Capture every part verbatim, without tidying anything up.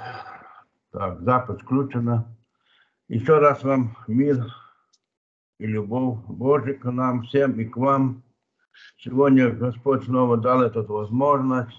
Так, запись включена. Еще раз вам мир и любовь Божия к нам всем и к вам. Сегодня Господь снова дал эту возможность.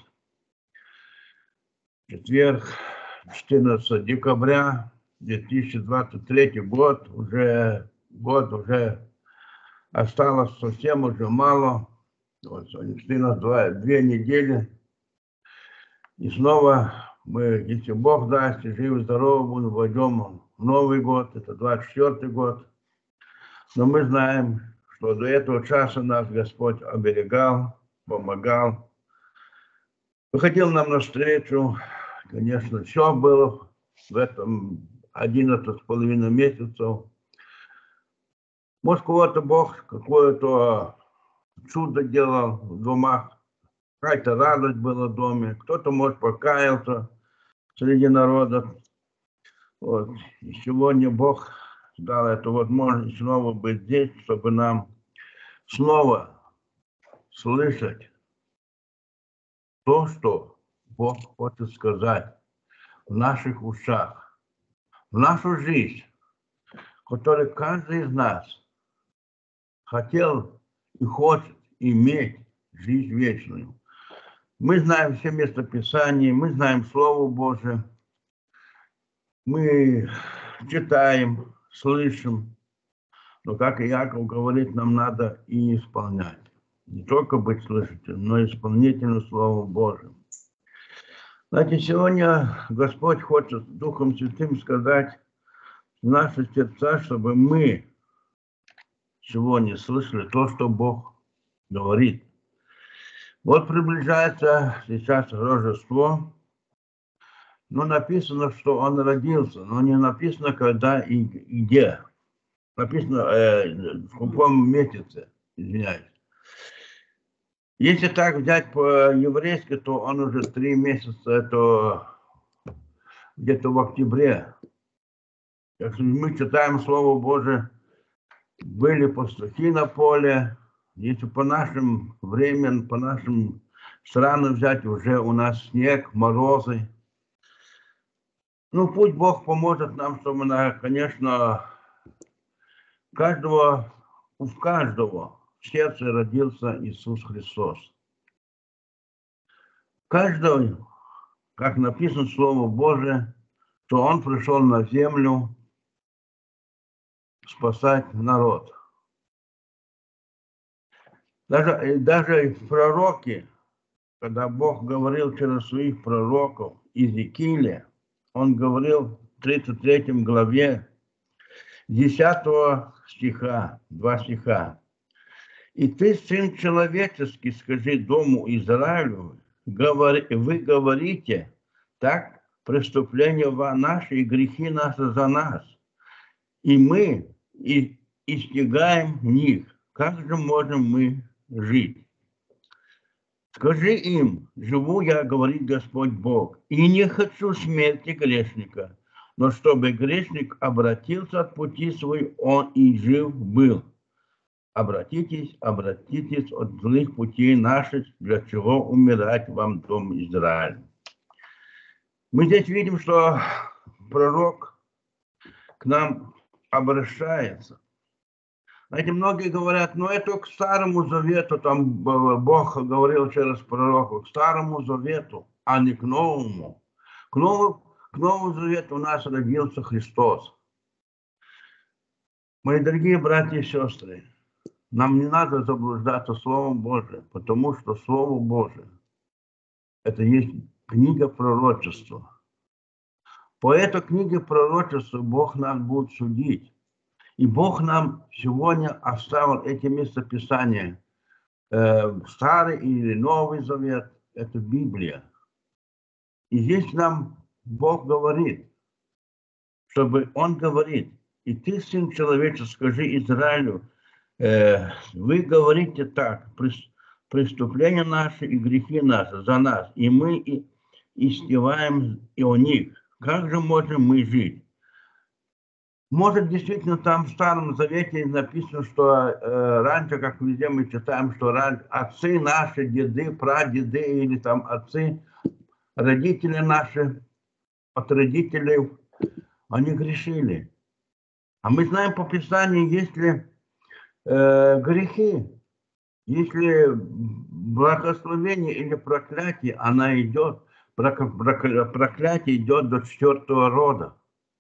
Четверг, четырнадцатого декабря две тысячи двадцать третий год. Уже год уже осталось совсем уже мало. Вот сегодня четырнадцать, две недели. И снова мы, если Бог даст, и живы, здоровы будем, войдем в Новый год, это двадцать четвёртый год. Но мы знаем, что до этого часа нас Господь оберегал, помогал, выходил нам навстречу. Конечно, все было в этом одиннадцать с половиной месяцев. Может, кого-то Бог какое-то чудо делал в домах, какая-то радость была в доме, кто-то, может, покаялся среди народа. Вот. И сегодня Бог дал эту возможность снова быть здесь, чтобы нам снова слышать то, что Бог хочет сказать в наших ушах, в нашу жизнь, которую каждый из нас хотел и хочет иметь жизнь вечную. Мы знаем все местописания, мы знаем Слово Божие, мы читаем, слышим, но, как и Яков говорит, нам надо и исполнять. Не только быть слышателем, но и исполнителем Слова Божьего. Знаете, сегодня Господь хочет Духом Святым сказать в наши сердца, чтобы мы сегодня слышали то, что Бог говорит. Вот приближается сейчас Рождество, но написано, что Он родился, но не написано, когда и где. Написано э, в каком месяце, извиняюсь. Если так взять по-еврейски, то он уже три месяца, это где-то в октябре. Если мы читаем Слово Божие, были пастухи на поле. Если по нашим временам, по нашим странам взять, уже у нас снег, морозы. Ну, пусть Бог поможет нам, чтобы, конечно, каждого, у каждого в сердце родился Иисус Христос. Каждый, как написано Слово Божие, что Он пришел на землю спасать народ. Даже, даже пророки, когда Бог говорил через своих пророков, Иезекииля, Он говорил в тридцать третьей главе, десятого стиха, два стиха. «И ты, сын человеческий, скажи дому Израилю, говори, вы говорите, так преступления наши и грехи наши за нас, и мы и истигаем них. Как же можем мы жить? Скажи им, живу я, говорит Господь Бог, и не хочу смерти грешника, но чтобы грешник обратился от пути своего, он и жив был. Обратитесь, обратитесь от злых путей наших, для чего умирать вам, дом Израиля». Мы здесь видим, что пророк к нам обращается. Знаете, многие говорят, ну это к Старому Завету, там Бог говорил через пророка, к Старому Завету, а не к Новому. К Новому, к Новому Завету у нас родился Христос. Мои дорогие братья и сестры, нам не надо заблуждаться Словом Божиим, потому что Слово Божие – это есть книга пророчества. По этой книге пророчества Бог нас будет судить. И Бог нам сегодня оставил эти местописания. Э, Старый или Новый Завет – это Библия. И здесь нам Бог говорит, чтобы Он говорит, и ты, сын человеческий, скажи Израилю, э, вы говорите так, преступления наши и грехи наши за нас, и мы и истеваем и о них. Как же можем мы жить? Может, действительно, там в Старом Завете написано, что э, раньше, как везде мы читаем, что раньше, отцы наши, деды, прадеды или там отцы, родители наши от родителей, они грешили. А мы знаем по Писанию, если э, грехи, если благословение или проклятие, она идет, проклятие идет до четвертого рода,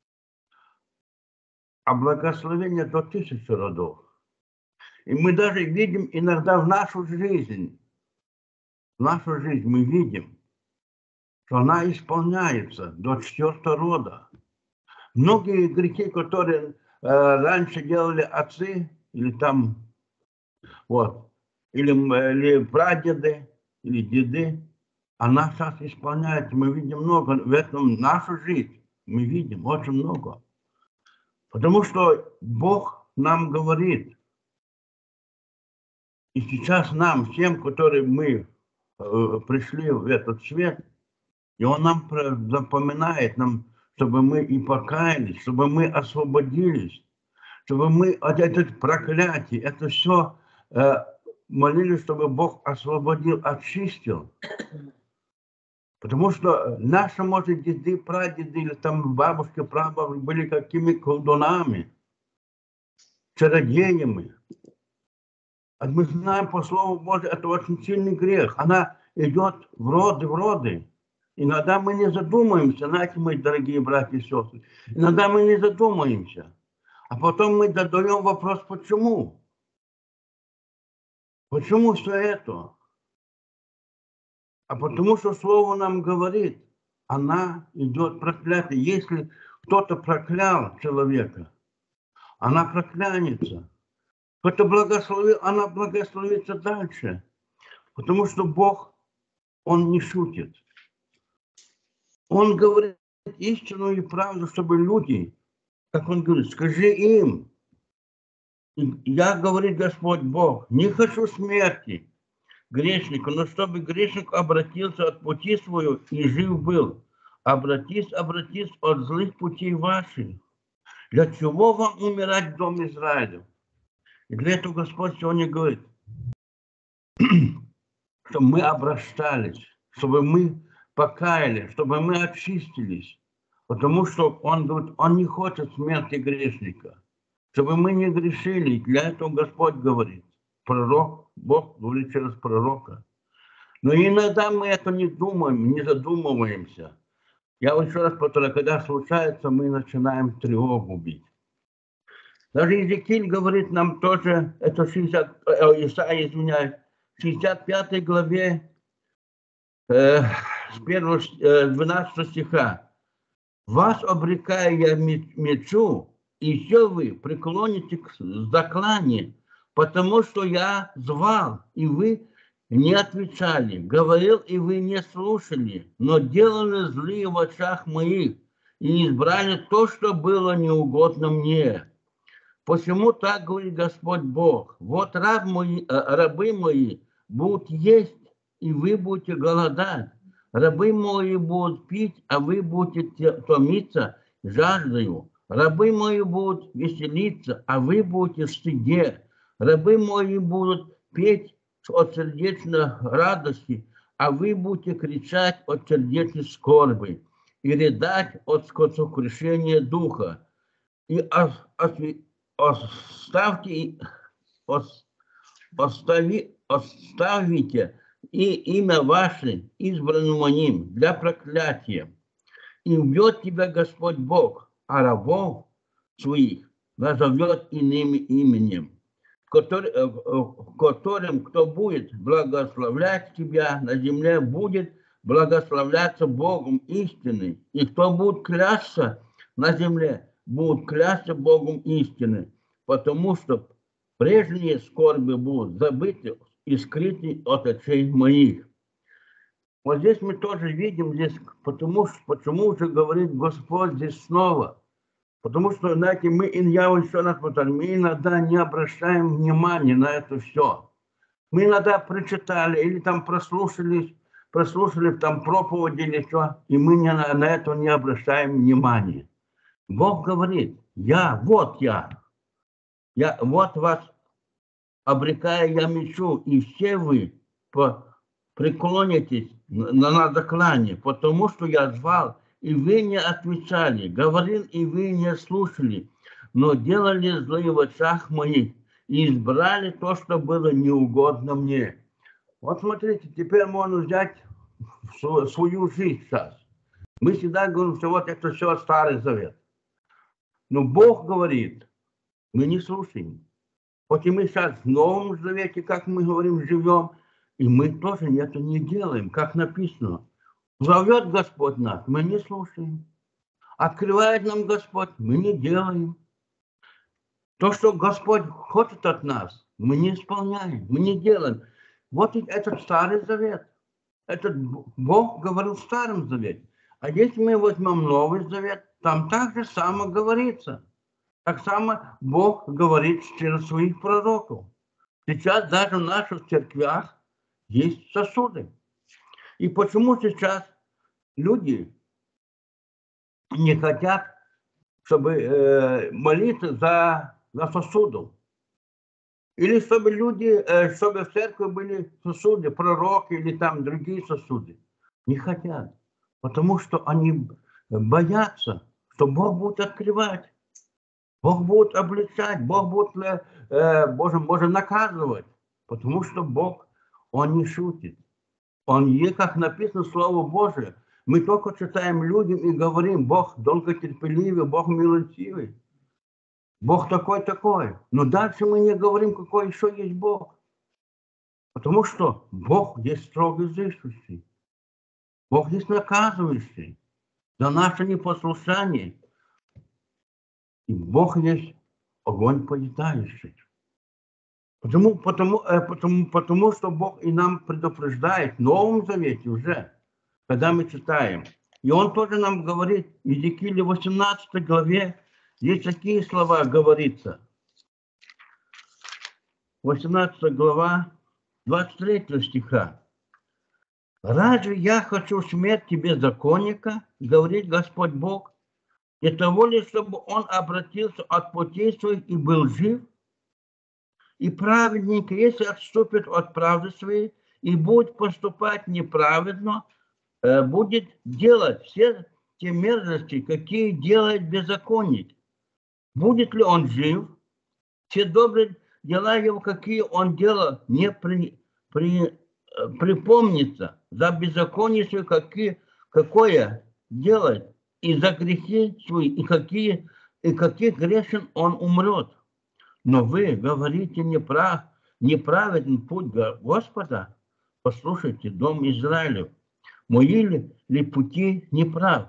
а благословение до тысячи родов. И мы даже видим иногда в нашу жизнь, в нашу жизнь мы видим, что она исполняется до четвертого рода. Многие грехи, которые э, раньше делали отцы, или там, вот, или, или прадеды, или деды, она сейчас исполняется. Мы видим много в этом, нашу жизнь мы видим очень много. Потому что Бог нам говорит, и сейчас нам, всем, которые мы э, пришли в этот свет, и Он нам запоминает, нам, чтобы мы и покаялись, чтобы мы освободились, чтобы мы от этих проклятий, это все э, молились, чтобы Бог освободил, очистил. Потому что наши, может, деды, прадеды, или там бабушки, прабабушки были какими колдунами, чародеями. А мы знаем по Слову Божьему, это очень сильный грех. Она идет в роды, в роды. Иногда мы не задумаемся, знаете, мои дорогие братья и сестры, иногда мы не задумаемся. А потом мы задаем вопрос, почему? Почему все это? А потому что Слово нам говорит, она идет проклятие. Если кто-то проклял человека, она проклянется. Кто-то благословил, она благословится дальше. Потому что Бог, Он не шутит. Он говорит истину и правду, чтобы люди, как Он говорит, скажи им, я, говорит Господь Бог, не хочу смерти грешнику, но чтобы грешник обратился от пути своего и жив был. Обратись, обратись от злых путей ваших. Для чего вам умирать в Дом Израиля? И для этого Господь сегодня говорит, чтобы мы обращались, чтобы мы покаялись, чтобы мы очистились. Потому что Он говорит, Он не хочет смерти грешника. Чтобы мы не грешили. Для этого Господь говорит. Пророк, Бог говорит через пророка. Но иногда мы это не думаем, не задумываемся. Я еще раз повторяю, когда случается, мы начинаем тревогу бить. Даже Иезекииль говорит нам тоже, это шестьдесят, э, Исаия, извиняюсь, в шестьдесят пятой главе, э, с первого, э, двенадцатого стиха. «Вас обрекаю я мечу, и все вы преклоните к заклане, потому что я звал, и вы не отвечали, говорил, и вы не слушали, но делали злые в очах моих, и избрали то, что было неугодно мне. Посему так говорит Господь Бог, вот раб мои, рабы мои будут есть, и вы будете голодать. Рабы мои будут пить, а вы будете томиться жаждою. Рабы мои будут веселиться, а вы будете в стыде. Рабы мои будут петь от сердечной радости, а вы будете кричать от сердечной скорби и рыдать от сокрушения духа. И оставьте, остави, оставите и имя ваше избранным ним для проклятия. И убьет тебя Господь Бог, а рабов своих назовет иным именем, который, которым кто будет благословлять тебя на земле, будет благословляться Богом истины. И кто будет клясться на земле, будет клясться Богом истины, потому что прежние скорби будут забыты и скрыты от очей моих». Вот здесь мы тоже видим, здесь, потому что, почему же говорит Господь здесь снова. Потому что, знаете, мы, я еще раз повторяю, мы иногда не обращаем внимания на это все. Мы иногда прочитали или там прослушали, прослушали там проповеди или что, и мы не, на, на это не обращаем внимания. Бог говорит, я, вот я, я вот вас обрекаю я мечу, и все вы по, преклонитесь на, на заклание, потому что я звал, и вы не отвечали, говорил, и вы не слушали, но делали злые в очах моих и избрали то, что было неугодно мне. Вот смотрите, теперь можно взять свою жизнь сейчас. Мы всегда говорим, что вот это все Старый Завет. Но Бог говорит, мы не слушаем. Вот и мы сейчас в Новом Завете, как мы говорим, живем, и мы тоже это не делаем, как написано. Зовет Господь нас, мы не слушаем. Открывает нам Господь, мы не делаем. То, что Господь хочет от нас, мы не исполняем, мы не делаем. Вот этот Старый Завет. Этот Бог говорил в Старом Завете. А если мы возьмем Новый Завет, там так же само говорится. Так само Бог говорит через своих пророков. Сейчас даже в наших церквях есть сосуды. И почему сейчас люди не хотят, чтобы э, молиться за, за сосудов? Или чтобы люди, э, чтобы в церкви были сосуды, пророки или там другие сосуды? Не хотят. Потому что они боятся, что Бог будет открывать. Бог будет обличать, Бог будет, э, Боже, может наказывать. Потому что Бог, Он не шутит. Он есть, как написано Слово Божие. Мы только читаем людям и говорим, Бог долготерпеливый, Бог милостивый. Бог такой-такой. Но дальше мы не говорим, какой еще есть Бог. Потому что Бог есть строго взыскующий. Бог есть наказывающий за наше непослушание. И Бог есть огонь поедающий. Потому, потому, потому, потому что Бог и нам предупреждает в Новом Завете уже, когда мы читаем. И Он тоже нам говорит, в Иезекииле восемнадцатой главе есть такие слова, говорится. восемнадцатая глава, двадцать третьего стиха. «Разве я хочу смерти беззаконника, говорит Господь Бог, и того ли, чтобы он обратился от путей своих и был жив? И праведник, если отступит от правды своей и будет поступать неправедно, будет делать все те мерзости, какие делает беззаконник. Будет ли он жив? Все добрые дела его, какие он делал, не при, при, припомнится. За беззаконие свое, какие, какое делает, и за грехи свои, и какие, и каких грешен он умрет. Но вы говорите неправ, неправедный путь Господа. Послушайте, дом Израилев, мои ли, ли пути неправ?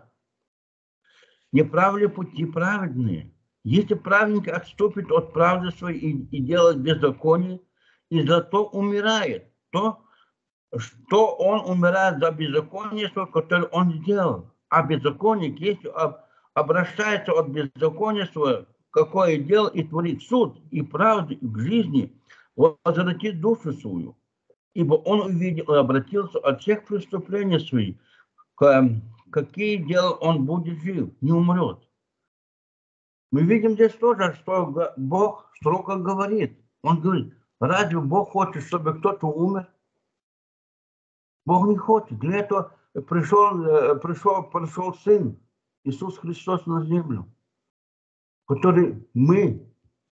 Неправ ли пути праведные? Если праведник отступит от правды своей и, и делает беззаконие, и зато умирает, то что он умирает за беззаконие, которое он сделал. А беззаконник, если обращается от беззакония своего, какое дело, и творит суд, и правду к жизни, возвратит душу свою. Ибо он увидел и обратился от всех преступлений своих, какие дела он будет жив, не умрет. Мы видим здесь тоже, что Бог строго говорит. Он говорит, разве Бог хочет, чтобы кто-то умер? Бог не хочет. Для этого пришел, пришел, пришел Сын, Иисус Христос на землю, который мы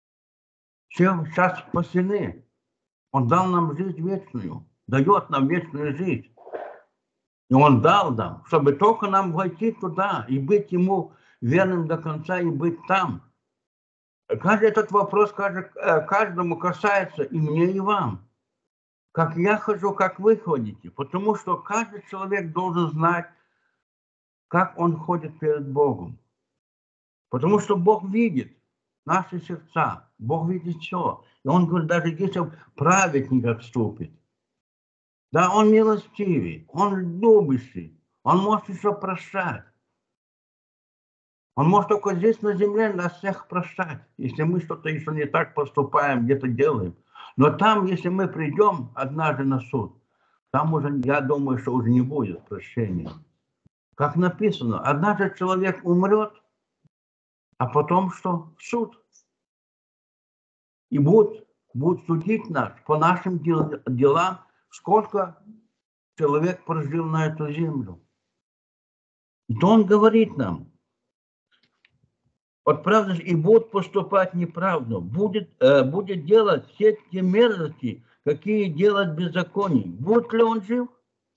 все сейчас спасены. Он дал нам жизнь вечную, дает нам вечную жизнь. И Он дал нам, чтобы только нам войти туда и быть Ему верным до конца и быть там. Каждый этот вопрос каждому касается и мне, и вам. Как я хожу, как вы ходите. Потому что каждый человек должен знать, как он ходит перед Богом. Потому что Бог видит наши сердца. Бог видит все. И Он говорит, даже если праведник отступит, да, он милостивый, он любящий, он может еще прощать. Он может только здесь на земле нас всех прощать, если мы что-то еще не так поступаем, где-то делаем. Но там, если мы придем однажды на суд, там уже, я думаю, что уже не будет прощения. Как написано, однажды человек умрет, а потом что? Суд. И будут, будут судить нас по нашим дел, делам, сколько человек прожил на эту землю. И то он говорит нам, вот правда и будут поступать неправду, будет, э, будет делать все те мерзости, какие делать беззаконие. Будет ли он жив?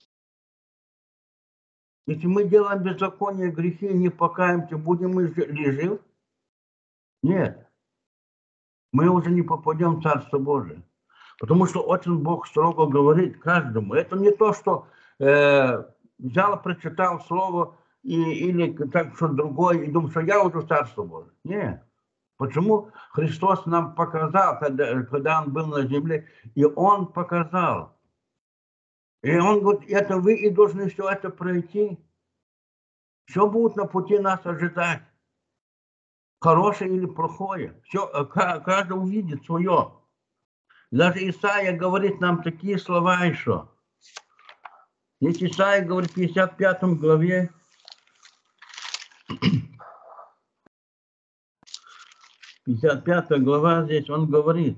Если мы делаем беззаконие, грехи, не покаемся, будем мы ли жив? Нет. Мы уже не попадем в Царство Божие. Потому что очень Бог строго говорит каждому. Это не то, что э, взял, прочитал слово и, или так что другое, и думал, что я уже в Царство Божие. Нет. Почему Христос нам показал, когда, когда Он был на земле, и Он показал. И Он говорит, это вы и должны все это пройти. Все будет на пути нас ожидать. Хорошее или плохое. Все, каждый увидит свое. Даже Исаия говорит нам такие слова еще. Ведь Исаия говорит в пятьдесят пятой главе, пятьдесят пятая глава, здесь он говорит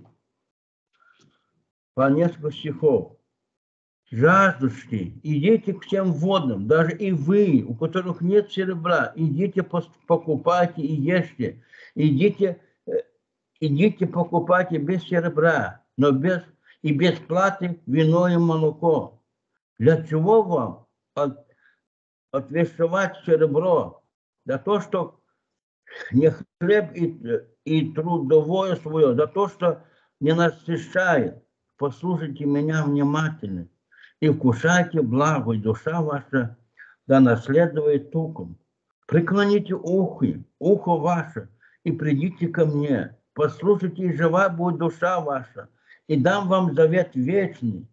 по несколько стихов. Жаждущие, идите к всем водным, даже и вы, у которых нет серебра, идите покупайте и ешьте. Идите, идите покупайте без серебра, но без, и без платы вино и молоко. Для чего вам от, отвешивать серебро? За то, что не хлеб и, и трудовое свое, за то, что не насыщает. Послушайте меня внимательно и вкушайте благо, и душа ваша да наследует туком. Преклоните ухо, ухо ваше, и придите ко мне. Послушайте, и жива будет душа ваша, и дам вам завет вечный,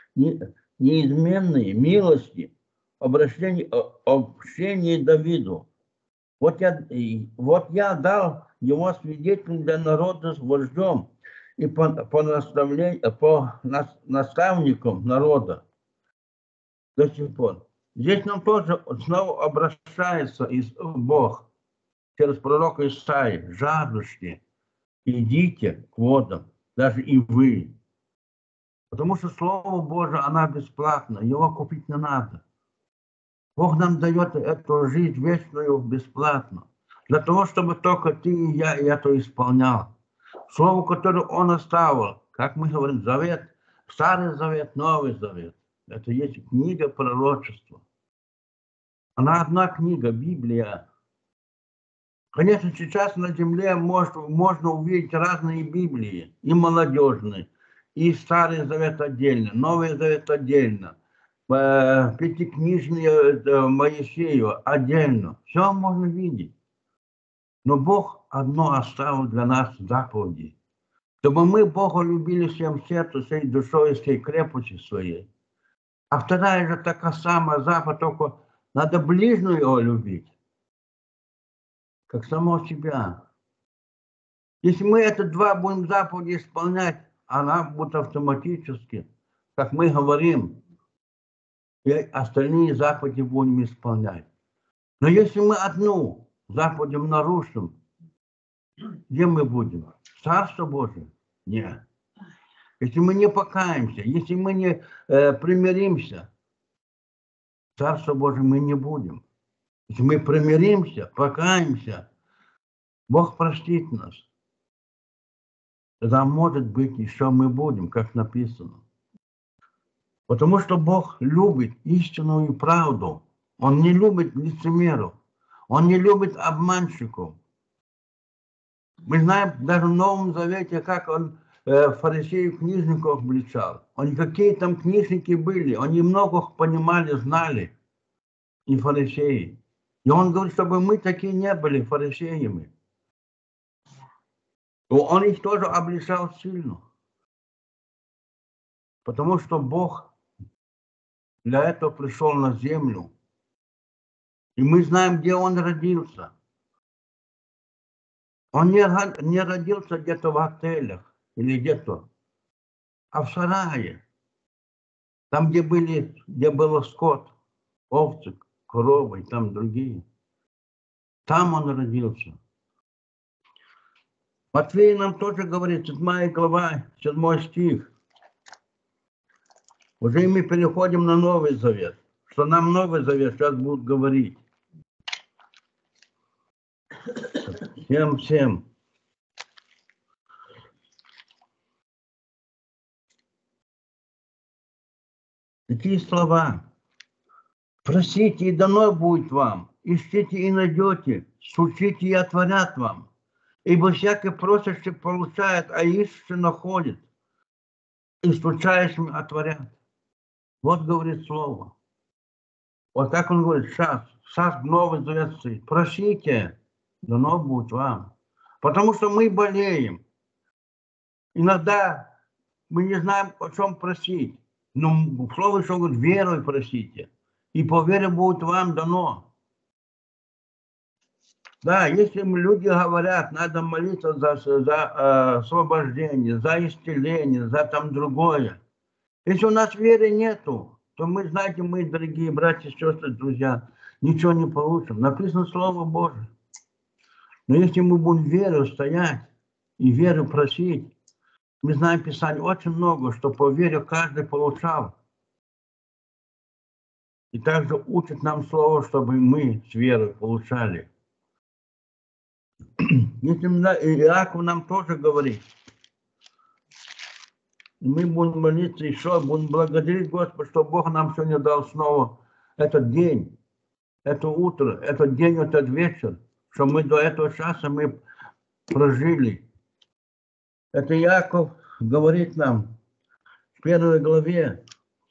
неизменные милости, обращение, общение Давиду. Вот я, вот я дал его свидетелем для народа с вождем и по, по, наставлению, по наставникам народа до сих пор. Здесь нам тоже снова обращается Бог через пророка Исаии. Жаждущие, идите к водам, даже и вы. Потому что Слово Божие, оно бесплатно, его купить не надо. Бог нам дает эту жизнь вечную бесплатно. Для того, чтобы только ты и я и это исполнял. Слово, которое Он оставил, как мы говорим, завет, Старый Завет, Новый Завет. Это есть книга пророчества. Она одна книга, Библия. Конечно, сейчас на земле можно, можно увидеть разные Библии, и молодежные, и Старый Завет отдельно, Новый Завет отдельно, пятикнижные Моисею отдельно. Все можно видеть. Но Бог одно оставил для нас заповеди. Чтобы мы Бога любили всем сердцем, всей душой, всей крепостью своей. А вторая же такая самая заповедь, только надо ближнего его любить, как самого себя. Если мы это два будем заповеди исполнять, она будет автоматически, как мы говорим, и остальные заповеди будем исполнять. Но если мы одну заповедь нарушим, где мы будем? Царство Божие? Нет. Если мы не покаемся, если мы не э, примиримся, Царство Божие мы не будем. Если мы примиримся, покаемся, Бог простит нас. Тогда, может быть, еще мы будем, как написано. Потому что Бог любит истинную правду. Он не любит лицемеров. Он не любит обманщиков. Мы знаем даже в Новом Завете, как он э, фарисеев, книжников обличал. Они какие там книжники были. Они много понимали, знали. И фарисеи. И он говорит, чтобы мы такие не были фарисеями. Он их тоже обличал сильно. Потому что Бог для этого пришел на землю. И мы знаем, где Он родился. Он не, не родился где-то в отелях или где-то, а в сарае. Там, где, были, где был скот, овцы, коровы и там другие. Там Он родился. Матфей нам тоже говорит, седьмая глава, седьмой стих. Уже мы переходим на Новый Завет. Что нам Новый Завет сейчас будут говорить. Всем-всем. Такие слова. Просите, и дано будет вам. Ищите и найдете. Стучите, и отворят вам. Ибо всякий просящий получает, а ищущий находит. И стучающим отворят. Вот говорит слово. Вот так он говорит, сейчас, сейчас Новый Завет стоит. Просите, дано будет вам. Потому что мы болеем. Иногда мы не знаем, о чем просить. Но слово еще говорит, верой просите. И по вере будет вам дано. Да, если люди говорят, надо молиться за, за э, освобождение, за исцеление, за там другое. Если у нас веры нету, то мы, знаете, мы, дорогие братья, сестры, друзья, ничего не получим. Написано Слово Божие. Но если мы будем верой стоять и веру просить, мы знаем Писание очень много, что по вере каждый получал. И также учит нам Слово, чтобы мы с верой получали. Если Иаков нам тоже говорит, мы будем молиться еще, будем благодарить Господа, что Бог нам сегодня дал снова этот день, это утро, этот день, этот вечер, что мы до этого часа мы прожили. Это Иаков говорит нам в первой главе.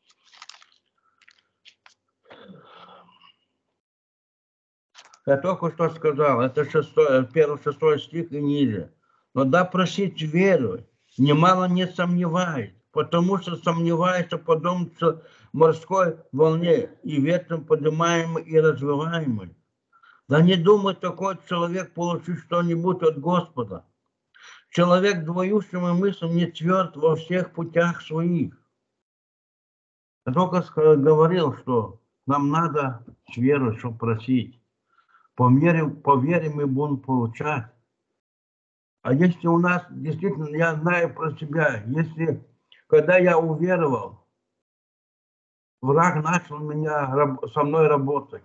Я только что сказал, это шестой, первый, шестой стих и ниже. Но да просить веру, немало не сомневаясь, потому что сомневается подобно морской волне и ветром поднимаемый и развиваемый. Да не думает такой человек получить что-нибудь от Господа. Человек двоющим и мыслям не тверд во всех путях своих. Я только говорил, что нам надо с верой что просить. По мере, по вере мы будем получать. А если у нас, действительно, я знаю про себя, если, когда я уверовал, враг начал меня, со мной работать.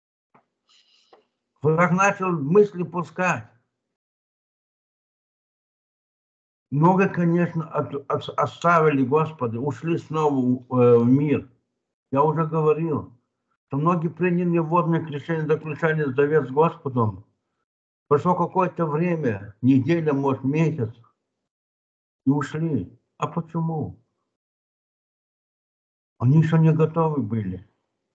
Враг начал мысли пускать. Много, конечно, от, от, оставили Господа, ушли снова в, в мир. Я уже говорил, что многие приняли водное крещение, заключали завет с Господом. Прошло какое-то время, неделя, может, месяц, и ушли. А почему? Они еще не готовы были.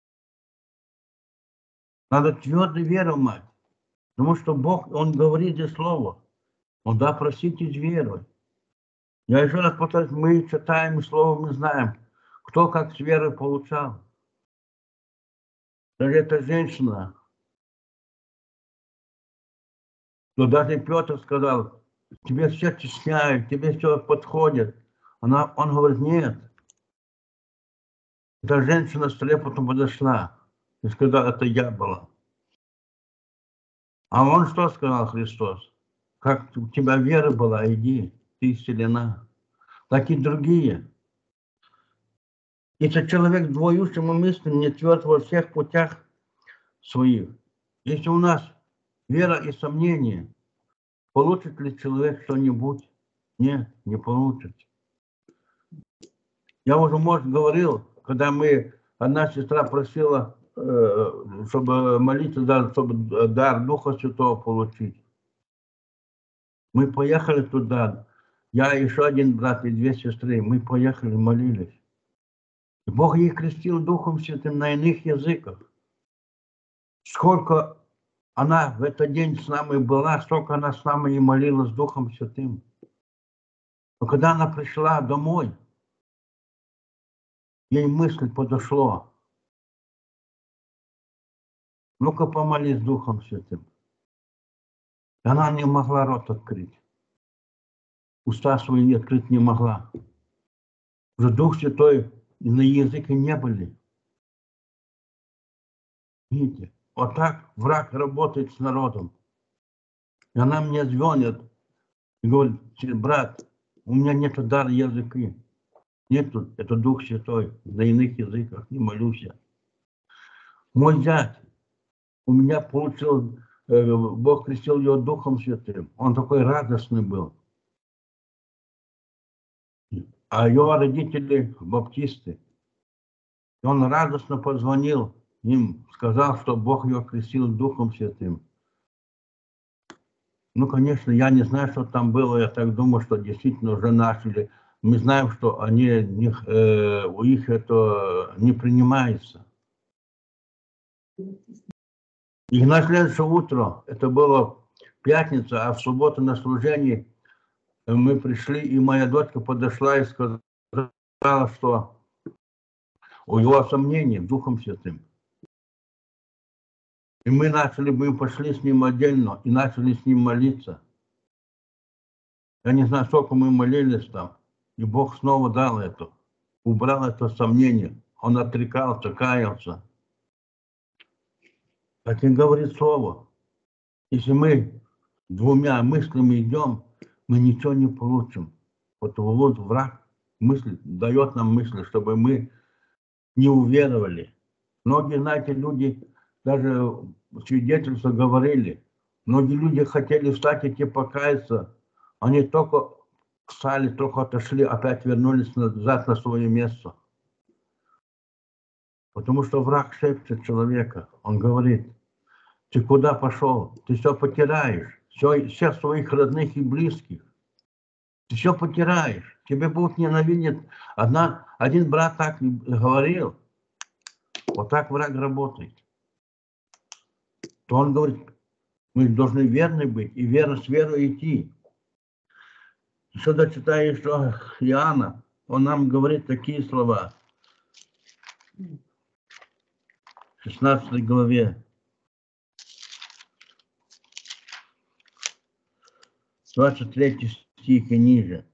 Надо твердо веру мать, потому что Бог, Он говорит здесь слово. Он да, просите с верой. Я еще раз повторюсь, мы читаем слово, мы знаем, кто как с верой получал. Даже эта женщина, но даже Петр сказал, тебе все стесняют, тебе все подходит. Она, он говорит, нет. Эта женщина с трепетом подошла и сказала, это я была. А он что сказал, Христос? Как у тебя вера была, иди, ты исцелена. Так и другие. Если человек двоющим и мыслям не тверд во всех путях своих, если у нас вера и сомнение, получит ли человек что-нибудь? Нет, не получит. Я уже, может, говорил, когда мы, одна сестра просила, чтобы молиться, чтобы дар Духа Святого получить. Мы поехали туда, я еще один брат и две сестры, мы поехали, молились. И Бог ей крестил Духом Святым на иных языках. Сколько она в этот день с нами была, столько она с нами и молилась Духом Святым. Но когда она пришла домой, ей мысль подошло. Ну-ка помолись Духом Святым. И она не могла рот открыть. Уста свои открыть не могла. Уже Дух Святой на языке не были. Видите, вот так враг работает с народом. И она мне звонит и говорит, брат, у меня нет дара языка. Нету, это Дух Святой, на иных языках, не молюсь. Мой зять, у меня получил Бог крестил его Духом Святым. Он такой радостный был. А его родители баптисты. И он радостно позвонил им, сказал, что Бог его крестил Духом Святым. Ну, конечно, я не знаю, что там было. Я так думаю, что действительно уже начали. Мы знаем, что они, э, у них это не принимается. И на следующее утро, это было пятница, а в субботу на служении мы пришли, и моя дочка подошла и сказала, что у него сомнения Духом Святым. И мы начали, мы пошли с ним отдельно и начали с ним молиться. Я не знаю, сколько мы молились там. И Бог снова дал это, убрал это сомнение. Он отрекался, каялся. Так и говорит слово. Если мы двумя мыслями идем, мы ничего не получим. Вот вот враг мысль, дает нам мысли, чтобы мы не уверовали. Многие, знаете, люди даже свидетельства говорили. Многие люди хотели встать и покаяться. Они только встали, только отошли, опять вернулись назад на свое место. Потому что враг шепчет человека. Он говорит, ты куда пошел? Ты все потеряешь. Все, всех своих родных и близких. Ты все потеряешь. Тебя будут ненавидеть. Одна, один брат так говорил. Вот так враг работает. То он говорит, мы должны верны быть и вера с верой идти. Еще дочитаю, что Иоанна, он нам говорит такие слова. В шестнадцатой главе. двадцать третий стих и ниже.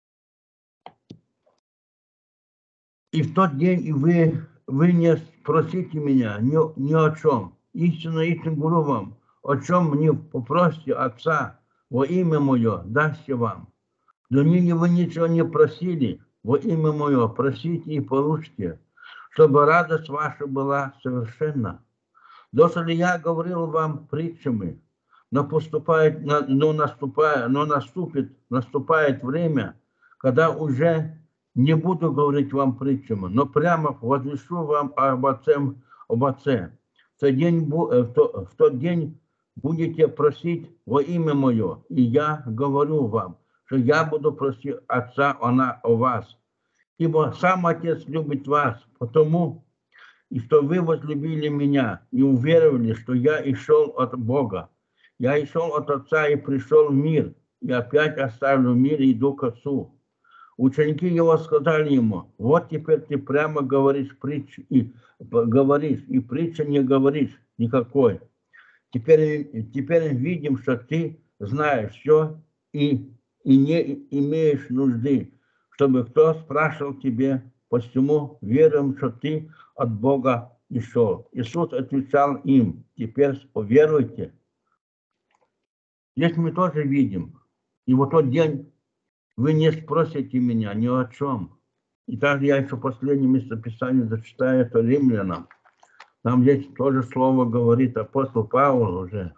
И в тот день и вы, вы не спросите меня ни, ни о чем. Истинно, истинно говорю вам, о чем мне попросите Отца во имя Мое, даст вам. Но ныне вы ничего не просили во имя Мое, просите и получите, чтобы радость ваша была совершенна. Досали я говорил вам притчами, но, поступает, но, наступает, но наступит, наступает время, когда уже не буду говорить вам притчами, но прямо возвещу вам об Отце. Об отце. В, тот день, в, тот, в тот день будете просить во имя Мое, и я говорю вам, что я буду просить Отца она о вас. Ибо сам Отец любит вас, потому и что вы возлюбили меня и уверовали, что я и шел от Бога. Я и шел от Отца и пришел в мир, и опять оставлю мир и иду к Отцу. Ученики его сказали ему, вот теперь ты прямо говоришь притчу, и говоришь, и притча не говоришь никакой. Теперь, теперь видим, что ты знаешь все и, и не имеешь нужды, чтобы кто спрашивал тебе, посему веруем, что ты от Бога и шел. Иисус отвечал им, теперь поверуйте. Здесь мы тоже видим, и вот тот день вы не спросите меня ни о чем. И также я еще последнее местописание зачитаю, это Римлянам. Там здесь тоже слово говорит апостол Павел уже.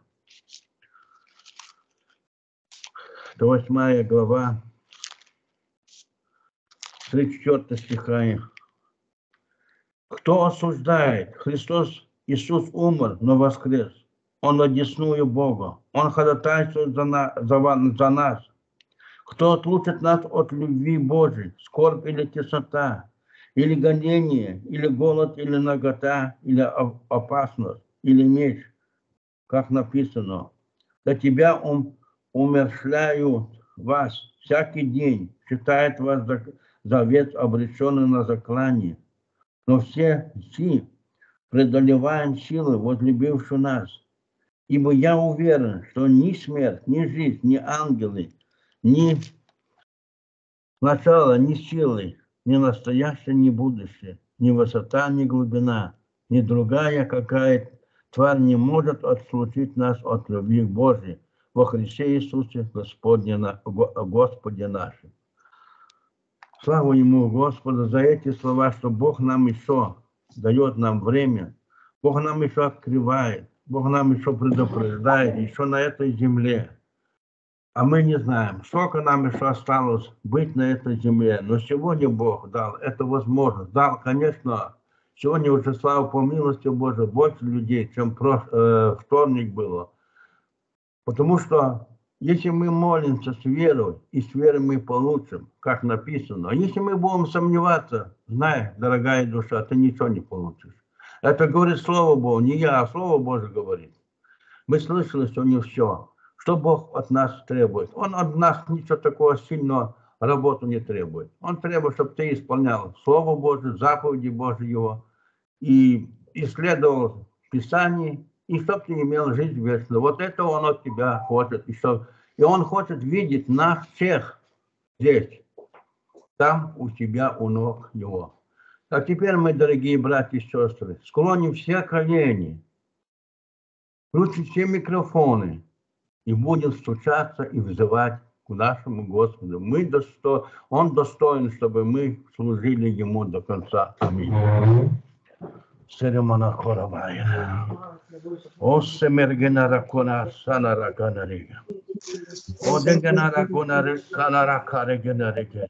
Это восьмая глава, тридцать четвёртый стиха. Кто осуждает? Христос, Иисус умер, но воскрес. Он одесную Бога. Он ходатайствует за, на, за, за нас. Кто отлучит нас от любви Божией, скорбь или теснота, или гонение, или голод, или нагота, или опасность, или меч, как написано. Для тебя ум, умерщвляют вас всякий день, считает вас за, за овец, обреченный на заклание. Но все си преодолеваем силы, возлюбившие нас. Ибо я уверен, что ни смерть, ни жизнь, ни ангелы, ни начало, ни силы, ни настоящее, ни будущее, ни высота, ни глубина, ни другая какая тварь не может отслужить нас от любви Божьей во Христе Иисусе Господне, Господе нашим. Слава Ему, Господу, за эти слова, что Бог нам еще дает нам время, Бог нам еще открывает, Бог нам еще предупреждает, еще на этой земле. А мы не знаем, сколько нам еще осталось быть на этой земле. Но сегодня Бог дал эту возможность. Дал, конечно, сегодня уже, слава по милости Божией, больше людей, чем в э, вторник было. Потому что если мы молимся с верой, и с верой мы получим, как написано. А если мы будем сомневаться, знай, дорогая душа, ты ничего не получишь. Это говорит Слово Божье, не я, а Слово Божье говорит. Мы слышали сегодня все, что Бог от нас требует. Он от нас ничего такого сильного работу не требует. Он требует, чтобы ты исполнял Слово Божие, заповеди Божьи Его, и исследовал Писание, и чтобы ты имел жизнь вечную. Вот это Он от тебя хочет. И, что, и Он хочет видеть нас всех здесь, там у тебя, у ног Его. А теперь, мои дорогие братья и сестры, склоним все колени, включим все микрофоны и будем стучаться и взывать к нашему Господу. Мы досто... Он достоин, чтобы мы служили Ему до конца. Аминь. Серемана Хоровая. О, Семергена Кона Санара Канарига. О, Дегенара Кона Санара Карегенарига.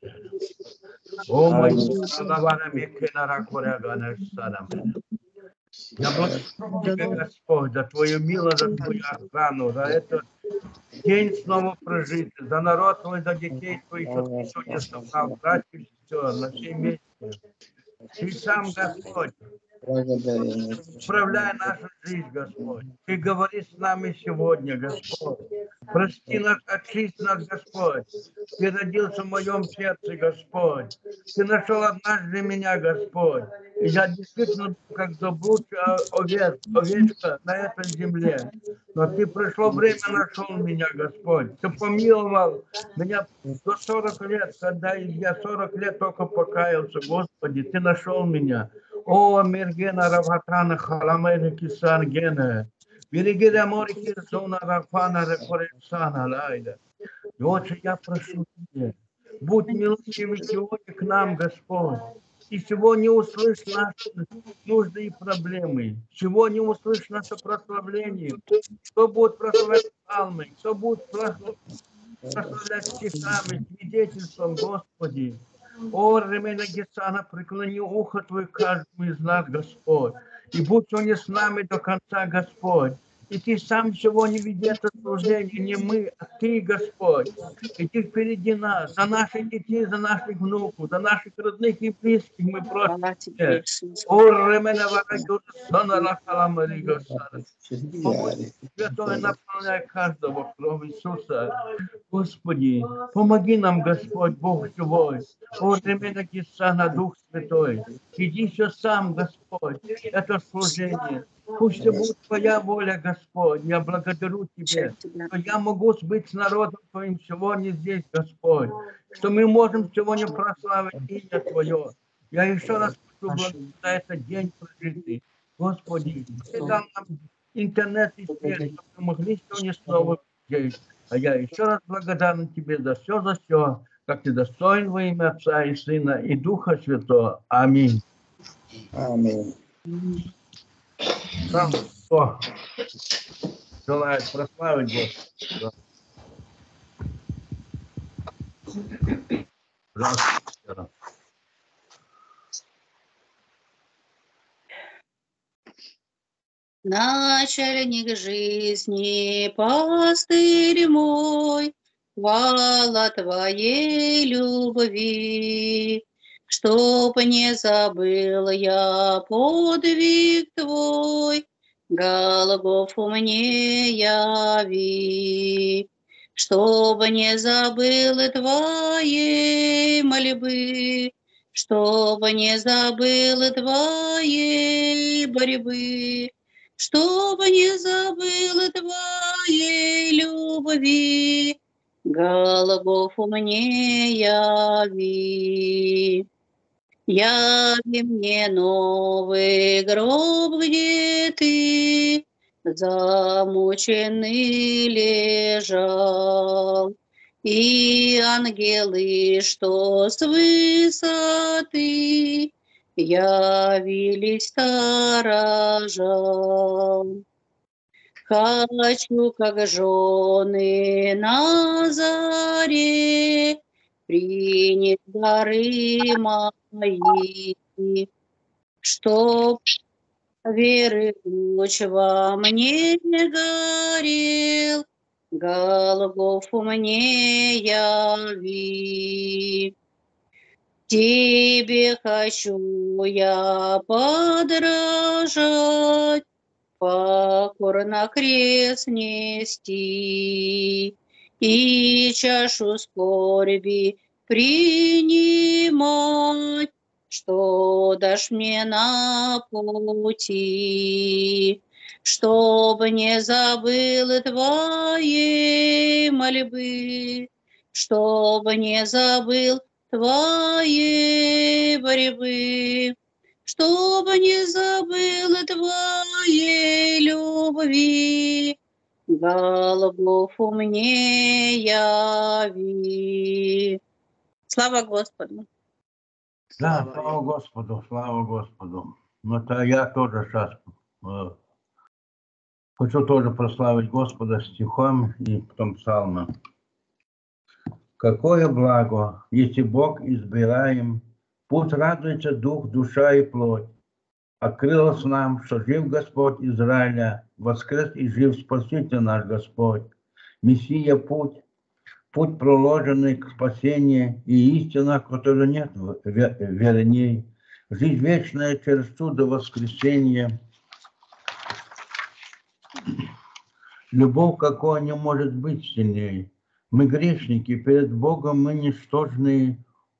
О, мой Салавара Мекенара Корегана Санамена. Я благодарю Тебя, Господь, за Твою милость, за Твою охрану, за этот день снова прожить, за народ Твой, за детей Твоих, что Ты сегодня собрал, братьев, все, на все месте. Ты сам, Господь, управляй нашу жизнь, Господь. Ты говори с нами сегодня, Господь. Прости нас, очисти нас, Господь. Ты родился в моем сердце, Господь. Ты нашел однажды меня, Господь. И я действительно как заблудшая овец, овечка на этой земле. Но Ты пришло время, нашел меня, Господь. Ты помиловал меня до сорок лет, когда я сорок лет только покаялся, Господи. Ты нашел меня. О, Мергена Раватана Халамеда Кисан Гена. Берегида Морики Зона Рафана Рекорексана Лайда. И отче, я прошу Тебя, будь милостивый сегодня к нам, Господь. И сегодня услышь наши нужды и проблемы. Сегодня услышь наше прославление. Кто будет прославлять пsalмы, кто будет прославлять стихами, свидетельством, Господи. О, Ремена Гесана, преклони ухо Твое каждому из нас, Господь. И будь Он с нами до конца, Господь. И Ты сам сегодня веди это служение, не мы, а Ты, Господь. Иди впереди нас, за наших детей, за наших внуков, за наших родных и близких мы просим Тебя. О, Ремена Варагюрсана, Лахаламари, Господь. Помоги, Святой, наполняй каждого кровь Иисуса. Господи, помоги нам, Господь, Бог Твой. О, Ремена Гесана, Дух Святой. Иди все сам, Господь, это служение. Пусть это будет Твоя воля, Господь. Я благодарю Тебя, что я могу быть с народом Твоим сегодня здесь, Господь. Что мы можем сегодня прославить имя Твое. Я еще раз хочу благодарить за этот день прожитый. Господи, Ты дал нам интернет и свет, чтобы мы могли сегодня снова здесь. А я еще раз благодарен Тебе за все, за все, как Ты достоин во имя Отца и Сына и Духа Святого. Аминь. Аминь. Сам кто желает прославить Господа? Здравствуйте. Начальник жизни, пастырь мой, хвала Твоей любви, чтоб не забыл я подвиг Твой, Голгофу мне яви, чтоб не забыл Твоей мольбы, чтоб не забыл Твоей борьбы, чтоб не забыл Твоей любви, Голгофу мне яви. Яви мне новый гроб, где Ты замученный лежал, и ангелы, что с высоты явились сторожам. Хочу, как жены на заре, принять дары мои, чтоб веры луч во мне горел, Голгофу мне яви. Тебе хочу я подражать, покорно крест нести и чашу скорби принимать, что дашь мне на пути, чтобы не забыл твоей мольбы, чтобы не забыл твоей борьбы, чтобы не забыл твоей любви, Голгофу мне яви. Слава Господу! Да, слава Господу, слава Господу. Ну, это я тоже сейчас э, хочу тоже прославить Господа стихом и потом псалмом. Какое благо, если Бог избираем, пусть радуется дух, душа и плоть. Открылось нам, что жив Господь Израиля, воскрес и жив Спаситель наш Господь. Мессия путь, путь проложенный к спасению и истина, которой нет верней. Жизнь вечная через чудо воскресения. Любовь, какой не может быть сильнее. Мы грешники, перед Богом мы ничтожные,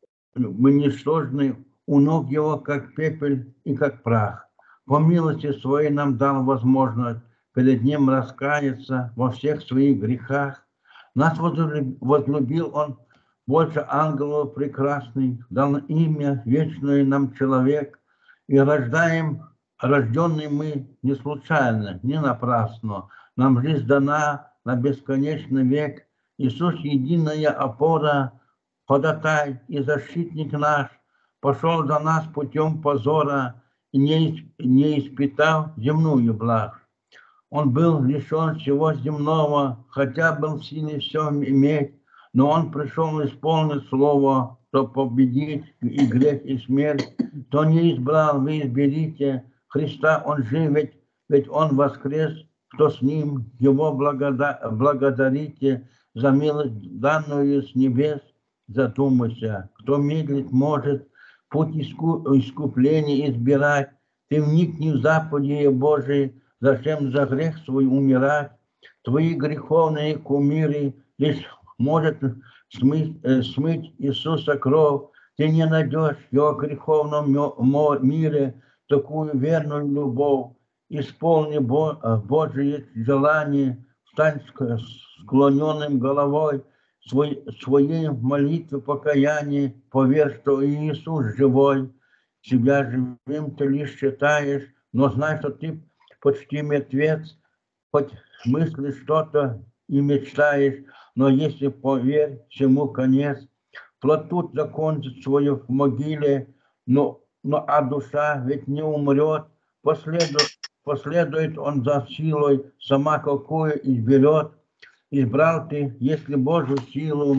мы ничтожны у ног Его, как пепель и как прах. По милости Своей нам дал возможность перед Ним раскаяться во всех своих грехах. Нас возлюбил Он больше ангелов прекрасный, дал имя вечное нам человек, и рождаем, рожденный мы не случайно, не напрасно. Нам жизнь дана на бесконечный век. Иисус — единая опора, ходатай и защитник наш, пошел за нас путем позора и не, не испытал земную блажь. Он был лишен всего земного, хотя был в силе все иметь, но он пришел исполнить слово, чтобы победить и грех, и смерть. Кто не избрал, вы изберите. Христа он жив, ведь, ведь он воскрес. Кто с ним, его благода, благодарите за милость, данную с небес. Задумайся, кто медлить может, путь искупления избирать. Ты вникни в заповеди Божии, зачем за грех свой умирать? Твои греховные кумиры лишь может смыть, э, смыть Иисуса кровь. Ты не найдешь в его греховном мире такую верную любовь. Исполни Божие желание, стань склоненным головой, свой, своей молитве покаяния, поверь, что Иисус живой. Себя живым ты лишь считаешь, но знай, что ты почти мертвец, хоть мыслишь что-то и мечтаешь, но если поверь, всему конец. Плоть тут закончит свою в могиле, но, но а душа ведь не умрет, последует, последует он за силой, сама какую изберет. Избрал ты, если Божью силу,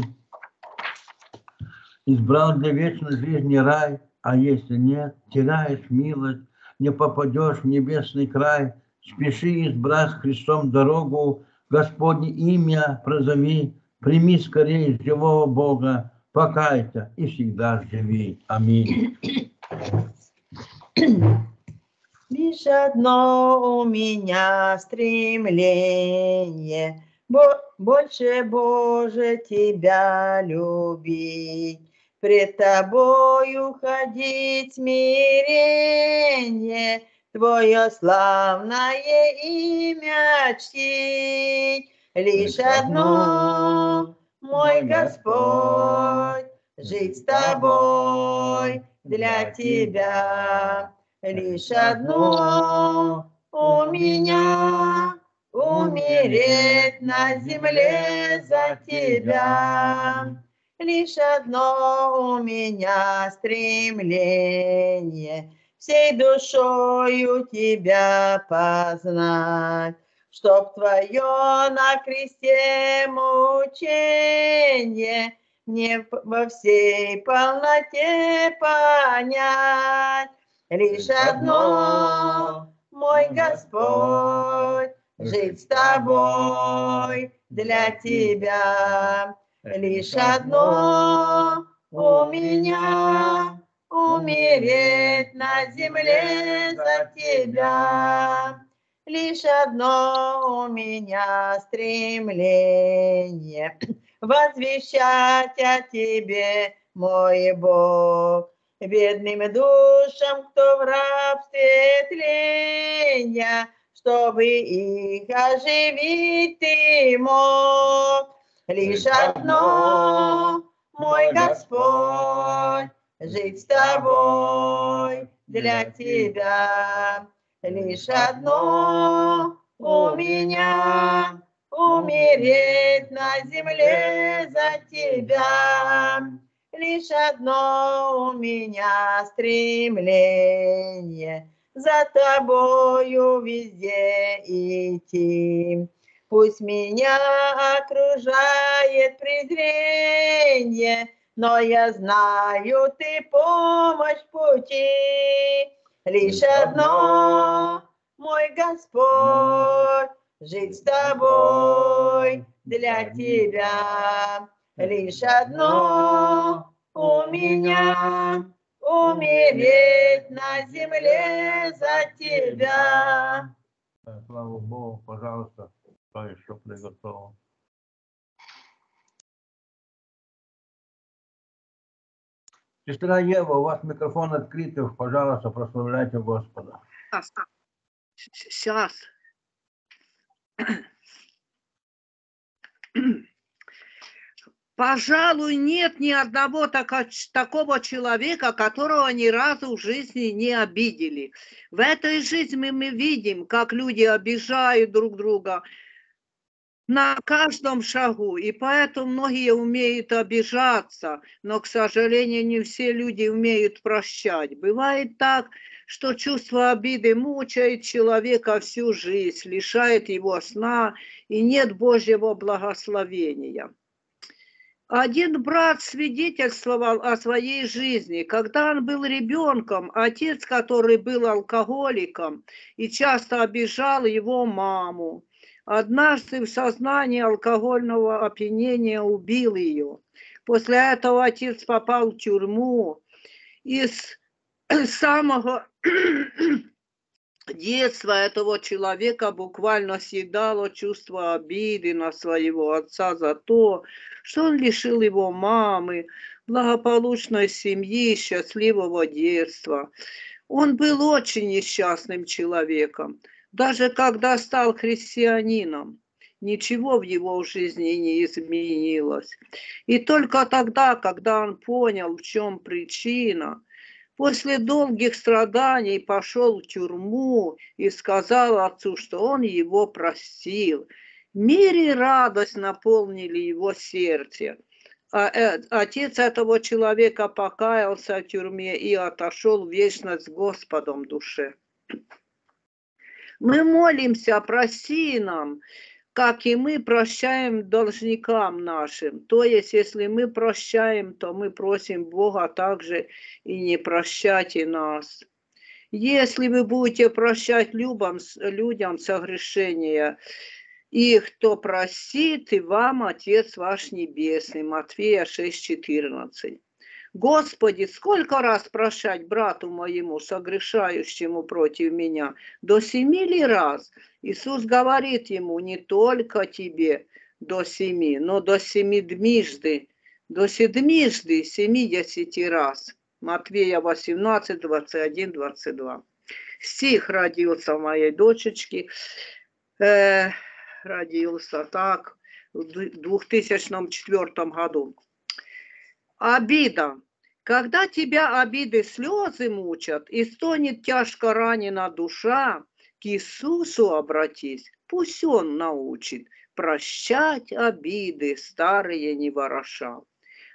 избрал для вечной жизни рай, а если нет, теряешь милость, не попадешь в небесный край. Спеши избрать Христом дорогу, Господне имя прозови, прими скорее живого Бога, покайся и всегда живи. Аминь. Лишь одно у меня стремление, бо- больше, Боже, Тебя любить, пред Тобою ходить смирение, Твое славное имя чтить. Лишь одно, мой Господь, жить с Тобой для Тебя. Лишь одно у меня — умереть на земле за Тебя. Лишь одно у меня стремление — всей душою Тебя познать. чтоб твое на кресте мучение не во всей полноте понять. Лишь одно, мой Господь, жить с тобой для тебя. Лишь одно у меня умереть на земле за тебя. Лишь одно у меня стремление возвещать о тебе, мой Бог, бедным душам, кто в рабстве тления, чтобы их оживить ты мог. Лишь одно, мой Господь, жить с тобой для тебя. Лишь одно у меня умереть на земле за тебя. Лишь одно у меня стремление за тобою везде идти. Пусть меня окружает презрение, но я знаю, ты помощь в пути. Лишь одно, мой Господь, жить с тобой для тебя. Лишь одно у меня умереть на земле за тебя. Слава Богу, пожалуйста, кто еще приготовил. Сестра Ева, у вас микрофон открытый, пожалуйста, прославляйте Господа. Сейчас. Пожалуй, нет ни одного тако, такого человека, которого ни разу в жизни не обидели. В этой жизни мы видим, как люди обижают друг друга на каждом шагу, и поэтому многие умеют обижаться, но, к сожалению, не все люди умеют прощать. Бывает так, что чувство обиды мучает человека всю жизнь, лишает его сна, и нет Божьего благословения. Один брат свидетельствовал о своей жизни. Когда он был ребенком, отец, который был алкоголиком и часто обижал его маму, однажды в сознании алкогольного опьянения убил ее. После этого отец попал в тюрьму. И с самого детства этого человека буквально съедало чувство обиды на своего отца за то, что он лишил его мамы, благополучной семьи, счастливого детства. Он был очень несчастным человеком. Даже когда стал христианином, ничего в его жизни не изменилось. И только тогда, когда он понял, в чем причина, после долгих страданий пошел в тюрьму и сказал отцу, что он его простил. Мир и радость наполнили его сердце. А отец этого человека покаялся в тюрьме и отошел в вечность с Господом в душе. Мы молимся, прости нам, как и мы прощаем должникам нашим. То есть, если мы прощаем, то мы просим Бога также и не прощайте нас. Если вы будете прощать людям, людям согрешения их, то простит и вам Отец ваш Небесный. Матфея шесть четырнадцать. Господи, сколько раз прощать брату моему, согрешающему против меня? До семи ли раз? Иисус говорит ему, не только тебе до семи, но до семидмижды, до седмижды, семидесяти раз. Матфея восемнадцать, двадцать один, двадцать два. Стих родился у моей дочечки, э, родился так, в двухтысячном четвёртом году. Обида. Когда тебя обиды слезы мучат и стонет тяжко ранена душа, к Иисусу обратись, пусть Он научит прощать обиды старые не вороша.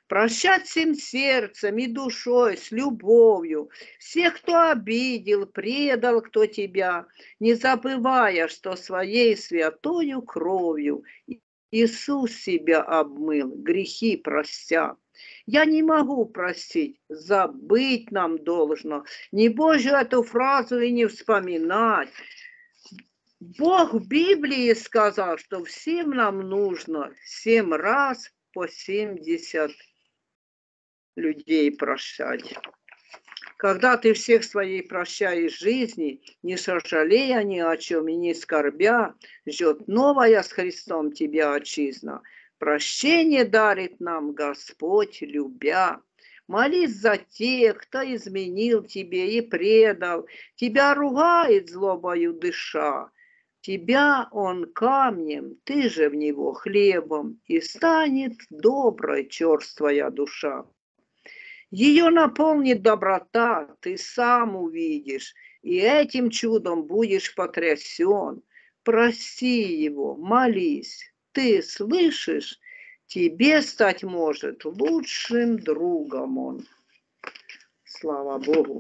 Прощать всем сердцем и душой, с любовью. Всех, кто обидел, предал, кто тебя, не забывая, что своей святою кровью Иисус себя обмыл, грехи простя. Я не могу простить, забыть нам должно. Не Божью эту фразу и не вспоминать. Бог в Библии сказал, что всем нам нужно семь раз по семьдесят людей прощать. Когда ты всех своей прощаешь жизни, не сожалея ни о чем и не скорбя, ждет новая с Христом тебя отчизна. Прощение дарит нам Господь, любя. Молись за тех, кто изменил тебе и предал, тебя ругает злобою дыша. Тебя он камнем, ты же в него хлебом, и станет доброй черствая душа. Ее наполнит доброта, ты сам увидишь, и этим чудом будешь потрясен. Прости его, молись, ты слышишь, тебе стать может лучшим другом он. Слава Богу.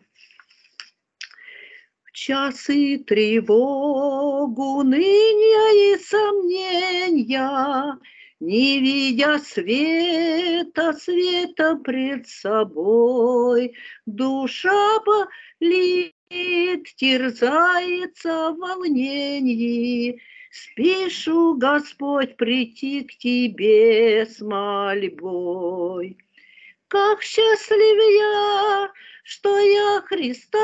В часы тревогу, уныния и сомнения, не видя света, света пред собой, душа болит, терзается в волнении. Спешу, Господь, прийти к Тебе с мольбой. Как счастлив я, что я Христа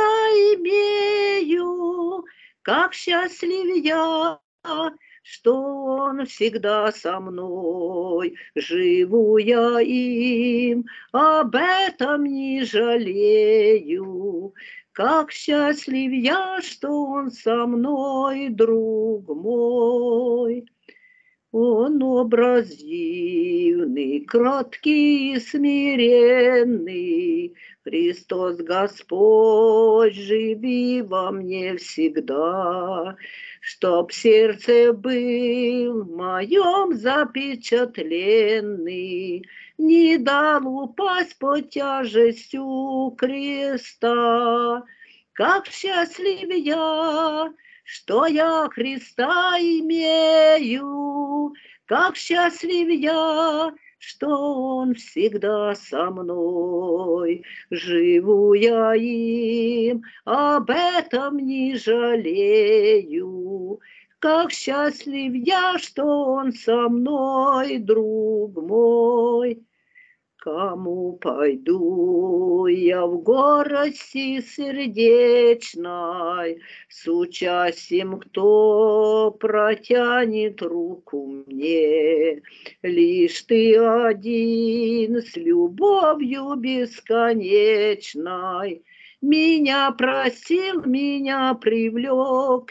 имею, как счастлив я, что Он всегда со мной, живу я им, об этом не жалею. Как счастлив я, что Он со мной, друг мой. Он образ дивный, краткий и смиренный, Христос Господь, живи во мне всегда, чтоб сердце был в моем запечатленный, не дал упасть под тяжестью креста. Как счастлив я, что я Христа имею, как счастлив я, что Он всегда со мной. Живу я им, об этом не жалею. Как счастлив я, что Он со мной, друг мой. Кому пойду я в городе сердечной, с участием, кто протянет руку мне. Лишь ты один с любовью бесконечной меня просил, меня привлек к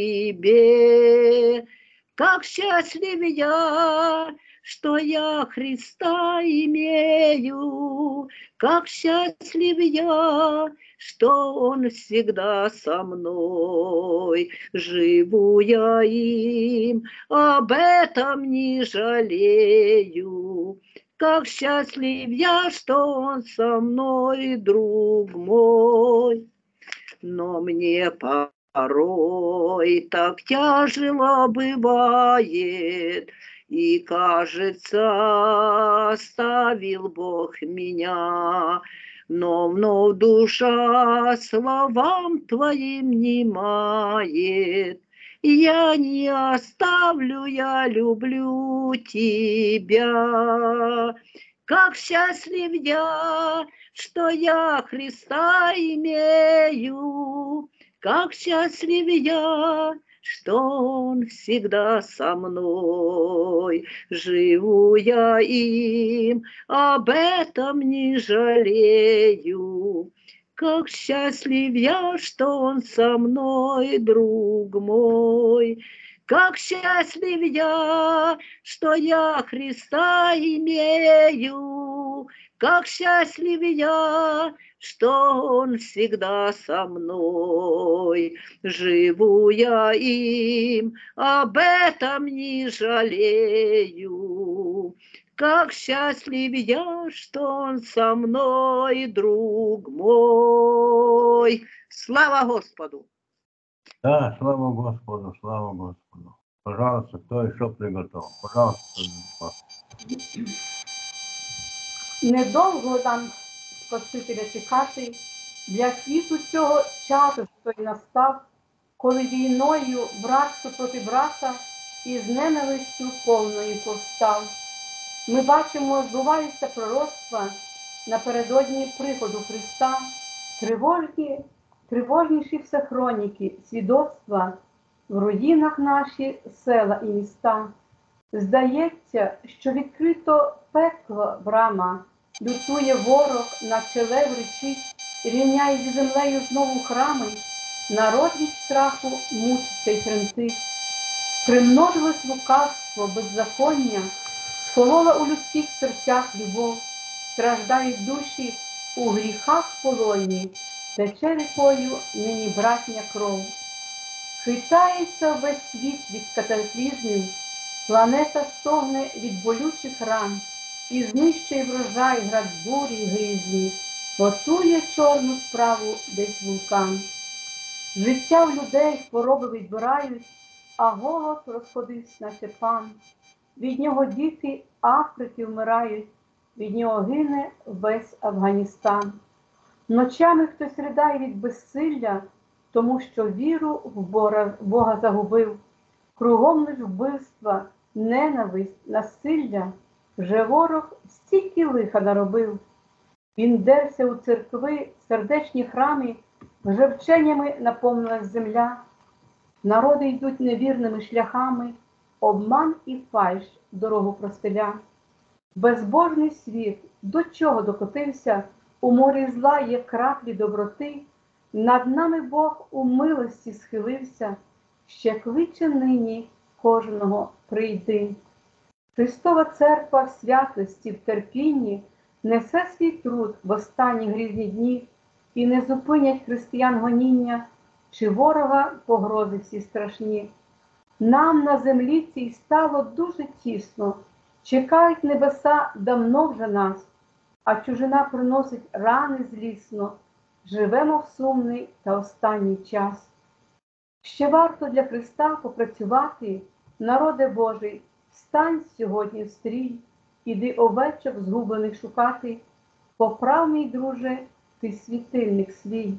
себе. Как счастлив я, что я Христа имею, как счастлив я, что Он всегда со мной. Живу я им, об этом не жалею. Как счастлив я, что Он со мной, друг мой. Но мне порой так тяжело бывает, и, кажется, оставил Бог меня, но вновь душа словам Твоим внимает. Я не оставлю, я люблю Тебя. Как счастлив я, что я Христа имею, как счастлив я, что Он всегда со мной. Живу я им, об этом не жалею. Как счастлив я, что Он со мной, друг мой. Как счастлив я, что я Христа имею. Как счастлив я, что Он всегда со мной. Живу я им, об этом не жалею. Как счастлив я, что он со мной, друг мой. Слава Господу! Да, слава Господу, слава Господу. Пожалуйста, кто еще приготовил? Пожалуйста. Недовго нам Спасителя чекати, для світу цього часу, що й настав, коли війною брат супроти брата і з ненавистю повною повстав. Ми бачимо, збуваються пророцтва напередодні приходу Христа, тривожні, тривожніші все хроніки, свідоцтва, в руїнах наші села і міста. Здається, що відкрито пекло брама, лютує ворог, наче лев речить, рівняє зі землею знову храми, народ від страху мучиться й тремтить. Примножилось лукавство, беззаконня, схолола у людських серцях любов, страждають душі у гріхах полонні, тече рікою нині братня кров. Хитається весь світ від катаклізмів, планета стогне від болючих ран, і знищує врожай град бурі грізні, готує чорну справу десь вулкан. Життя в людей хвороби відбирають, а голод розходився, наче пан. Від нього діти Африки вмирають, від нього гине весь Афганістан. Ночами хтось ридає від безсилля, тому що віру в Бога, Бога загубив. Кругом лиш вбивства, ненависть, насилля, вже ворог стільки лиха наробив. Він дерся у церкви, сердечні храми, вже вченнями наповнилась земля. Народи йдуть невірними шляхами, обман і фальш дорогу простеля. Безбожний світ до чого докотився, у морі зла є краплі доброти, над нами Бог у милості схилився, ще кличе нині кожного прийди. Христова церква в святості, в терпінні несе свій труд в останні грізні дні, і не зупинять християн гоніння, чи ворога погрози всі страшні. Нам на землі цій стало дуже тісно, чекають небеса давно вже нас, а чужина приносить рани злісно, живемо в сумний та останній час. Ще варто для Христа попрацювати, народе Божий, встань сьогодні в стрій, іди овечок згублених шукати, поправ, мій друже, ти світильник свій.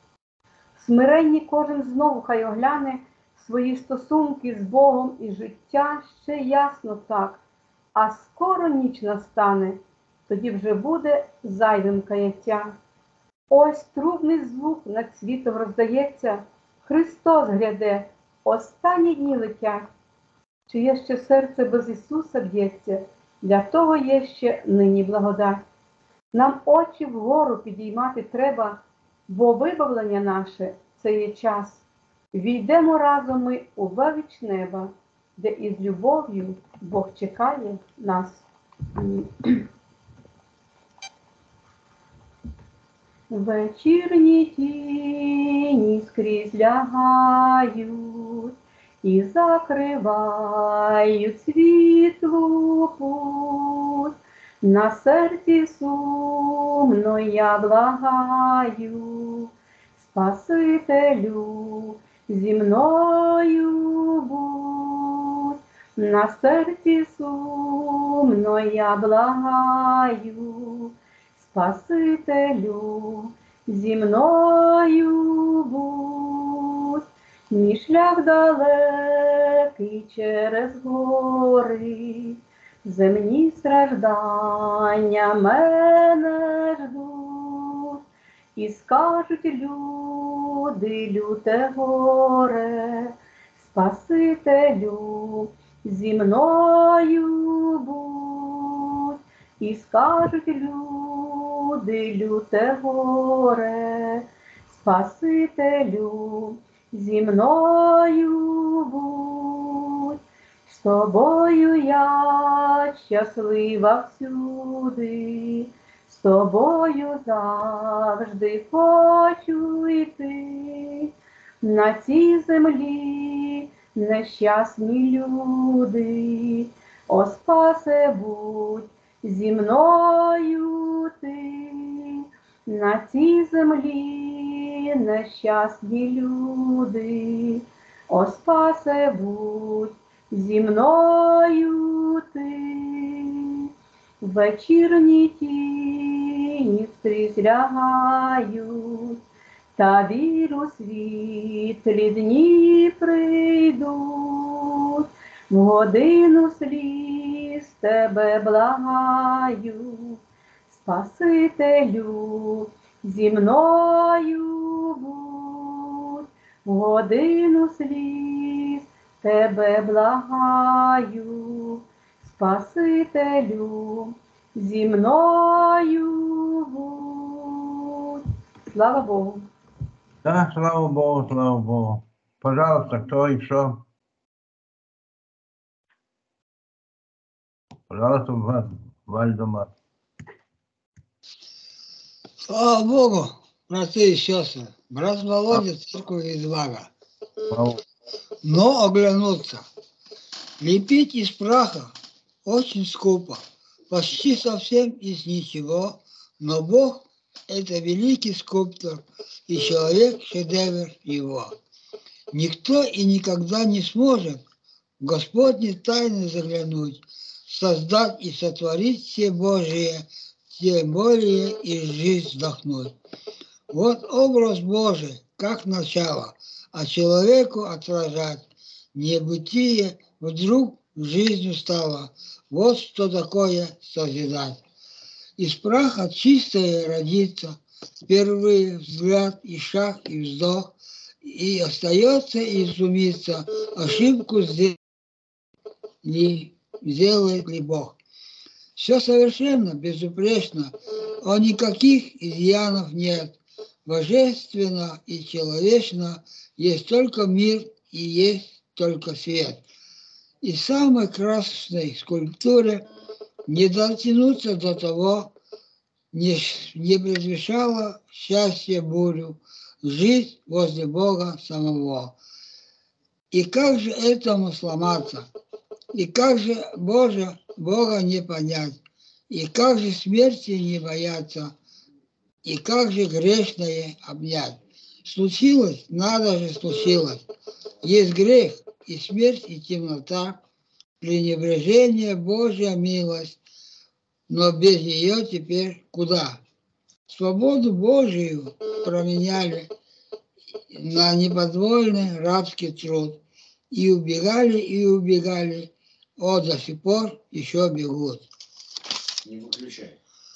В смиренні кожен знову хай огляне свої стосунки з Богом і життя ще ясно так, а скоро ніч настане, тоді вже буде зайвим каяття. Ось трубний звук над світом роздається, Христос гряде, останні дні летять. Чиє ще серце без Ісуса б'ється, для того є ще нині благодать. Нам очі вгору підіймати треба, бо вибавлення наше – це є час. Війдемо разом ми у велич неба, де із любов'ю Бог чекає нас. Вечірні тіні скрізь лягають і закривають світлу путь. На серці сумно я благаю, Спасителю, зі мною будь. На серці сумно я благаю, Спасителю, зі мною будь. Мій шлях далекий через гори, земні страждання мене ждуть, і скажуть люди, люте горе, Спасителю, зі мною будь, і скажуть люди, люте горе, Спасителю, зі мною будь. З тобою я щаслива всюди, з тобою завжди хочу йти. На цій землі нещасні люди О, спасе будь зі мною ти, на цій землі нещасні люди. О, спасе будь зі мною ти, вечірні тіні скрізь лягають, та віру світлі дні прийдуть, в годину сліз тебе благаю, Спасителю, зі мною будь, в годину сліз тебе благаю, Спасителю, зі мною будь. Слава Богу. Да, слава Богу, слава Богу. Пожалуйста, кто еще? Пожалуйста, Ва- Вальдемар. Слава Богу, братья и сестры. Брат Володя, церковь Извага. Слава- Но оглянуться. Лепить из праха очень скупо, почти совсем из ничего, но Бог – это великий скульптор, и человек – шедевр его. Никто и никогда не сможет в Господне тайны заглянуть, создать и сотворить все Божие, тем более и жизнь вдохнуть. Вот образ Божий, как начало, а человеку отражать небытие вдруг в жизнь стало. Вот что такое созидать. Из праха чистое родится, впервые взгляд и шаг, и вздох, и остается изумиться, ошибку сделать ли, сделает ли Бог. Все совершенно, безупречно, а никаких изъянов нет. Божественно и человечно есть только мир и есть только свет. И самой красочной скульптуре не дотянуться до того, не, не предвещало счастье бурю, жить возле Бога самого. И как же этому сломаться? И как же Боже, Бога не понять? И как же смерти не бояться? И как же грешное обнять? Случилось, надо же случилось. Есть грех и смерть, и темнота, пренебрежение, Божья милость, но без нее теперь куда? Свободу Божию променяли на неподвольный рабский труд. И убегали, и убегали, о, до сих пор еще бегут. Не выключай.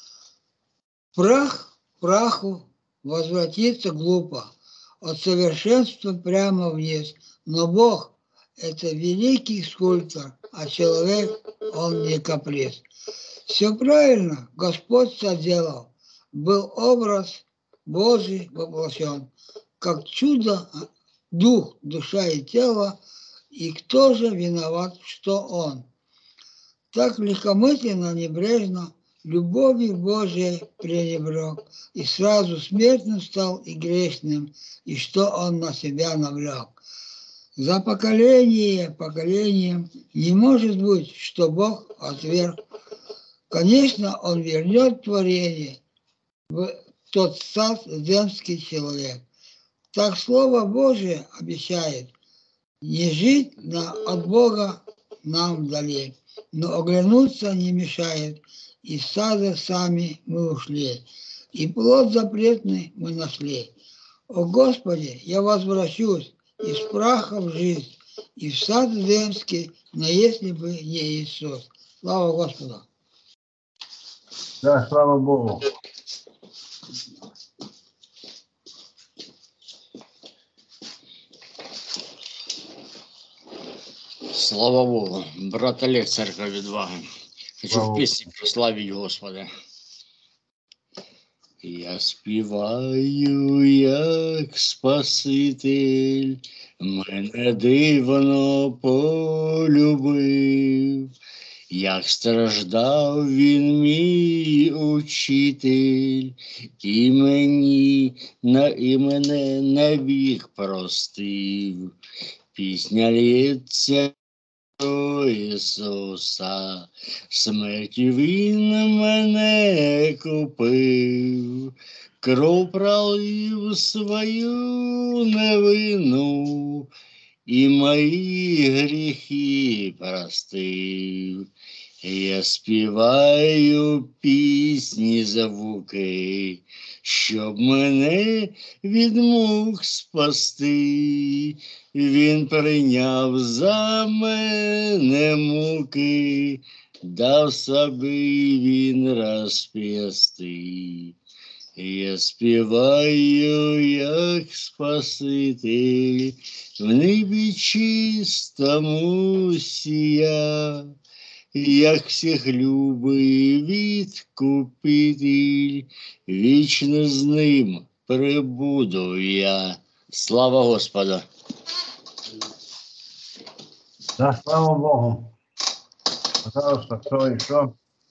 Прах праху возвратиться глупо, от совершенства прямо вниз. Но Бог – это великий скульптор, а человек – он не каприз. Все правильно Господь соделал, был образ Божий воплощен, как чудо, дух, душа и тело, и кто же виноват, что он? Так легкомысленно, небрежно, любовью Божией пренебрег, и сразу смертным стал и грешным, и что он на себя навлек. За поколение поколением не может быть, что Бог отверг. Конечно, он вернет творение в тот сад земский человек. Так Слово Божие обещает не жить на, от Бога нам вдали, но оглянуться не мешает. Из сада сами мы ушли, и плод запретный мы нашли. О Господи, я возвращусь из праха в жизнь, и в сад земский, но если бы не Иисус. Слава Господу! Да, слава Богу. Слава Богу. Брат Олег, церковь Відвага. Хочу Слава в Богу. пісні прославити Господа. Я співаю, як Спаситель, мене дивно полюбив, як страждав він мій учитель, і мені на і мене навік простив. Пісня лється Ісуса, смертю Він мене купив, кров пролив свою невину, і мої гріхи простив. Я співаю пісні звуки, щоб мене від мук спасти. Він прийняв за мене муки, дав собі він розп'ястий. Я співаю, як Спаситель, в небі чистому сія, як всіх любив відкупитель, вічно з ним прибуду я. Слава Господу! Да, слава Богу. Пожалуйста, кто еще?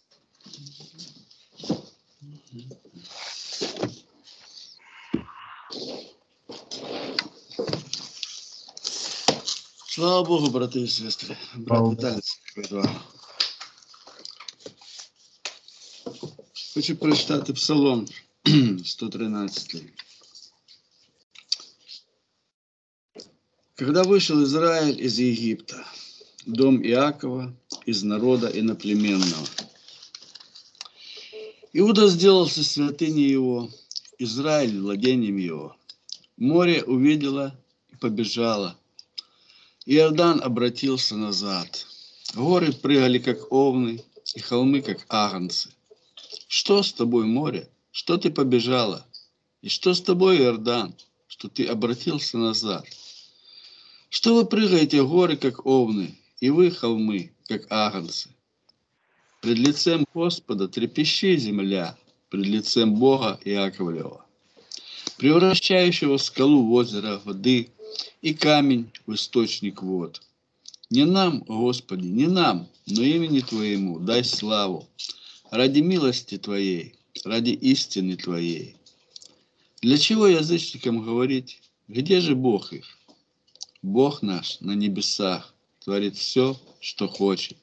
Слава Богу, брати і сестри. Слава Брат Віталій, церква два. Хочу прочитати Псалом сто тринадцатый. Когда вышел Израиль из Египта, дом Иакова из народа иноплеменного, Иуда сделался святыней его, Израиль владением его. Море увидело и побежало. Иордан обратился назад. Горы прыгали, как овны, и холмы, как агнцы. Что с тобой, море? Что ты побежала? И что с тобой, Иордан, что ты обратился назад? Что вы прыгаете, горы, как овны, и вы, холмы, как агнцы? Пред лицем Господа трепещи земля, пред лицем Бога Иаковлева, превращающего скалу в озеро воды и камень в источник вод. Не нам, Господи, не нам, но имени Твоему дай славу, ради милости Твоей, ради истины Твоей. Для чего язычникам говорить, где же Бог их? Бог наш на небесах творит все, что хочет.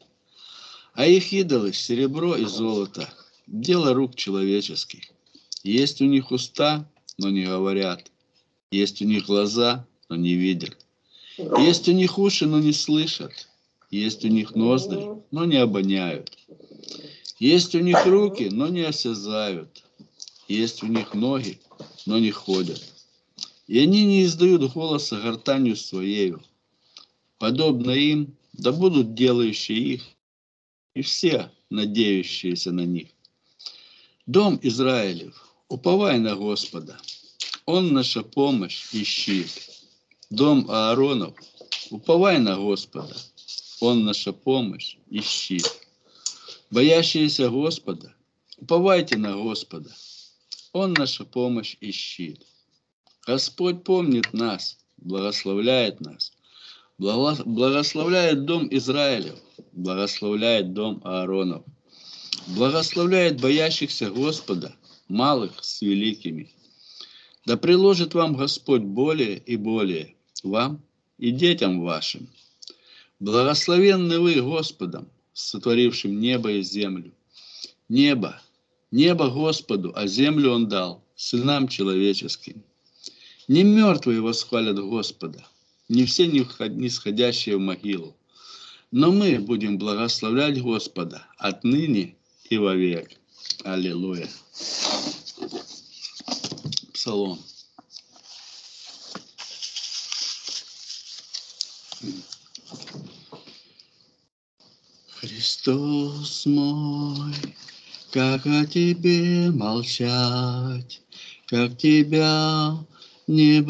А их идолы — серебро и золото, дело рук человеческих. Есть у них уста, но не говорят. Есть у них глаза, но не видят. Есть у них уши, но не слышат. Есть у них ноздри, но не обоняют. Есть у них руки, но не осязают. Есть у них ноги, но не ходят. И они не издают голоса гортанью своею. Подобно им, да будут делающие их, и все надеющиеся на них. Дом Израилев, уповай на Господа. Он наша помощь и щит. Дом Ааронов, уповай на Господа. Он наша помощь и щит. Боящиеся Господа, уповайте на Господа. Он наша помощь и щит. Господь помнит нас, благословляет нас. Благословляет дом Израилев, благословляет дом Ааронов. Благословляет боящихся Господа, малых с великими. Да приложит вам Господь более и более, вам и детям вашим. Благословенны вы Господом, сотворившим небо и землю. Небо, небо Господу, а землю Он дал сынам человеческим. Не мертвые восхвалят Господа, не все нисходящие в могилу. Но мы будем благословлять Господа отныне и вовек. Аллилуйя. Псалом. Христос мой, как о Тебе молчать, как Тебя не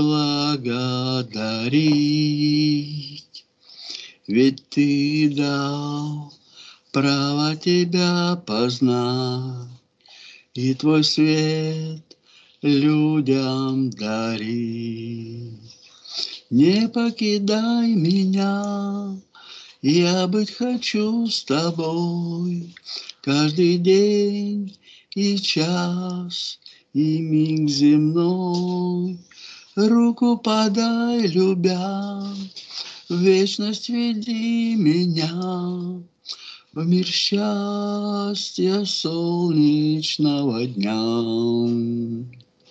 благодарить. Ведь Ты дал право Тебя познать, и Твой свет людям дарить. Не покидай меня, я быть хочу с Тобой каждый день и час, и миг земной. Руку подай, любя, в вечность веди меня, в мир счастья солнечного дня.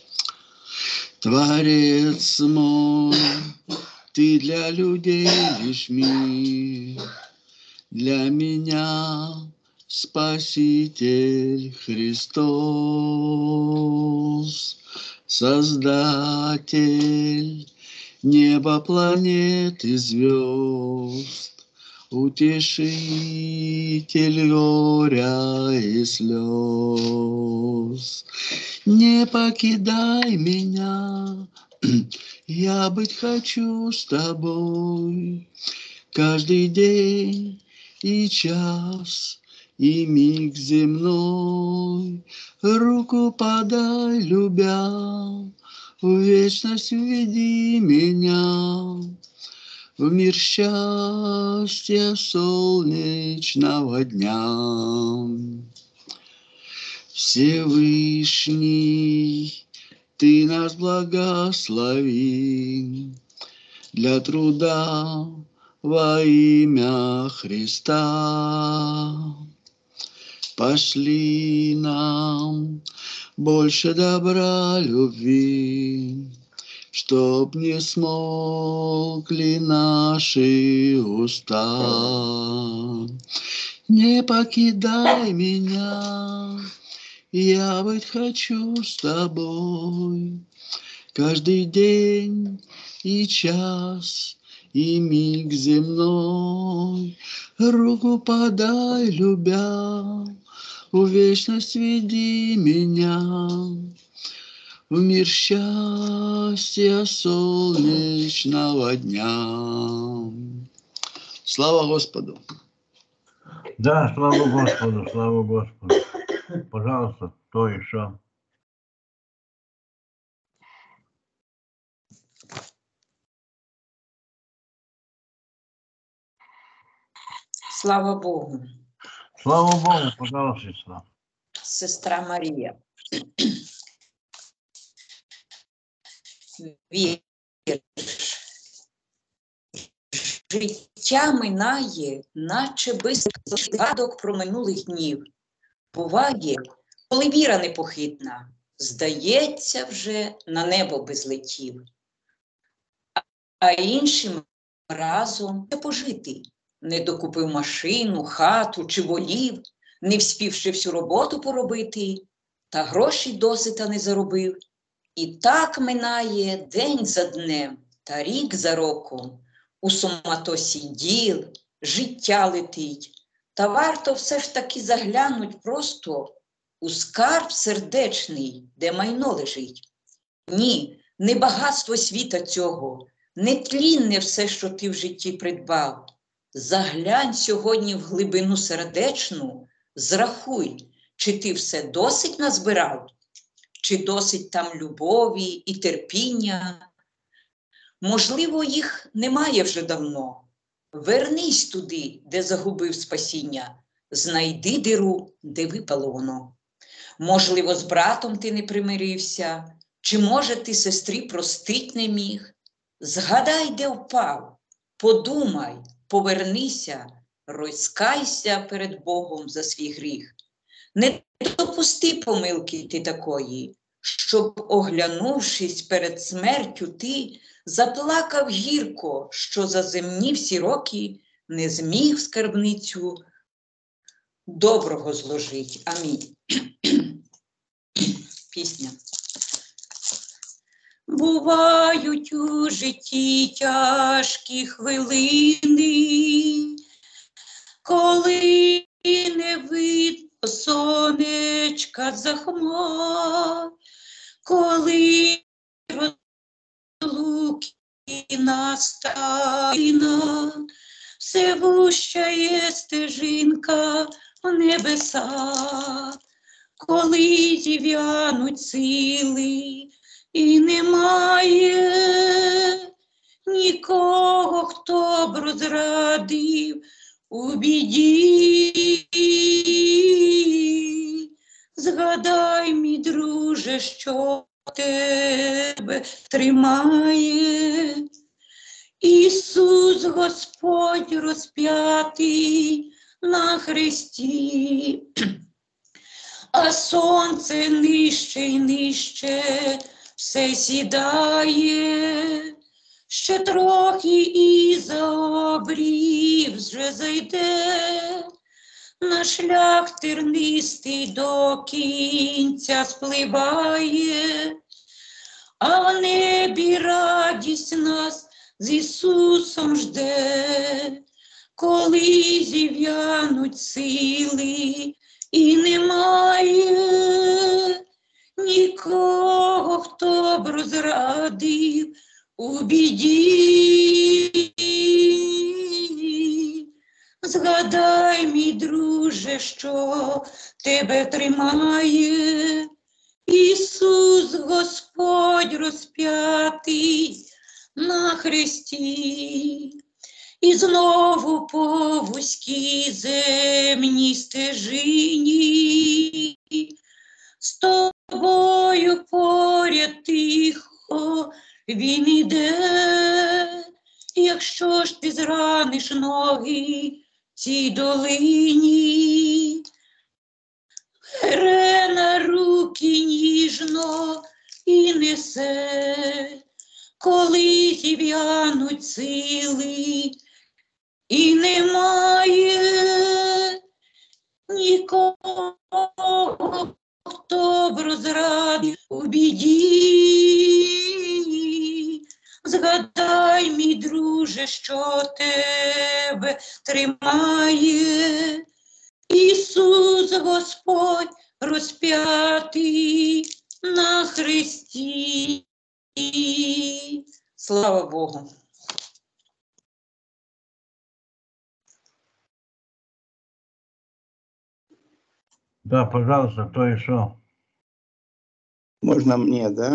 Творец мой, ты для людей лишь мир, для меня Спаситель Христос, Создатель неба, планет и звезд, Утешитель горя и слез. Не покидай меня, я быть хочу с тобой каждый день и час, и миг земной. Руку подай, любя, в вечность введи меня, в мир счастья солнечного дня. Всевышний, ты нас благослови для труда во имя Христа. Пошли нам больше добра, любви, чтоб не смолкли наши уста. Не покидай меня, я быть хочу с тобой каждый день и час, и миг земной. Руку подай, любя, в вечность веди меня, в мир счастья солнечного дня. Слава Господу! Да, слава Господу, слава Господу. Пожалуйста, кто еще? Слава Богу. Слава Богу, пожалуйста, сестра. Сестра Марія. Вірш. Життя минає, наче без згадок про минулих днів. Буває, коли віра непохитна, здається, вже на небо би злетів. А іншим разом не пожити. Не докупив машину, хату чи волів, не вспівши всю роботу поробити, та гроші досита не заробив. І так минає день за днем, та рік за роком. У суматосі діл, життя летить. Та варто все ж таки заглянуть просто у скарб сердечний, де майно лежить. Ні, не багатство світа цього, не тлінне все, що ти в житті придбав. Заглянь сьогодні в глибину сердечну, зрахуй, чи ти все досить назбирав, чи досить там любові і терпіння. Можливо, їх немає вже давно. Вернись туди, де загубив спасіння, знайди диру, де випало воно. Можливо, з братом ти не примирився, чи, може, ти сестрі простить не міг. Згадай, де впав, подумай, повернися, розкайся перед Богом за свій гріх. Не допусти помилки ти такої, щоб, оглянувшись перед смертю, ти заплакав гірко, що за земні всі роки не зміг в скарбницю доброго зложить. Амінь. Пісня. Бувають у житті тяжкі хвилини, коли не видно сонечка за хмар, коли розлуки настає, все вущає стежинка в небеса, коли зів'януть сили, і немає нікого, хто б розрадив у біді. Згадай, мій друже, що тебе тримає, Ісус Господь розп'ятий на хресті, а сонце нижче й нижче все сідає, ще трохи і за обрів вже зайде, на шлях тернистий до кінця спливає, а в небі радість нас з Ісусом жде, коли зів'януть сили і немає нікого, хто б розрадив у біді. Згадай, мій друже, що тебе тримає Ісус Господь розп'ятий на хресті. І знову по вузькій земній стежині з тобою поряд тихо він іде. Якщо ж ти зраниш ноги в цій долині, бере на руки ніжно і несе, коли зів'януть сили і немає нікого, хто б розрадив у біді. Згадай, мій друже, що тебе тримає Ісус Господь розп'ятий на хресті. Слава Богу! Да, пожалуйста, кто еще? Можно мне, да?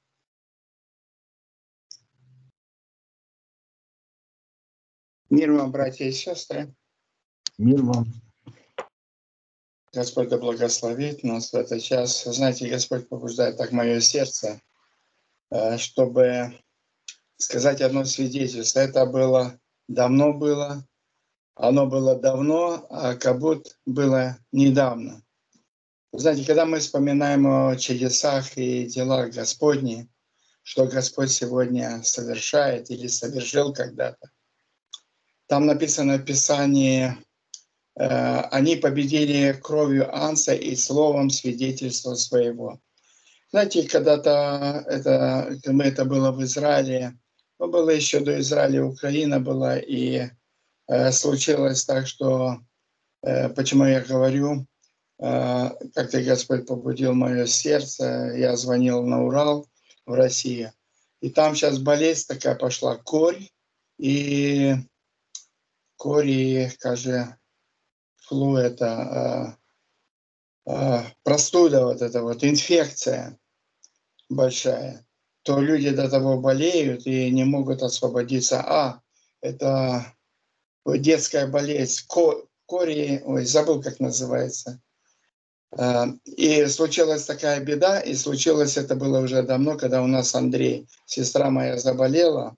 Мир вам, братья и сестры. Мир вам. Господь да благословит нас в этот час. Знаете, Господь побуждает так мое сердце, чтобы сказать одно свидетельство. Это было, давно было, оно было давно, а как будто было недавно. Знаете, когда мы вспоминаем о чудесах и делах Господних, что Господь сегодня совершает или совершил когда-то, там написано в Писании, э, они победили кровью Анца и словом свидетельства своего. Знаете, когда-то это, когда это было в Израиле, ну, было еще до Израиля, Украина была, и э, случилось так, что, э, почему я говорю, э, как-то Господь побудил мое сердце, я звонил на Урал в Россию, и там сейчас болезнь такая пошла, корь, и корь, и, каже, флу, это э, э, простуда, вот эта вот инфекция большая, то люди до того болеют и не могут освободиться. А, это детская болезнь, кори, ой, забыл, как называется. И случилась такая беда, и случилось это было уже давно, когда у нас Андрей, сестра моя, заболела,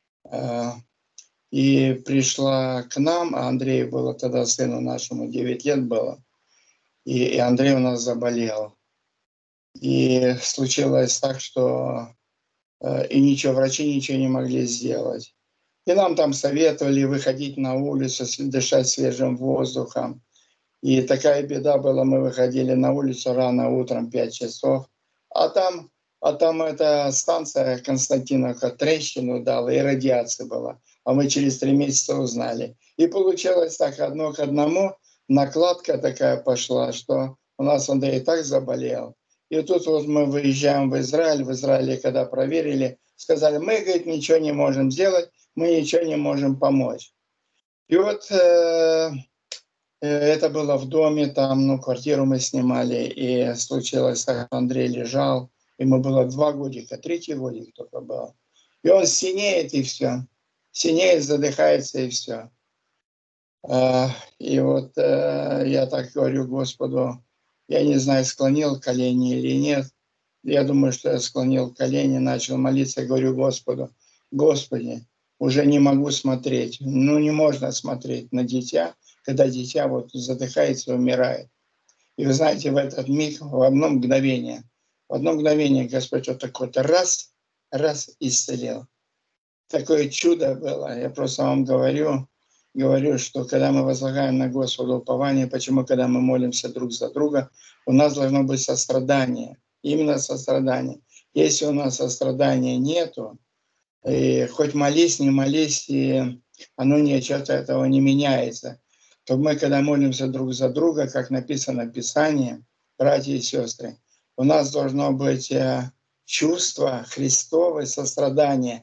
и пришла к нам, а Андрею было тогда, сыну нашему, девять лет было, и, и Андрей у нас заболел. И случилось так, что и ничего, врачи ничего не могли сделать. И нам там советовали выходить на улицу, дышать свежим воздухом. И такая беда была, мы выходили на улицу рано утром, пять часов, а там, а там эта станция Константиновка трещину дала, и радиация была. А мы через три месяца узнали. И получилось так, одно к одному, накладка такая пошла, что у нас Андрей так заболел. И тут вот мы выезжаем в Израиль, в Израиле, когда проверили, сказали, мы, говорит, ничего не можем сделать, мы ничего не можем помочь. И вот э, это было в доме, там, ну, квартиру мы снимали, и случилось так, Андрей лежал, ему было два годика, третий годик только был. И он синеет, и все. Синеет, задыхается, и все. И вот э, я так говорю Господу, я не знаю, склонил колени или нет. Я думаю, что я склонил колени, начал молиться, говорю Господу, Господи, уже не могу смотреть. Ну, не можно смотреть на дитя, когда дитя вот задыхается и умирает. И вы знаете, в этот миг, в одно мгновение, в одно мгновение Господь вот такой-то раз, раз исцелил. Такое чудо было. Я просто вам говорю, говорю, что когда мы возлагаем на Господа упование, почему, когда мы молимся друг за друга, у нас должно быть сострадание. Именно сострадание. Если у нас сострадания нету, и хоть молись, не молись, и оно ничего этого не меняется, то мы, когда молимся друг за друга, как написано в Писании, братья и сестры, у нас должно быть чувство Христовое, сострадание.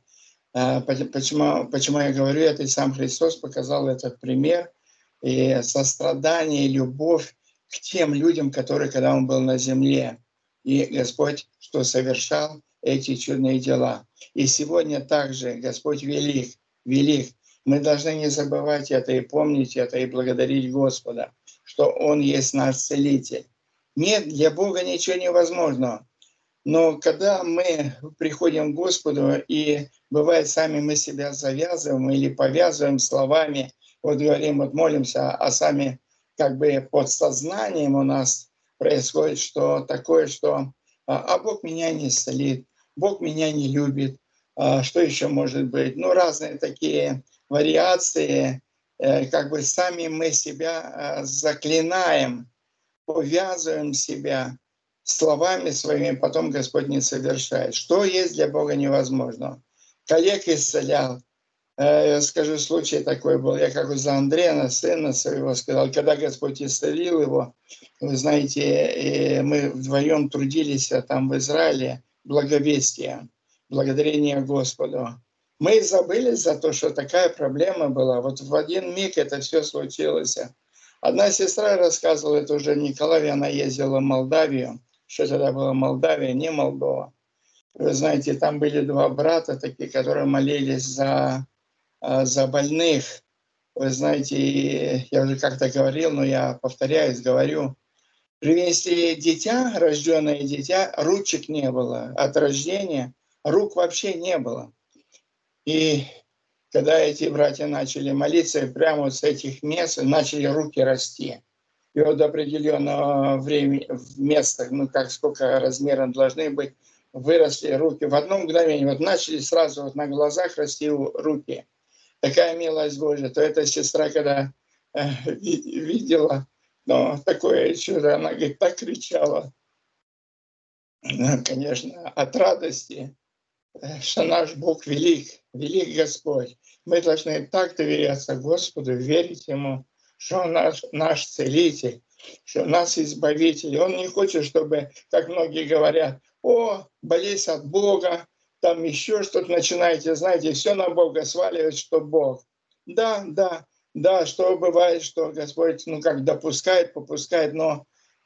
Почему, почему я говорю это, и сам Христос показал этот пример, и сострадание, и любовь к тем людям, которые, когда Он был на земле, и Господь, что совершал эти чудные дела. И сегодня также Господь велик, велик. Мы должны не забывать это и помнить это, и благодарить Господа, что Он есть наш Целитель. Нет, для Бога ничего невозможного. Но когда мы приходим к Господу, и бывает, сами мы себя завязываем или повязываем словами, вот говорим, вот молимся, а сами как бы под сознанием у нас происходит что такое, что «а Бог меня не исцелит», «Бог меня не любит», что еще может быть? Ну, разные такие вариации, как бы сами мы себя заклинаем, повязываем себя словами своими, потом Господь не совершает. Что есть для Бога невозможного? Коллег исцелял. Я скажу, случай такой был. Я как за Андрея, сына своего, сказал, когда Господь исцелил его, вы знаете, мы вдвоем трудились там в Израиле, благовестие, благодарение Господу. Мы забыли за то, что такая проблема была. Вот в один миг это все случилось. Одна сестра рассказывала, это уже Николаеве, она ездила в Молдавию. Что тогда была Молдавия, не Молдова. Вы знаете, там были два брата такие, которые молились за, за больных. Вы знаете, я уже как-то говорил, но я повторяюсь, говорю. Привезли дитя, рожденное дитя, ручек не было от рождения, рук вообще не было. И когда эти братья начали молиться, прямо вот с этих мест начали руки расти. И вот до определенного времени, места, ну как сколько размером должны быть, выросли руки. В одно мгновение вот начали сразу вот на глазах расти руки. Такая милость Божья. То эта сестра, когда э, видела, но такое чудо, она, говорит, так кричала, ну, конечно, от радости, что наш Бог велик, велик Господь. Мы должны так доверяться Господу, верить Ему, что Он наш, наш Целитель, что Он наш Избавитель. Он не хочет, чтобы, как многие говорят, о, болезнь от Бога, там еще что-то начинаете, знаете, все на Бога сваливать, что Бог. Да, да, да, что бывает, что Господь, ну как допускает, попускает, но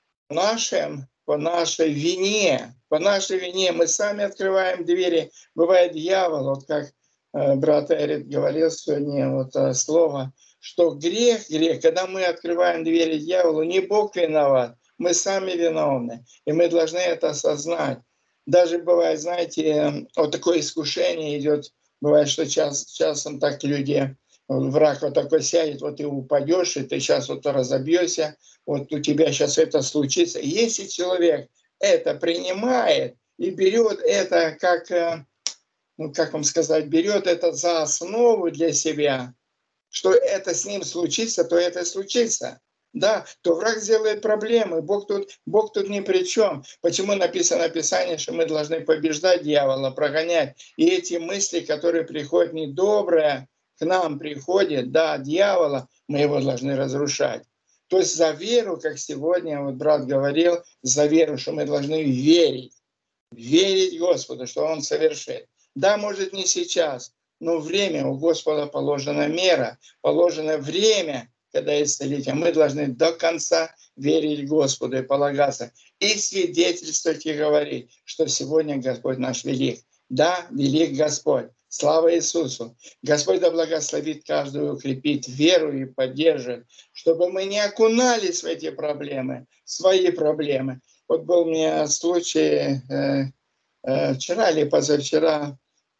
нашим, по нашей вине, по нашей вине мы сами открываем двери. Бывает дьявол, вот как э, брат Эрит говорил сегодня, вот э, слово, что грех, грех, когда мы открываем двери дьяволу, не Бог виноват, мы сами виновны, и мы должны это осознать. Даже бывает, знаете, вот такое искушение идет, бывает, что час, часом так люди, враг вот такой сядет, вот ты упадешь, и ты сейчас вот разобьешься, вот у тебя сейчас это случится. Если человек это принимает и берет это как, ну как вам сказать, берет это за основу для себя, что это с ним случится, то это случится. Да, то враг сделает проблемы. Бог тут, Бог тут ни при чем. Почему написано в Писании, что мы должны побеждать дьявола, прогонять. И эти мысли, которые приходят недобрые, к нам приходят, да, дьявола, мы его должны разрушать. То есть за веру, как сегодня вот брат говорил, за веру, что мы должны верить. Верить Господу, что Он совершит. Да, может, не сейчас, но время у Господа положена мера, положено время, когда исцелить. А мы должны до конца верить Господу и полагаться. И свидетельствовать и говорить, что сегодня Господь наш велик. Да, велик Господь. Слава Иисусу! Господь да благословит каждую, укрепит веру и поддержит, чтобы мы не окунались в эти проблемы, свои проблемы. Вот был у меня случай э, э, вчера или позавчера,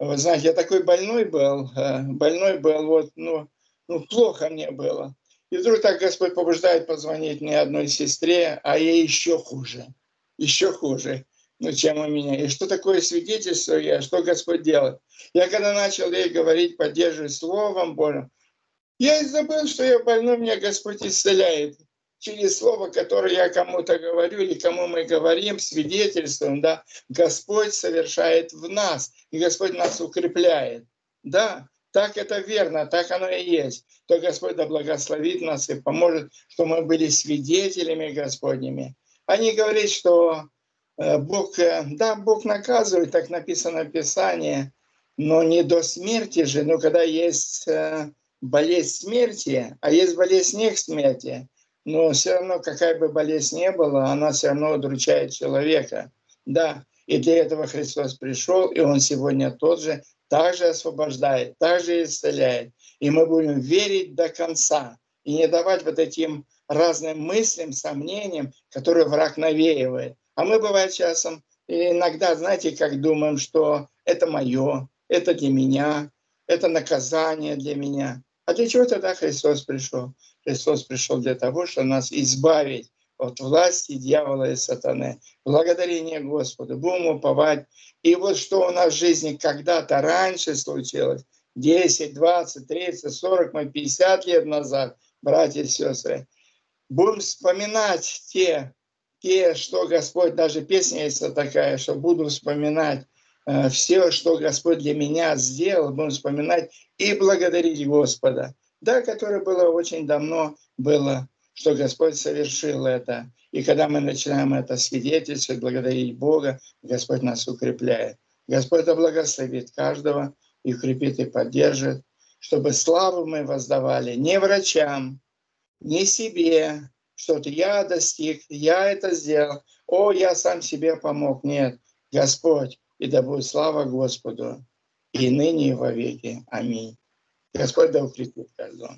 Вы знаете, я такой больной был, э, больной был, вот, ну, ну, плохо мне было. И вдруг так Господь побуждает позвонить мне одной сестре, а ей еще хуже, еще хуже, ну, чем у меня. И что такое свидетельство я, что Господь делает? Я когда начал ей говорить, поддерживать Словом Божьим, я и забыл, что я больной, меня Господь исцеляет. Через слово, которое я кому-то говорю или кому мы говорим, свидетельствуем, да, Господь совершает в нас, и Господь нас укрепляет. Да, так это верно, так оно и есть. То Господь да благословит нас и поможет, что мы были свидетелями Господними. Они говорят, что Бог, да, Бог наказывает, так написано в Писании, но не до смерти же, но когда есть болезнь смерти, а есть болезнь не смерти, но все равно, какая бы болезнь ни была, она все равно удручает человека. Да, и для этого Христос пришел, и Он сегодня тот же, также освобождает, также исцеляет. И мы будем верить до конца и не давать вот этим разным мыслям, сомнениям, которые враг навеивает. А мы, бывает, часом, иногда, знаете, как думаем, что это мое, это для меня, это наказание для меня. А для чего тогда Христос пришел? Христос пришел для того, чтобы нас избавить от власти дьявола и сатаны. Благодарение Господу, будем уповать. И вот что у нас в жизни когда-то раньше случилось, десять, двадцать, тридцать, сорок, мы пятьдесят лет назад, братья и сестры, будем вспоминать те, те, что Господь, даже песня есть такая, что буду вспоминать э, все, что Господь для меня сделал, будем вспоминать и благодарить Господа. Да, которое было очень давно, было, что Господь совершил это. И когда мы начинаем это свидетельствовать, благодарить Бога, Господь нас укрепляет. Господь да благословит каждого и укрепит и поддержит, чтобы славу мы воздавали не врачам, не себе, что-то я достиг, я это сделал, о, я сам себе помог. Нет, Господь, и да будет слава Господу, и ныне и во веки. Аминь. Господь да укрепит каждого.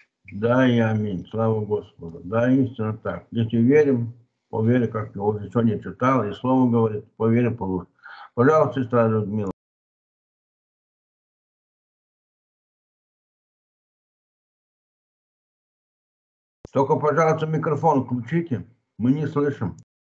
Да и аминь. Слава Господу. Да, истинно так. Если верим, по вере, как я уже сегодня читал, и слово говорит, по вере получше. Пожалуйста, сестра Людмила. Только, пожалуйста, микрофон включите. Мы не слышим.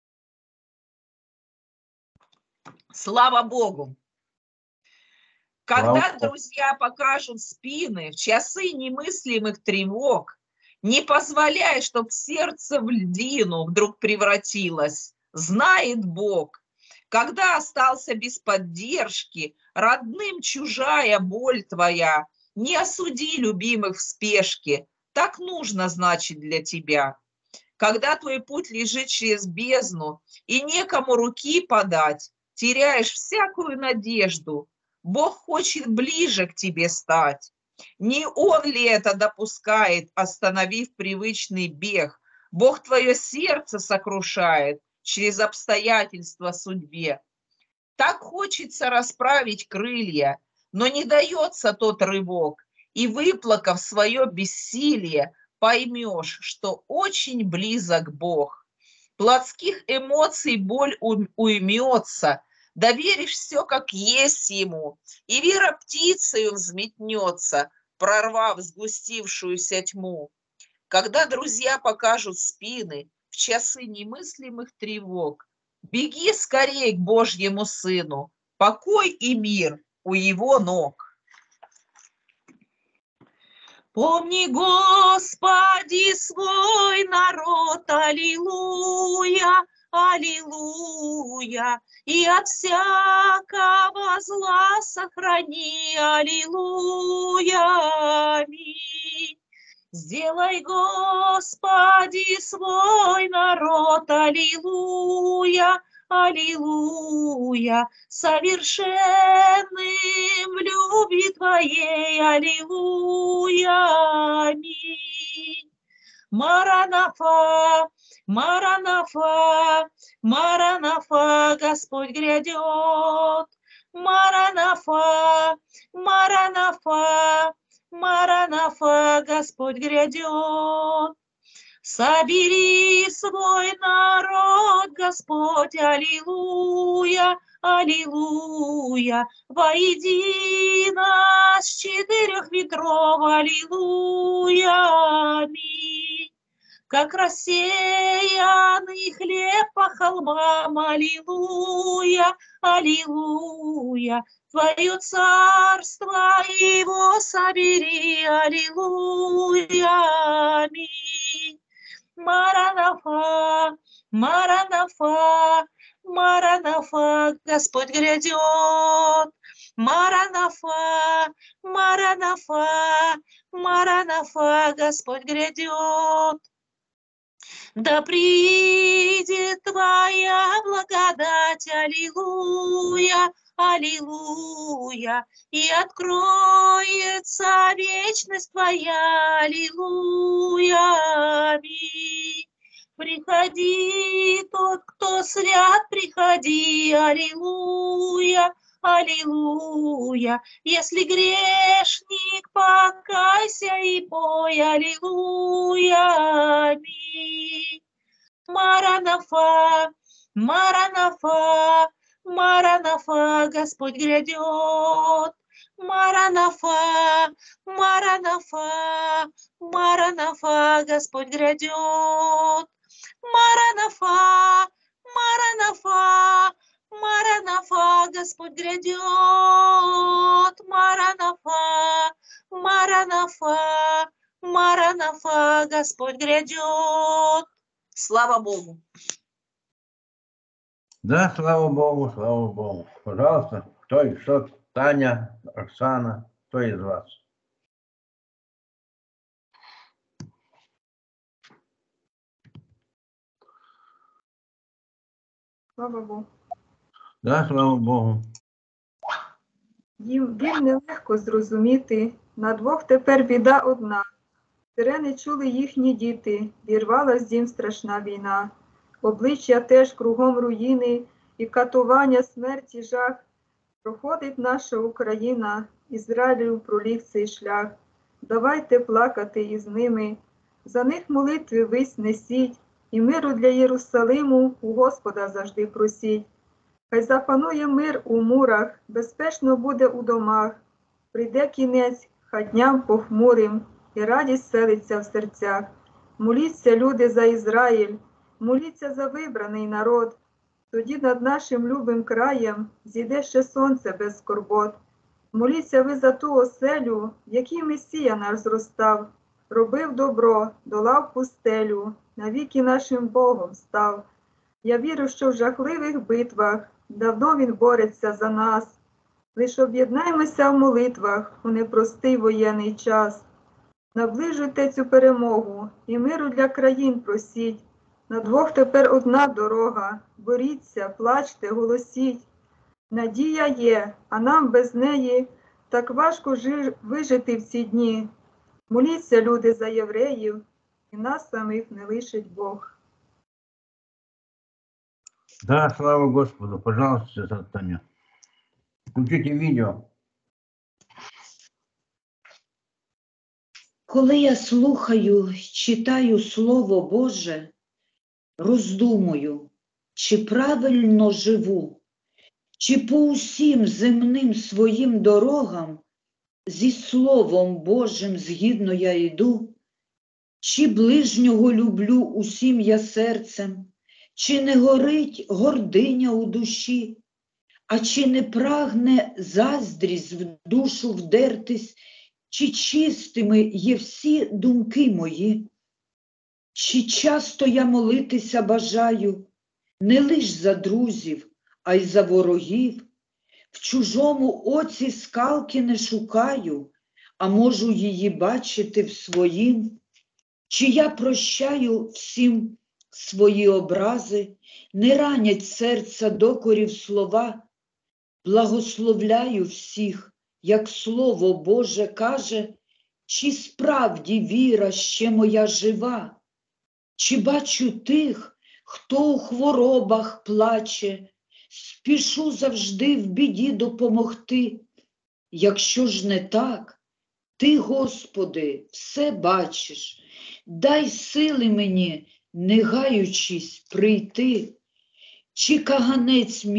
Слава Богу! Когда Слава. друзья покажут спины в часы немыслимых тревог, не позволяй, чтоб сердце в льдину вдруг превратилось, знает Бог. Когда остался без поддержки, родным чужая боль твоя, не осуди любимых в спешке, так нужно, значит, для тебя. Когда твой путь лежит через бездну и некому руки подать, теряешь всякую надежду, Бог хочет ближе к тебе стать. Не Он ли это допускает, остановив привычный бег? Бог твое сердце сокрушает через обстоятельства судьбе. Так хочется расправить крылья, но не дается тот рывок, и, выплакав свое бессилие, поймешь, что очень близок Бог. Плотских эмоций боль уймется, доверишь все как есть Ему, и вера птицею взметнется, прорвав сгустившуюся тьму. Когда друзья покажут спины в часы немыслимых тревог, беги скорей к Божьему Сыну, покой и мир у Его ног. Помни, Господи, свой народ, аллилуйя, аллилуйя, и от всякого зла сохрани, аллилуйя, аминь. Сделай, Господи, свой народ, аллилуйя, аллилуйя, совершенным в любви Твоей, аллилуйя, аминь. Маранафа, Маранафа, Маранафа, Господь грядет. Маранафа, Маранафа, Маранафа, Господь грядет. Собери свой народ, Господь, аллилуйя, аллилуйя, воедино с четырех ветров, аллилуйя, аминь. Как рассеянный хлеб по холмам, аллилуйя, аллилуйя, Твое царство его собери, аллилуйя, аминь. Маранафа, Маранафа, Маранафа, Господь грядет. Маранафа, Маранафа, Маранафа, Господь грядет. Да придет Твоя благодать, аллилуйя, аллилуйя, и откроется вечность Твоя, аллилуйя, аминь. Приходи, тот, кто свят, приходи, аллилуйя, аллилуйя. Если грешник, покайся и пой, аллилуйя, аминь. Маранафа, Маранафа, Маранафа, Господь грядет. Маранафа, Маранафа, Маранафа, Господь грядет. Маранафа, Маранафа, Маранафа, Господь грядет. Маранафа, Маранафа, Маранафа, Господь грядет. Слава Богу. Да, слава Богу, слава Богу. Пожалуйста, кто еще? Таня, Оксана, кто из вас? Слава Богу. Да, слава Богу. Їм їм нелегко зрозуміти, на двох тепер біда одна. Сирени чули їхні діти, вірвалась дім страшна війна. Обличчя теж кругом руїни, і катування, смерті, жах. Проходить наша Україна, Ізраїлю проліг цей шлях. Давайте плакати із ними, за них молитви вись несіть, і миру для Єрусалиму у Господа завжди просіть. Хай запанує мир у мурах, безпечно буде у домах. Прийде кінець, хай дням похмурим, і радість селиться в серцях. Моліться, люди, за Ізраїль, моліться за вибраний народ. Тоді над нашим любим краєм зійде ще сонце без скорбот. Моліться ви за ту оселю, в якій Месія наш зростав. Робив добро, долав пустелю, навіки нашим Богом став. Я вірю, що в жахливих битвах давно Він бореться за нас. Лиш об'єднаймося в молитвах у непростий воєнний час. Наближуйте цю перемогу і миру для країн просіть. На двох тепер одна дорога, боріться, плачте, голосіть. Надія є, а нам без неї так важко жи... вижити в ці дні. Моліться, люди, за євреїв, і нас самих не лишить Бог. Да, слава Господу. Пожалуйста, Таня. Включите видео. Коли я слухаю, читаю Слово Боже, роздумую, чи правильно живу, чи по усім земним своїм дорогам зі Словом Божим згідно я йду, чи ближнього люблю усім я серцем, чи не горить гординя у душі, а чи не прагне заздрість в душу вдертись, чи чистими є всі думки мої, чи часто я молитися бажаю, не лиш за друзів, а й за ворогів, в чужому оці скалки не шукаю, а можу її бачити в своїм, чи я прощаю всім свої образи, не ранять серця докорів слова, благословляю всіх, як Слово Боже каже, чи справді віра ще моя жива, чи бачу тих, хто у хворобах плаче, спішу завжди в біді допомогти. Якщо ж не так, Ти, Господи, все бачиш, дай сили мені, не гаючись, прийти. Чи каганець мій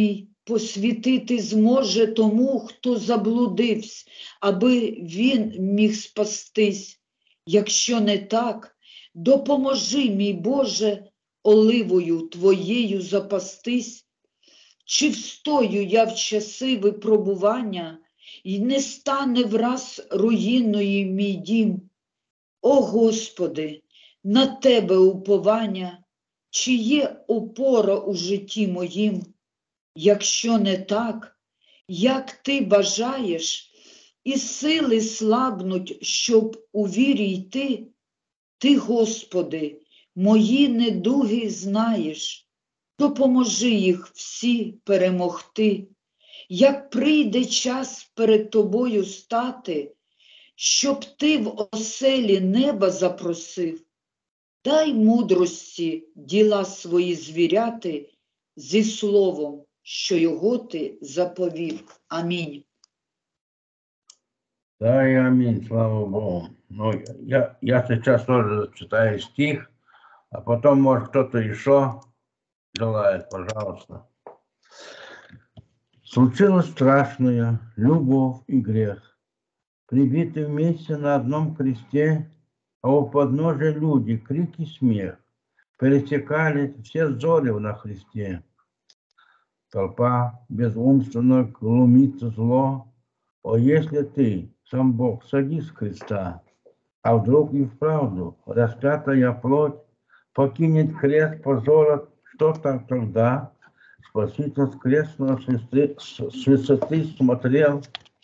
посвятити зможе тому, хто заблудився, аби він міг спастись. Якщо не так, допоможи, мій Боже, оливою Твоєю запастись. Чи встою я в часи випробування, і не стане враз руїною мій дім? О Господи, на Тебе уповання, чи є опора у житті моїм? Якщо не так, як Ти бажаєш, і сили слабнуть, щоб у вірі йти, Ти, Господи, мої недуги знаєш, допоможи їх всі перемогти. Як прийде час перед Тобою стати, щоб Ти в оселі неба запросив, дай мудрості діла свої звіряти зі словом, що його Ти заповів. Амінь. Да, и аминь, слава Богу. Ну, я, я сейчас тоже читаю стих, а потом, может, кто-то еще желает, пожалуйста. Случилось страшное, любовь и грех, прибиты вместе на одном кресте, а у подножия люди, крик и смех, пересекали все зори на Христе. Толпа безумственно глумится зло, о, если ты, сам Бог, садись с креста, а вдруг и вправду распятая плоть покинет крест позора, что там тогда? Спаситель с крестного с высоты, с высоты смотрел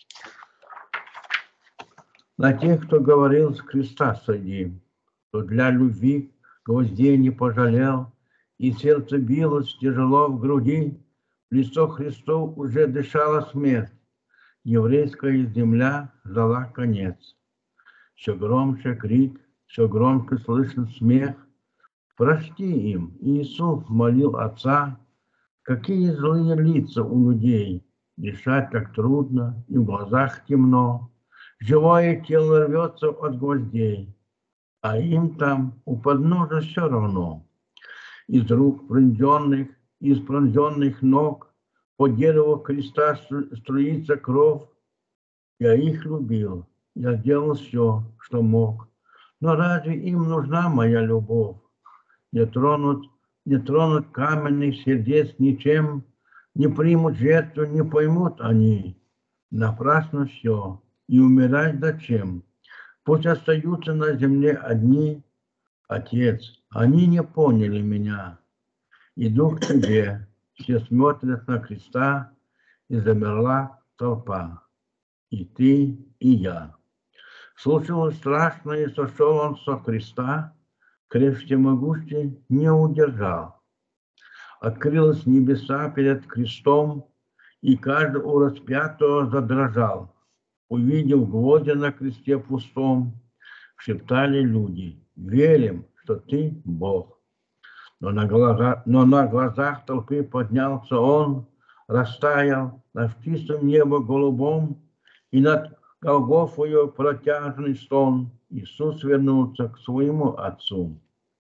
на тех, кто говорил с креста сойди, кто для любви гвоздей не пожалел, и сердце билось тяжело в груди, в лицо Христов уже дышала смерть. Еврейская земля ждала конец. Все громче крик, все громче слышен смех. Прости им, Иисус молил Отца, какие злые лица у людей, дышать так трудно, и в глазах темно. Живое тело рвется от гвоздей, а им там у подножия все равно. Из рук пронзенных, из пронзенных ног по дереву креста струится кровь. Я их любил, я сделал все, что мог. Но разве им нужна моя любовь? Не тронут, не тронут каменных сердец ничем, не примут жертву, не поймут они. Напрасно все, и умирать зачем? Пусть остаются на земле одни. Отец, они не поняли меня. Иду к тебе. Все смотрят на креста, и замерла толпа. И ты, и я. Случилось страшное, и сошел он со креста, крест всемогущий не удержал. Открылись небеса перед крестом, и каждый у распятого задрожал. Увидев гвозди на кресте пустом, шептали люди: верим, что ты Бог. Но на, глаза, но на глазах толпы поднялся он, растаял над чистым небом голубом, и над Голгофою протяжный стон. Иисус вернулся к своему Отцу.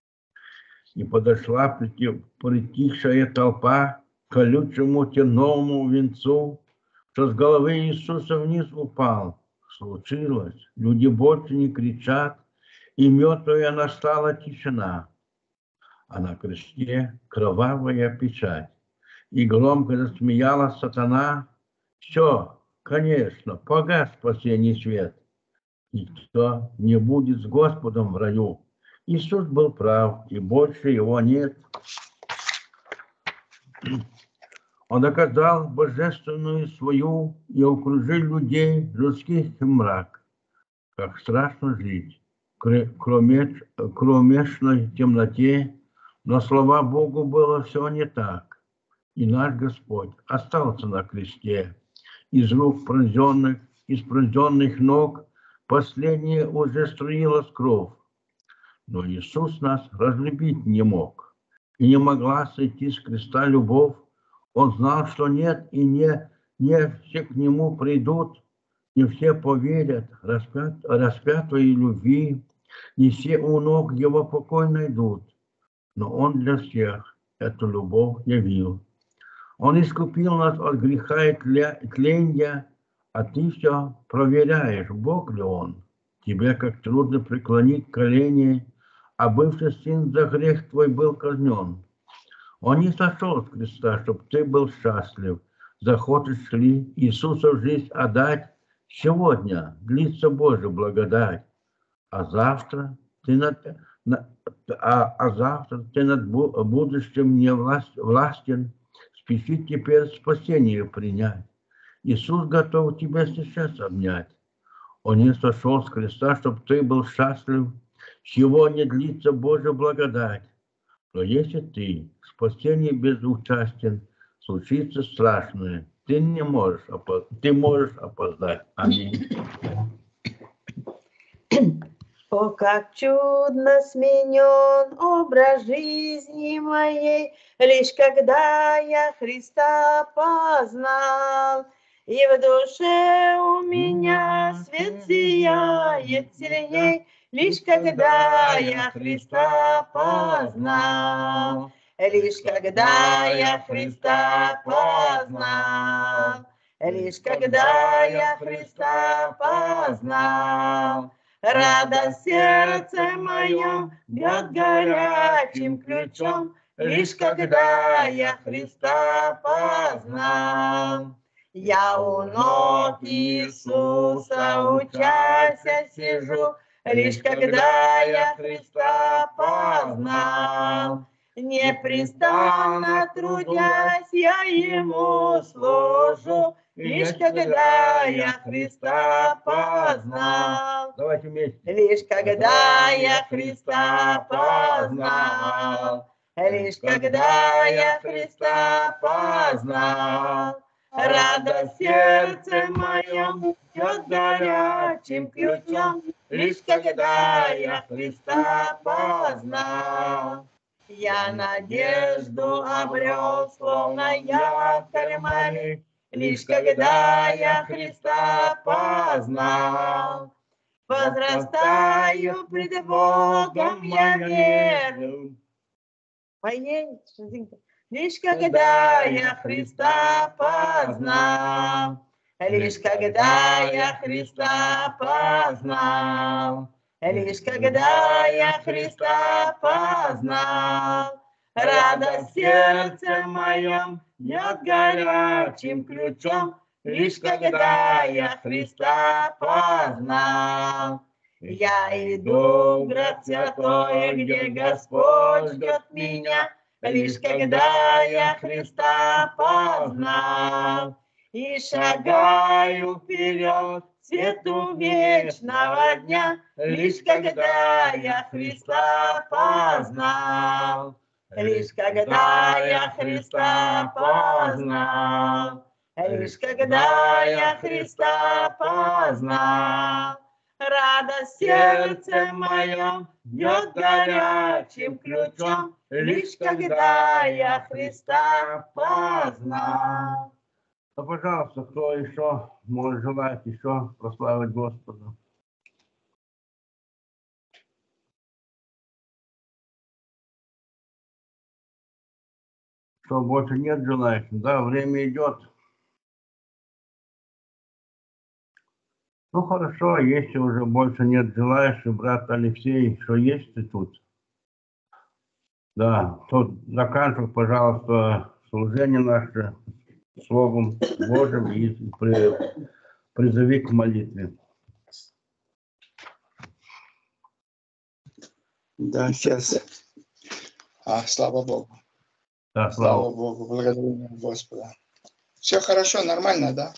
И подошла притихшая толпа к колючему терновому венцу, что с головы Иисуса вниз упал. Случилось, люди больше не кричат, и мертвая настала тишина. А на кресте кровавая печать. И громко засмеялась сатана. Все, конечно, погас спасенный свет. Никто не будет с Господом в раю. Иисус был прав, и больше его нет. Он доказал божественную свою и окружил людей людских мрак. Как страшно жить в кромешной темноте, но, слава Богу, было все не так. И наш Господь остался на кресте. Из рук пронзенных, из пронзенных ног последнее уже струилась кровь. Но Иисус нас разлюбить не мог. И не могла сойти с креста любовь. Он знал, что нет, и не, не все к Нему придут, не все поверят распят, распятой любви, не все у ног Его покой найдут. Но Он для всех эту любовь явил. Он искупил нас от греха и тля- тления, а ты все проверяешь, Бог ли он. Тебе как трудно преклонить колени, а бывший сын за грех твой был казнен. Он не сошел с креста, чтобы ты был счастлив. Захочешь ли Иисуса в жизнь отдать? Сегодня длится Божья благодать, а завтра ты над, на- а, а завтра ты над бу- будущим не власть, властен. Спеши теперь спасение принять. Иисус готов тебя сейчас обнять. Он не сошел с креста, чтобы ты был счастлив. Сегодня длится Божья благодать. Но если ты в спасении безучастен, случится страшное. Ты не можешь, опо- ты можешь опоздать. Аминь. О, как чудно сменен образ жизни моей, лишь когда я Христа познал. И в душе у меня свет сияет сильней, лишь когда я Христа познал. Лишь когда я Христа познал. Лишь когда я Христа познал. Радость сердце моем бьет горячим ключом, лишь когда я Христа познал. Я у ног Иисуса учася сижу, лишь когда я Христа познал. Непрестанно трудясь, я Ему служу, лишь когда я Христа познал. Давайте вместе. Лишь когда я Христа познал, лишь когда я Христа познал, радость сердце моем бьет горячим ключом, лишь когда я Христа познал. Я надежду обрел, словно якорь морей, лишь когда я Христа познал. Возрастаю пред Богом я верю. Лишь когда я Христа познал, лишь когда я Христа познал, лишь когда я Христа познал, радость сердце моем бьет горячим ключом, лишь когда я Христа познал. Я иду в град святой, где Господь ждет меня, лишь когда я Христа познал. И шагаю вперед к свету вечного дня, лишь когда я Христа познал. Лишь когда я Христа познал. Лишь когда я Христа познал, радость сердце моем бьет горячим ключом, лишь когда я Христа познал. Ну, пожалуйста, кто еще может желать еще прославить Господа? Что, больше нет желающих? Да, время идет. Ну хорошо, если уже больше нет желающих, брат Алексей, что есть ты тут? Да, то заканчивай, пожалуйста, служение наше Словом Божьим и при, призови к молитве. Да, сейчас. А, слава Богу. Да, слава. слава Богу, благодарим Господа. Все хорошо, нормально, да?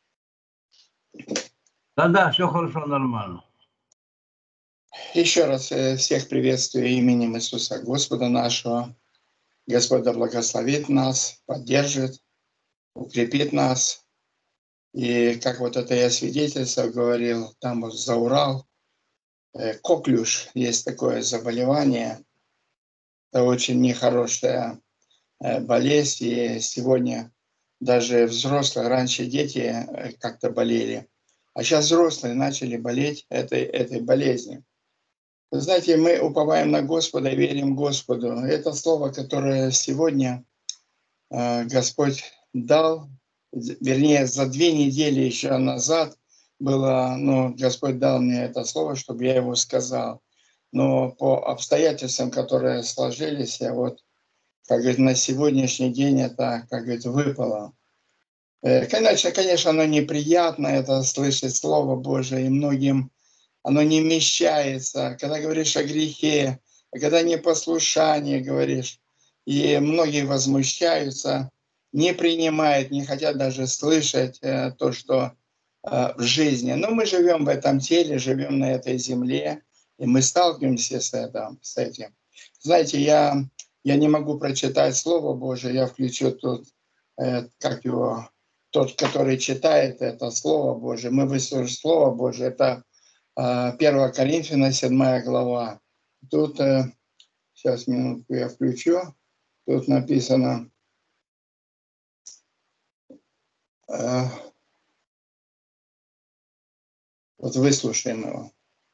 Да-да, все хорошо, нормально. Еще раз э, всех приветствую именем Иисуса Господа нашего. Господь да благословит нас, поддержит, укрепит нас. И как вот это я свидетельство говорил, там вот за Урал, э, коклюш, есть такое заболевание. Это очень нехорошая э, болезнь. И сегодня даже взрослые, раньше дети э, как-то болели. А сейчас взрослые начали болеть этой, этой болезнью. Вы знаете, мы уповаем на Господа и верим Господу. Это слово, которое сегодня э, Господь дал, вернее, за две недели еще назад было, ну, Господь дал мне это слово, чтобы я его сказал. Но по обстоятельствам, которые сложились, я вот, как говорит, на сегодняшний день это, как говорит, выпало. Конечно, конечно, оно неприятно, это слышать Слово Божие, и многим оно не вмещается. Когда говоришь о грехе, когда непослушание говоришь, и многие возмущаются, не принимают, не хотят даже слышать э, то, что э, в жизни. Но мы живем в этом теле, живем на этой земле, и мы сталкиваемся с этим. С этим. Знаете, я, я не могу прочитать Слово Божие, я включу тут, э, как его, тот, который читает это Слово Божие. Мы выслушаем Слово Божие, это э, первое Коринфянам, седьмая глава. Тут, э, сейчас минутку я включу, тут написано, э, вот выслушаем его.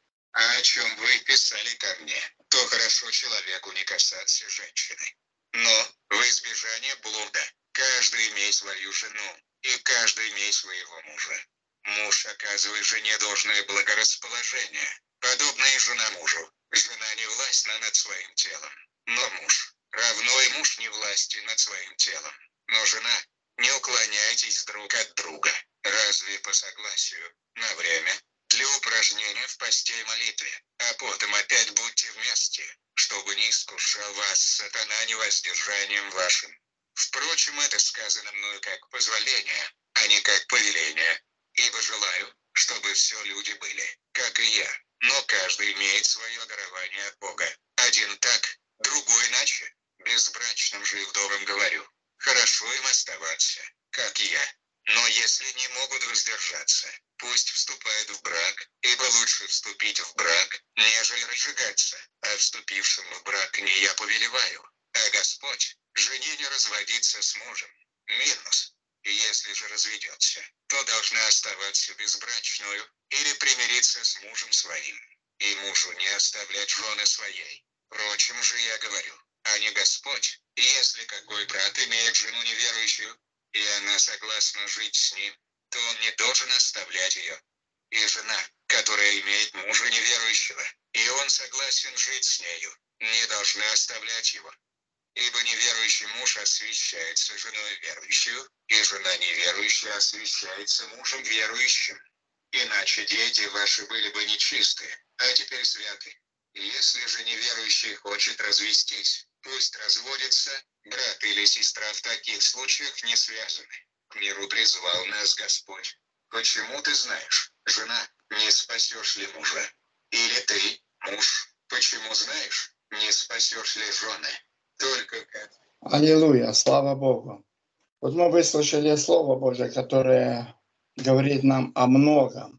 О чем вы писали ко мне, то хорошо человеку не касаться женщины. Но в избежание блуда каждый имеет свою жену, и каждый имеет своего мужа. Муж оказывает жене должное благорасположение, подобно и жена мужу. Жена не властна над своим телом, но муж. Равно и муж не властен над своим телом. Но жена, не уклоняйтесь друг от друга. Разве по согласию, на время, для упражнения в посте и молитве, а потом опять будьте вместе, чтобы не искушал вас сатана невоздержанием вашим. Впрочем, это сказано мною как позволение, а не как повеление, ибо желаю, чтобы все люди были, как и я, но каждый имеет свое дарование от Бога. Один так, другой иначе. Безбрачным же и вдовам говорю, хорошо им оставаться, как и я. Но если не могут воздержаться, пусть вступают в брак, ибо лучше вступить в брак, нежели разжигаться, а вступившим в брак не я повелеваю, а Господь, жене не разводиться с мужем. Минус. Если же разведется, то должна оставаться безбрачную или примириться с мужем своим, и мужу не оставлять жены своей. Впрочем же я говорю, а не Господь, если какой брат имеет жену неверующую, и она согласна жить с ним, то он не должен оставлять ее. И жена, которая имеет мужа неверующего, и он согласен жить с нею, не должна оставлять его. Ибо неверующий муж освящается женой верующую, и жена неверующая освящается мужем верующим. Иначе дети ваши были бы нечисты, а теперь святы. И если же неверующий хочет развестись, пусть разводится, брат или сестра в таких случаях не связаны. К миру призвал нас Господь. Почему ты знаешь, жена, не спасешь ли мужа? Или ты, муж, почему знаешь, не спасешь ли жены? Только как. Аллилуйя, слава Богу. Вот мы выслушали Слово Божие, которое говорит нам о многом.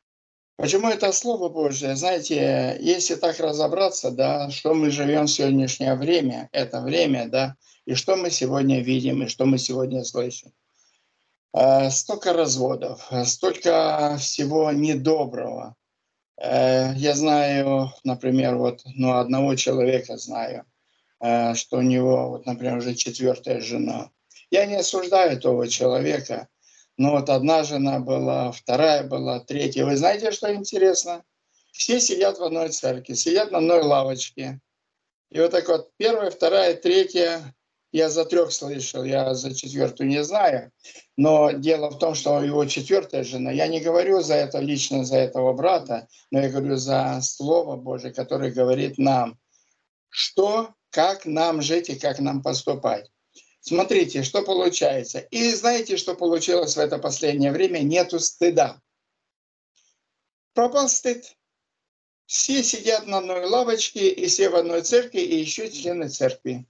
Почему это Слово Божие? Знаете, если так разобраться, да, что мы живем в сегодняшнее время, это время, да, и что мы сегодня видим, и что мы сегодня слышим. Э, столько разводов, столько всего недоброго. Э, я знаю, например, вот, ну, одного человека знаю, э, что у него, вот, например, уже четвертая жена. Я не осуждаю этого человека. Но вот одна жена была, вторая была, третья. Вы знаете, что интересно? Все сидят в одной церкви, сидят на одной лавочке. И вот так вот первая, вторая, третья. Я за трех слышал, я за четвертую не знаю. Но дело в том, что его четвертая жена, я не говорю за это лично, за этого брата, но я говорю за Слово Божие, которое говорит нам, что, как нам жить и как нам поступать. Смотрите, что получается. И знаете, что получилось в это последнее время? Нету стыда. Пропал стыд. Все сидят на одной лавочке, и все в одной церкви, и еще члены церкви.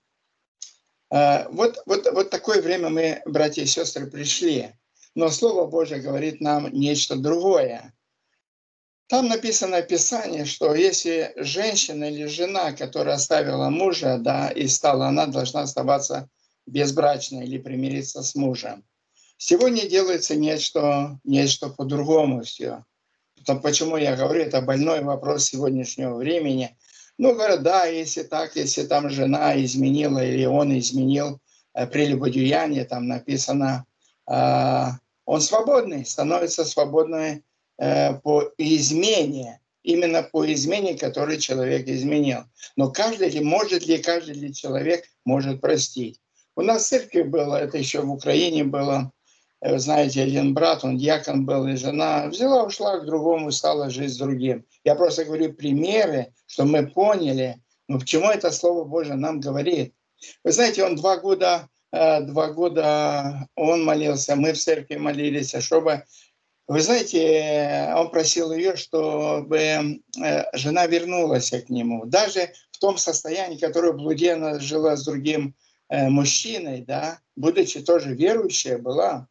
Вот, вот, вот такое время мы, братья и сестры, пришли. Но Слово Божие говорит нам нечто другое. Там написано в Писании, что если женщина или жена, которая оставила мужа, да, и стала, она должна оставаться безбрачной или примириться с мужем. Сегодня делается нечто, нечто по-другому все. Почему я говорю, это больной вопрос сегодняшнего времени. Ну, говорят, да, если так, если там жена изменила или он изменил, э, прелюбодеяние, там написано, э, он свободный, становится свободным э, по измене, именно по измене, которую человек изменил. Но каждый ли, может ли каждый ли человек может простить? У нас в церкви было, это еще в Украине было, вы знаете, один брат, он диакон был, и жена взяла, ушла к другому, стала жить с другим. Я просто говорю примеры, чтобы мы поняли, ну, почему это Слово Божие нам говорит. Вы знаете, он два года, два года он молился, мы в церкви молились, чтобы, вы знаете, он просил ее, чтобы жена вернулась к нему. Даже в том состоянии, которое в блуде она жила с другим мужчиной, да, будучи тоже верующая была.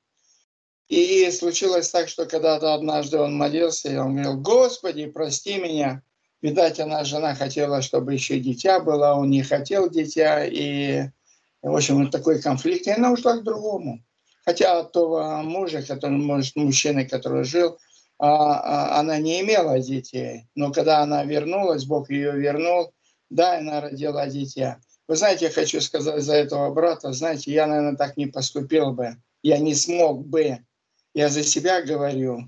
И случилось так, что когда-то однажды он молился, и он говорил: «Господи, прости меня». Видать, она, жена, хотела, чтобы еще дитя было, он не хотел дитя, и, в общем, вот такой конфликт, и она ушла к другому. Хотя от того мужа, который, может, мужчины, который жил, она не имела детей. Но когда она вернулась, Бог ее вернул, да, она родила дитя. Вы знаете, я хочу сказать за этого брата, знаете, я, наверное, так не поступил бы, я не смог бы. Я за себя говорю.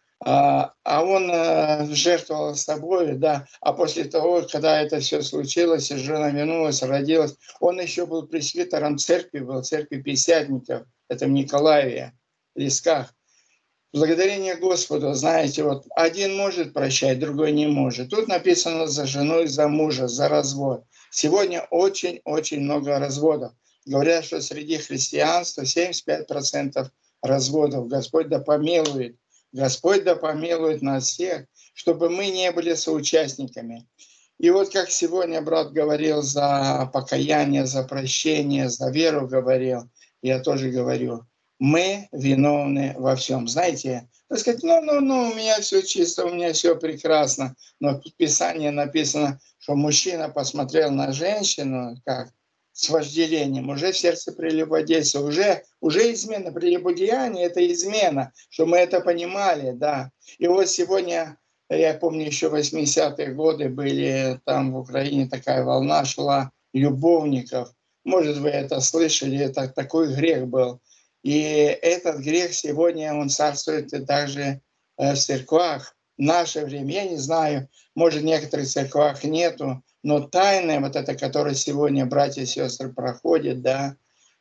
А, а он а, жертвовал собой, да. А после того, когда это все случилось, и жена вернулась, родилась, он еще был пресвитером церкви, был церкви Пятидесятников, это в Николаеве, в Лесках. Благодарение Господу, знаете, вот один может прощать, другой не может. Тут написано за жену и за мужа, за развод. Сегодня очень-очень много разводов. Говорят, что среди христианства семьдесят пять процентов разводов. Господь да помилует. Господь да помилует нас всех, чтобы мы не были соучастниками. И вот как сегодня брат говорил за покаяние, за прощение, за веру говорил, я тоже говорю, мы виновны во всем. Знаете, так сказать, ну-ну-ну, у меня все чисто, у меня все прекрасно. Но в Писании написано, что мужчина посмотрел на женщину, как с вожделением, уже в сердце прелюбодейства, уже, уже измена, прелюбодеяние – это измена, что мы это понимали, да. И вот сегодня, я помню, еще восьмидесятые годы были, там в Украине такая волна шла любовников. Может, вы это слышали, это такой грех был. И этот грех сегодня, он царствует и также в церквах. В наше время, я не знаю, может, в некоторых церквах нету, но тайное вот это, которое сегодня братья и сестры проходят, да,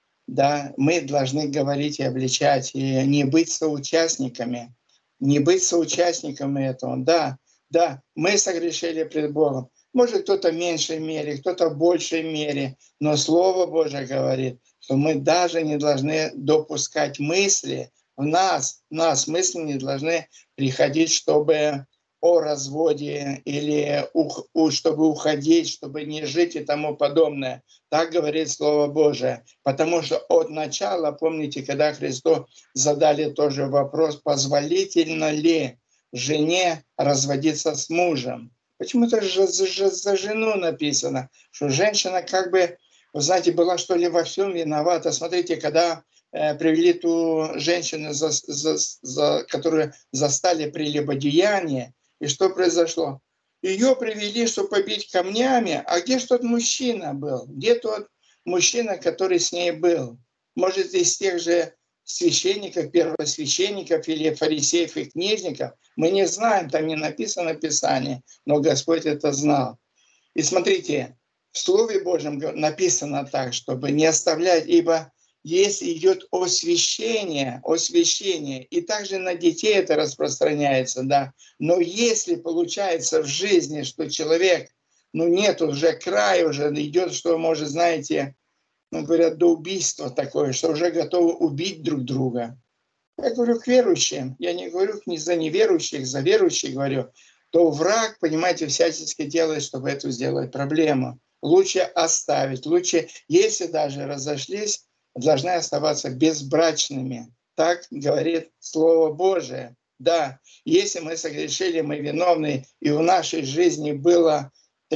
да, мы должны говорить и обличать, и не быть соучастниками, не быть соучастниками этого. Да, да, мы согрешили пред Богом. Может, кто-то в меньшей мере, кто-то в большей мере, но Слово Божие говорит, что мы даже не должны допускать мысли, в нас, в нас мысли не должны приходить, чтобы о разводе или ух, у, чтобы уходить, чтобы не жить и тому подобное. Так говорит Слово Божие. Потому что от начала, помните, когда Христу задали тоже вопрос, позволительно ли жене разводиться с мужем. Почему-то же за, за жену написано, что женщина как бы, вы знаете, была что ли во всем виновата. Смотрите, когда э, привели ту женщину, за, за, за, которую застали прелюбодеяние, и что произошло? Ее привели, чтобы побить камнями, а где же тот мужчина был? Где тот мужчина, который с ней был? Может, из тех же священников, первосвященников или фарисеев и книжников? Мы не знаем, там не написано в Писании, но Господь это знал. И смотрите, в Слове Божьем написано так, чтобы не оставлять, ибо если идет освящение, освящение, и также на детей это распространяется, да. Но если получается в жизни, что человек, ну нет уже края, уже идет, что может, знаете, ну говорят, до убийства такое, что уже готовы убить друг друга. Я говорю к верующим, я не говорю не за неверующих, за верующих говорю, то враг, понимаете, всячески делает, чтобы эту сделать проблему. Лучше оставить, лучше, если даже разошлись, должны оставаться безбрачными. Так говорит Слово Божие. Да, если мы согрешили, мы виновны, и в нашей жизни было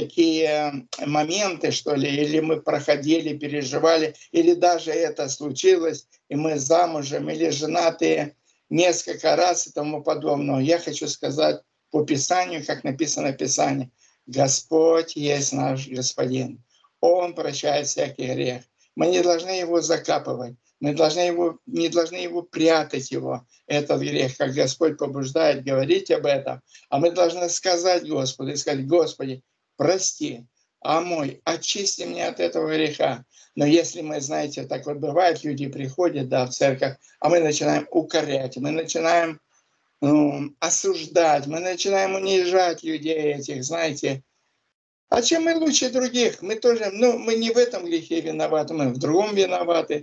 такие моменты, что ли, или мы проходили, переживали, или даже это случилось, и мы замужем, или женатые несколько раз и тому подобное. Я хочу сказать по Писанию, как написано в Писании, Господь есть наш Господин. Он прощает всякий грех. Мы не должны его закапывать. Мы должны его, не должны его прятать, его, этот грех, как Господь побуждает говорить об этом. А мы должны сказать Господу, и сказать: Господи, прости, омой, очисти меня от этого греха. Но если мы, знаете, так вот бывает, люди приходят, да, в церковь, а мы начинаем укорять, мы начинаем ну, осуждать, мы начинаем унижать людей этих, знаете. А чем мы лучше других? Мы тоже, ну, мы не в этом грехе виноваты, мы в другом виноваты.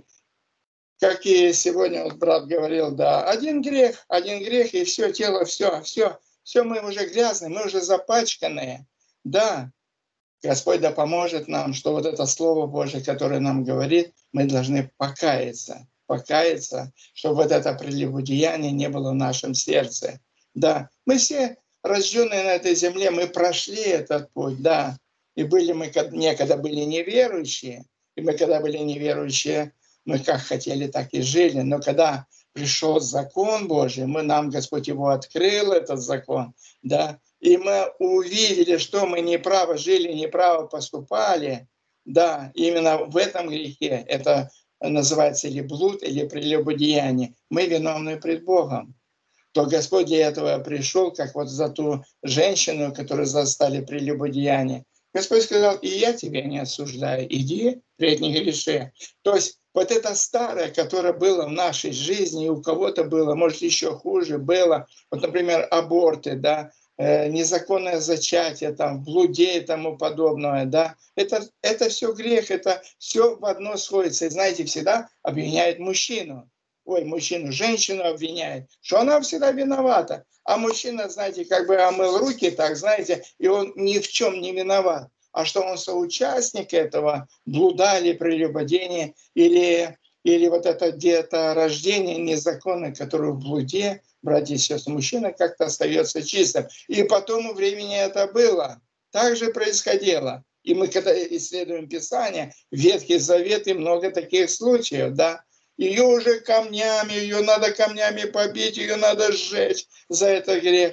Как и сегодня вот брат говорил, да, один грех, один грех, и все, тело, все, все, все, мы уже грязные, мы уже запачканные. Да, Господь да поможет нам, что вот это Слово Божие, которое нам говорит, мы должны покаяться, покаяться, чтобы вот это прелюбодеяние не было в нашем сердце. Да, мы все рожденные на этой земле, мы прошли этот путь, да, и были мы, некогда были неверующие, и мы, когда были неверующие, мы как хотели, так и жили. Но когда пришел закон Божий, мы, нам Господь его открыл, этот закон, да, и мы увидели, что мы неправо жили, неправо поступали, да, именно в этом грехе, это называется или блуд, или прелюбодеяние, мы виновны пред Богом. То Господь для этого пришел, как вот за ту женщину, которую застали прелюбодеяние. Господь сказал: и я тебя не осуждаю, иди, впредь не греши. То есть вот это старое, которое было в нашей жизни, и у кого-то было, может, еще хуже было, вот, например, аборты, да, э, незаконное зачатие, там, блуде и тому подобное, да, это, это все грех, это все в одно сходится. И знаете, всегда обвиняют мужчину. Ой, мужчину, женщину обвиняет, что она всегда виновата. А мужчина, знаете, как бы омыл руки, так, знаете, и он ни в чем не виноват. А что он соучастник этого блуда или прелюбодения, или, или вот это где-то рождение незаконное, которое в блуде, братья и сестры, мужчина как-то остается чистым. И потом у времени это было. Так же происходило. И мы, когда исследуем Писание, Ветхий Завет, и много таких случаев, да, ее уже камнями, ее надо камнями побить, ее надо сжечь за этот грех.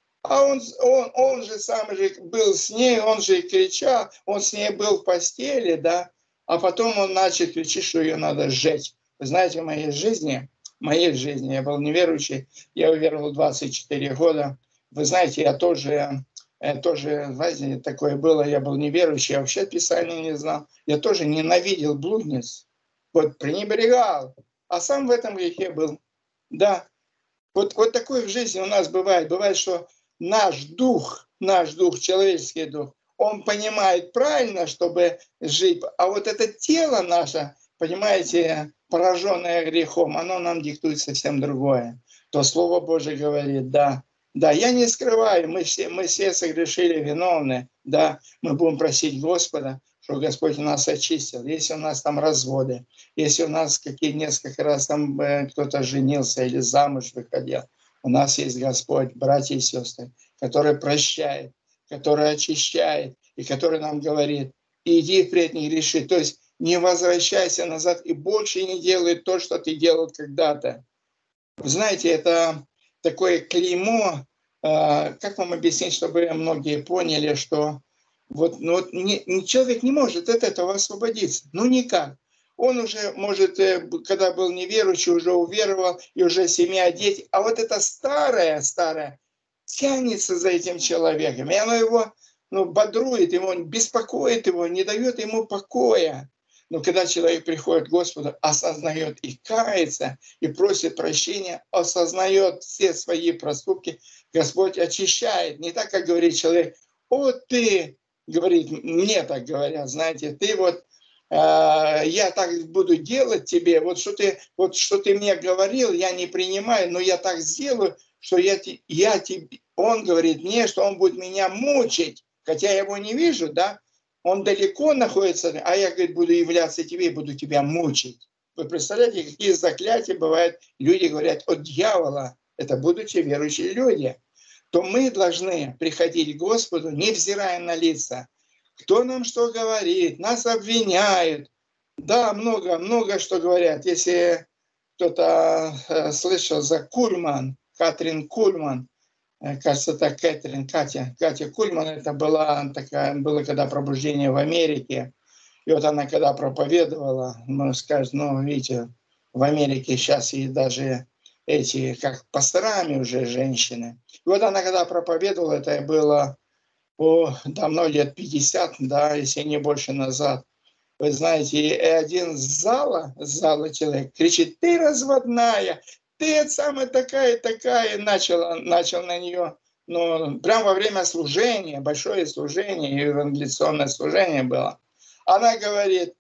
А он, он, он же сам же был с ней, он же и кричал, он с ней был в постели, да, а потом он начал кричать, что ее надо сжечь. Вы знаете, в моей жизни, в моей жизни, я был неверующий, я уверовал в двадцать четыре года. Вы знаете, я тоже, я тоже, знаете, такое было, я был неверующий, я вообще Писания не знал. Я тоже ненавидел блудниц, вот пренебрегал, а сам в этом грехе был. Да, вот, вот такое в жизни у нас бывает. Бывает, что наш дух, наш дух, человеческий дух, он понимает правильно, чтобы жить. А вот это тело наше, понимаете, пораженное грехом, оно нам диктует совсем другое. То Слово Божие говорит, да, да, я не скрываю, мы все, мы все согрешили, виновны, да, мы будем просить Господа, что Господь нас очистил. Если у нас там разводы, если у нас какие несколько раз там э, кто-то женился или замуж выходил, у нас есть Господь, братья и сестры, который прощает, который очищает, и который нам говорит: иди впредь не греши. То есть не возвращайся назад и больше не делай то, что ты делал когда-то. Вы знаете, это такое клеймо, э, как вам объяснить, чтобы многие поняли, что вот, ну, вот не, человек не может от этого освободиться. Ну никак. Он уже, может, когда был неверующий, уже уверовал, и уже семья, дети. А вот это старое, старое тянется за этим человеком. И оно его ну, бодрует, его беспокоит его, не дает ему покоя. Но когда человек приходит к Господу, осознает и кается, и просит прощения, осознает все свои проступки, Господь очищает. Не так, как говорит человек: о, ты, говорит, мне так говорят, знаете, ты вот, я так буду делать тебе, вот что ты, вот что ты мне говорил, я не принимаю, но я так сделаю, что я, я тебе, он говорит мне, что он будет меня мучить, хотя я его не вижу, да, он далеко находится, а я, говорит, буду являться тебе и буду тебя мучить. Вы представляете, какие заклятия бывают, люди говорят от дьявола, это будучи верующие люди, то мы должны приходить к Господу, невзирая на лица. Кто нам что говорит, нас обвиняют. Да, много, много что говорят. Если кто-то э, слышал за Кульман, Катрин Кульман, э, кажется, так Кэтрин, Катя, Катя Кульман, это была такая, было когда пробуждение в Америке. И вот она, когда проповедовала, можно сказать, ну, видите, в Америке сейчас и даже эти, как пасторами уже женщины. И вот она, когда проповедовала, это было о, давно, лет пятьдесят, да, если не больше назад. Вы знаете, и один с зала, с зала человек кричит: ты разводная, ты самая такая, такая, начал, начал на нее, ну, прямо во время служения, большое служение, евангелиционное служение было. Она говорит,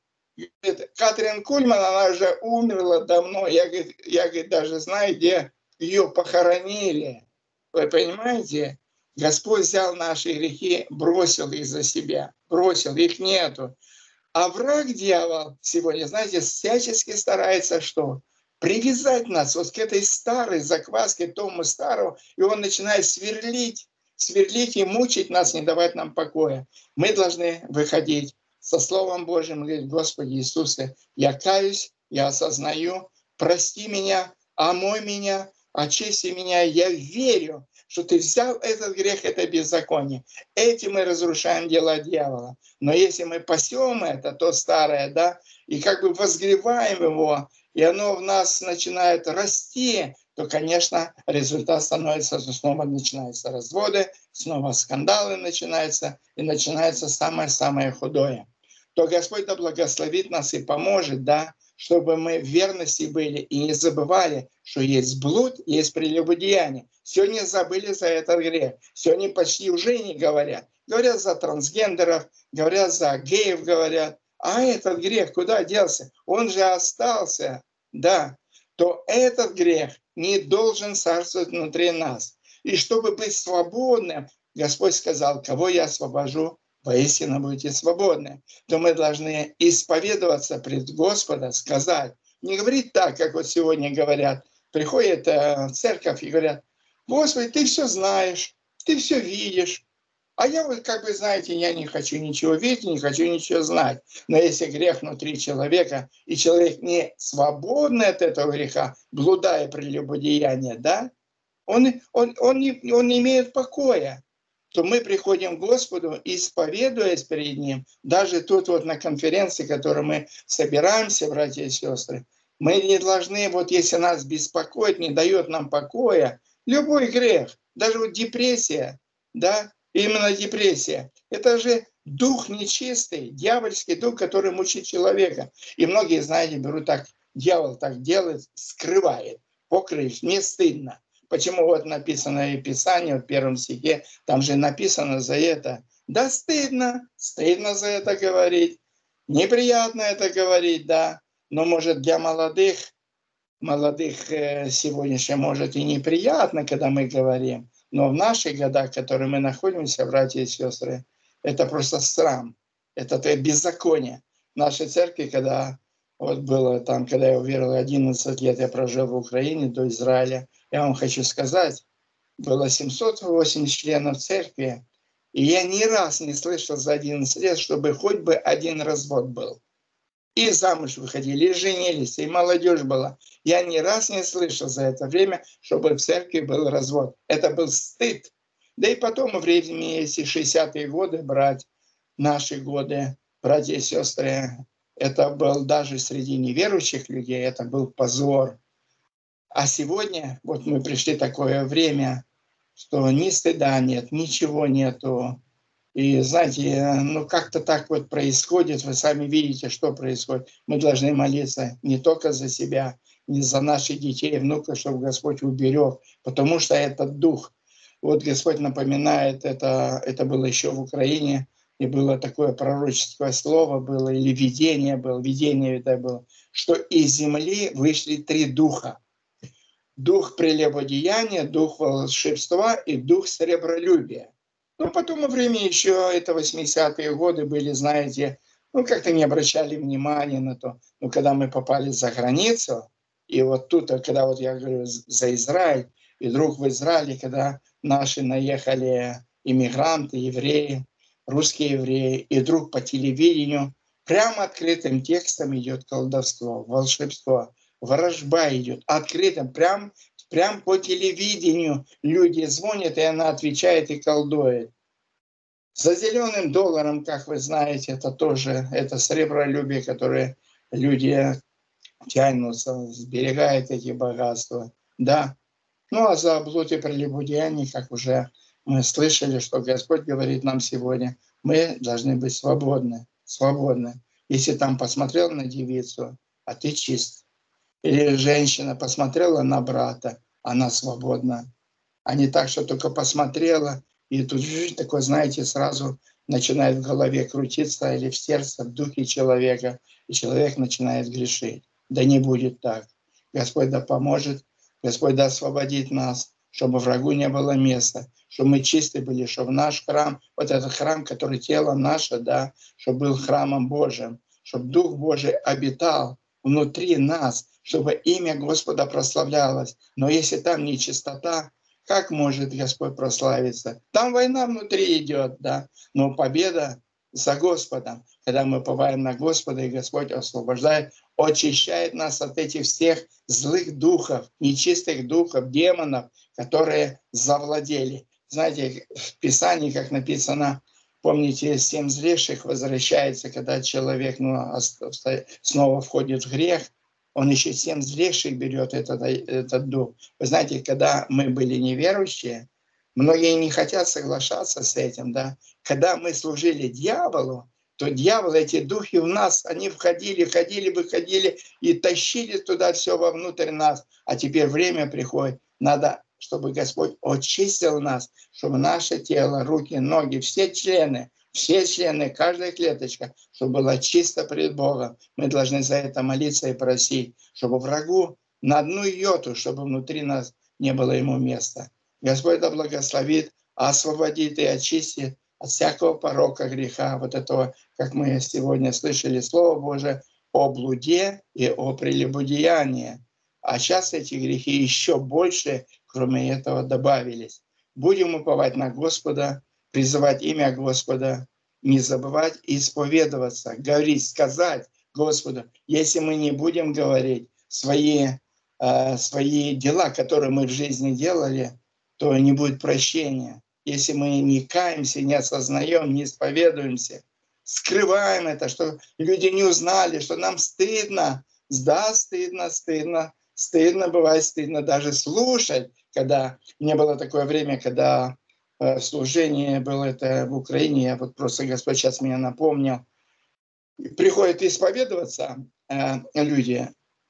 Катрин Кульман, она уже умерла давно, я, говорит, я говорит, даже знаю, где ее похоронили. Вы понимаете? Господь взял наши грехи, бросил их за себя, бросил, их нету. А враг, дьявол, сегодня, знаете, всячески старается что? Привязать нас вот к этой старой закваске, тому старому, и он начинает сверлить, сверлить и мучить нас, не давать нам покоя. Мы должны выходить со Словом Божьим и говорить: Господи Иисусе, я каюсь, я осознаю, прости меня, омой меня, очисти меня, я верю, что ты взял этот грех, это беззаконие. Этим мы разрушаем дела дьявола. Но если мы пасем это, то старое, да, и как бы возгреваем его, и оно в нас начинает расти, то, конечно, результат становится, что снова начинаются разводы, снова скандалы начинаются, и начинается самое-самое худое. То Господь да благословит нас и поможет, да, чтобы мы в верности были и не забывали, что есть блуд, есть прелюбодеяние. Сегодня забыли за этот грех. Сегодня почти уже не говорят. Говорят за трансгендеров, говорят за геев, говорят. А этот грех куда делся? Он же остался. Да. То этот грех не должен царствовать внутри нас. И чтобы быть свободным, Господь сказал: кого я освобожу, воистину будете свободны. То мы должны исповедоваться пред Господа, сказать. Не говорить так, как вот сегодня говорят. Приходят в церковь и говорят: Господи, ты все знаешь, ты все видишь. А я вот, как вы знаете, я не хочу ничего видеть, не хочу ничего знать. Но если грех внутри человека, и человек не свободный от этого греха, блудая прелюбодеяние, да, он, он, он, не, он не имеет покоя, то мы приходим к Господу, исповедуясь перед Ним. Даже тут вот на конференции, в которой мы собираемся, братья и сестры, мы не должны, вот если нас беспокоит, не дает нам покоя, любой грех, даже вот депрессия, да, именно депрессия, это же дух нечистый, дьявольский дух, который мучит человека. И многие, знаете, берут так, дьявол так делает, скрывает, покрыв, не стыдно. Почему вот написано и Писание в первом стихе, там же написано за это. Да стыдно, стыдно за это говорить, неприятно это говорить, да. Но может для молодых, молодых сегодняшних, может и неприятно, когда мы говорим. Но в наших годах, в которых мы находимся, братья и сестры, это просто срам, это беззаконие. В нашей церкви, когда вот было там, когда я уверовал, одиннадцать лет я прожил в Украине до Израиля, я вам хочу сказать, было семьсот восемьдесят членов церкви, и я ни раз не слышал за одиннадцать лет, чтобы хоть бы один развод был. И замуж выходили, и женились, и молодежь была. Я ни раз не слышал за это время, чтобы в церкви был развод. Это был стыд. Да и потом, в времени, если шестидесятые годы брать, наши годы, братья и сестры, это был даже среди неверующих людей, это был позор. А сегодня, вот мы пришли в такое время, что ни стыда нет, ничего нету. И знаете, ну как-то так вот происходит, вы сами видите, что происходит. Мы должны молиться не только за себя, не за наших детей, внуков, чтобы Господь уберег, потому что этот дух, вот Господь напоминает, это, это было еще в Украине, и было такое пророческое слово, было, или видение было, видение это было, что из земли вышли три духа. Дух прелюбодеяния, дух волшебства и дух сребролюбия. Ну, потом во время еще, это восьмидесятые годы были, знаете, ну, как-то не обращали внимания на то. Но когда мы попали за границу, и вот тут, когда вот я говорю за Израиль, и вдруг в Израиле, когда наши наехали иммигранты, евреи, русские евреи, и вдруг по телевидению прямо открытым текстом идет колдовство, волшебство, ворожба идет, открытым, прям Прям по телевидению люди звонят, и она отвечает и колдует. За зеленым долларом, как вы знаете, это тоже это сребролюбие, которое люди тянутся, сберегают эти богатства. Да. Ну а за блуд и прелюбодеяние, как уже мы слышали, что Господь говорит нам сегодня, мы должны быть свободны, свободны. Если там посмотрел на девицу, а ты чист. Или женщина посмотрела на брата, она свободна. А не так, что только посмотрела, и тут такое, знаете, сразу начинает в голове крутиться или в сердце, в духе человека, и человек начинает грешить. Да не будет так. Господь да поможет, Господь да освободит нас, чтобы врагу не было места, чтобы мы чисты были, чтобы наш храм, вот этот храм, который тело наше, да, чтобы был храмом Божьим, чтобы Дух Божий обитал внутри нас, чтобы имя Господа прославлялось. Но если там нечистота, как может Господь прославиться? Там война внутри идет, да, но победа за Господом. Когда мы уповаем на Господа, и Господь освобождает, очищает нас от этих всех злых духов, нечистых духов, демонов, которые завладели. Знаете, в Писании, как написано, помните, семь злейших возвращается, когда человек ну, снова входит в грех, он еще семь злейших берет этот, этот дух. Вы знаете, когда мы были неверующие, многие не хотят соглашаться с этим, да. Когда мы служили дьяволу, то дьявол, эти духи в нас, они входили, ходили, выходили и тащили туда все вовнутрь нас. А теперь время приходит, надо, чтобы Господь очистил нас, чтобы наше тело, руки, ноги, все члены, все члены, каждая клеточка, чтобы было чисто пред Богом. Мы должны за это молиться и просить, чтобы врагу на одну йоту, чтобы внутри нас не было ему места. Господь да благословит, освободит и очистит от всякого порока, греха, вот этого, как мы сегодня слышали Слово Божие, о блуде и о прелюбодеянии. А сейчас эти грехи еще больше, кроме этого, добавились. Будем уповать на Господа, призывать имя Господа, не забывать исповедоваться, говорить, сказать Господу. Если мы не будем говорить свои, э, свои дела, которые мы в жизни делали, то не будет прощения. Если мы не каемся, не осознаем, не исповедуемся, скрываем это, что люди не узнали, что нам стыдно. Да, стыдно, стыдно, стыдно, бывает стыдно даже слушать, когда не было такое время, когда э, служение было это в Украине, я вот просто Господь сейчас меня напомнил, приходят исповедоваться э, люди,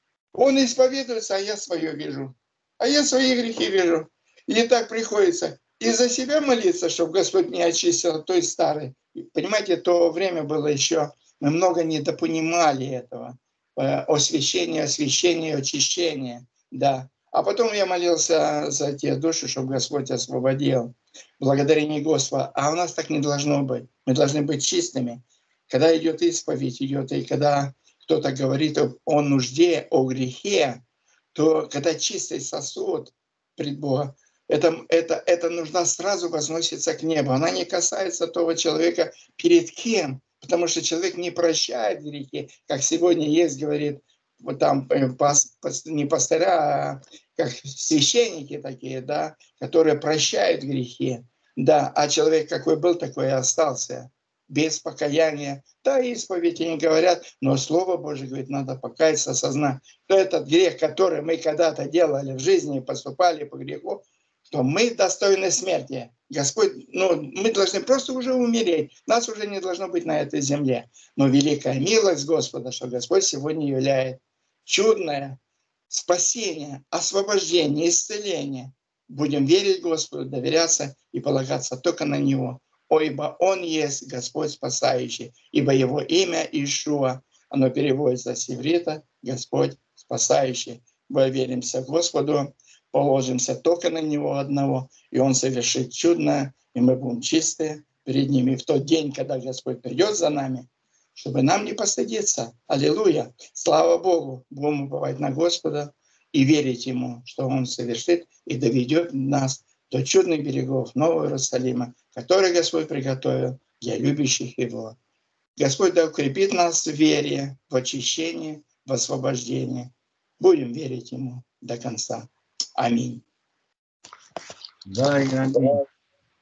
он исповедуется, а я свое вижу, а я свои грехи вижу. И так приходится и за себя молиться, чтобы Господь меня очистил от той старой. Понимаете, то время было еще, мы много недопонимали этого. Освящение, освящение, очищение. Да. А потом я молился за те души, чтобы Господь освободил. Благодарение Господа. А у нас так не должно быть. Мы должны быть чистыми. Когда идет исповедь, идет, и когда кто-то говорит о нужде, о грехе, то когда чистый сосуд пред Богом, Это, это, это нужно сразу возноситься к небу. Она не касается того человека, перед кем, потому что человек не прощает грехи, как сегодня есть, говорит, вот там пас, пас, не пастыря, а как священники такие, да, которые прощают грехи. Да, а человек какой был, такой и остался, без покаяния. Да, исповеди не говорят, но Слово Божие говорит, надо покаяться, осознать, что этот грех, который мы когда-то делали в жизни, поступали по греху, что мы достойны смерти. Господь, ну, мы должны просто уже умереть. Нас уже не должно быть на этой земле. Но великая милость Господа, что Господь сегодня являет чудное спасение, освобождение, исцеление. Будем верить Господу, доверяться и полагаться только на Него. О, ибо Он есть Господь спасающий, ибо Его имя Иешуа, оно переводится с иврита, Господь спасающий. Мы веримся Господу, положимся только на Него одного, и Он совершит чудное, и мы будем чисты перед Ним. И в тот день, когда Господь придет за нами, чтобы нам не постыдиться. Аллилуйя! Слава Богу! Будем уповать на Господа и верить Ему, что Он совершит и доведет нас до чудных берегов Нового Иерусалима, который Господь приготовил для любящих Его. Господь да укрепит нас в вере, в очищении, в освобождении. Будем верить Ему до конца. Аминь. Да, и аминь.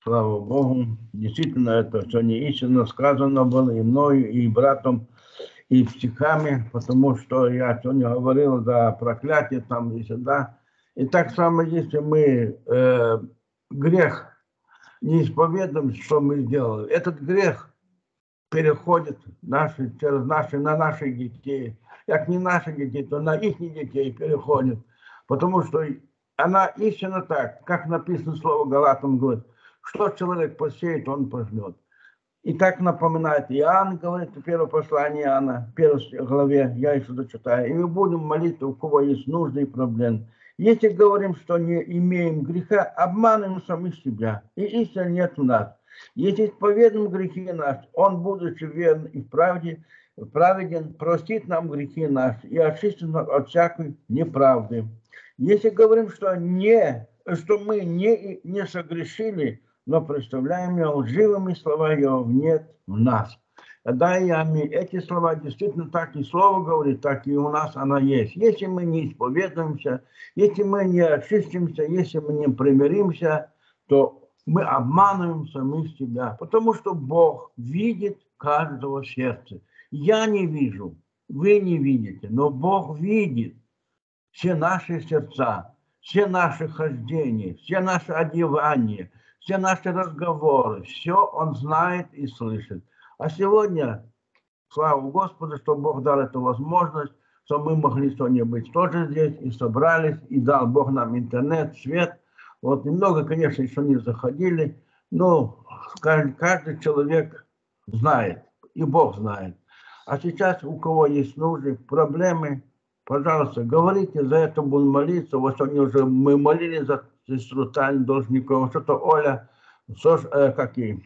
Слава Богу. Действительно, это сегодня истинно сказано было и мною, и братом, и стихами, потому что я сегодня говорил за проклятие там и сюда. И так само, если мы э, грех не исповедуем, что мы сделали, этот грех переходит наши, через наши, на наших детей. Как не наших детей, то на их детей переходит. Потому что она истинно так, как написано слово Галатам, говорит, что человек посеет, он пожнет. И так напоминает Иоанн, говорит, в первом послании Иоанна, в первой главе, я еще дочитаю, и мы будем молиться, у кого есть нужды и проблемы. Если говорим, что не имеем греха, обманываем самих себя, и истины нет в нас. Если исповедуем грехи наши, Он, будучи верен и в правде, праведен, простит нам грехи наши и очистит нас от всякой неправды. Если говорим, что, не, что мы не, не согрешили, но представляем Его лживыми, слова Его нет в нас. Да, и аминь. Эти слова действительно так и Слово говорит, так и у нас она есть. Если мы не исповедуемся, если мы не очистимся, если мы не примиримся, то мы обманываем самих себя, потому что Бог видит каждого сердца. Я не вижу, вы не видите, но Бог видит все наши сердца, все наши хождения, все наши одевания, все наши разговоры, все Он знает и слышит. А сегодня, слава Господу, что Бог дал эту возможность, что мы могли сегодня быть тоже здесь и собрались, и дал Бог нам интернет, свет. Вот немного, конечно, еще не заходили, но каждый, каждый человек знает, и Бог знает. А сейчас у кого есть нужды, проблемы, пожалуйста, говорите, за это будем молиться. Вот сегодня уже мы молились за сестру Таню Должникову, что-то Оля, Сош, э, как и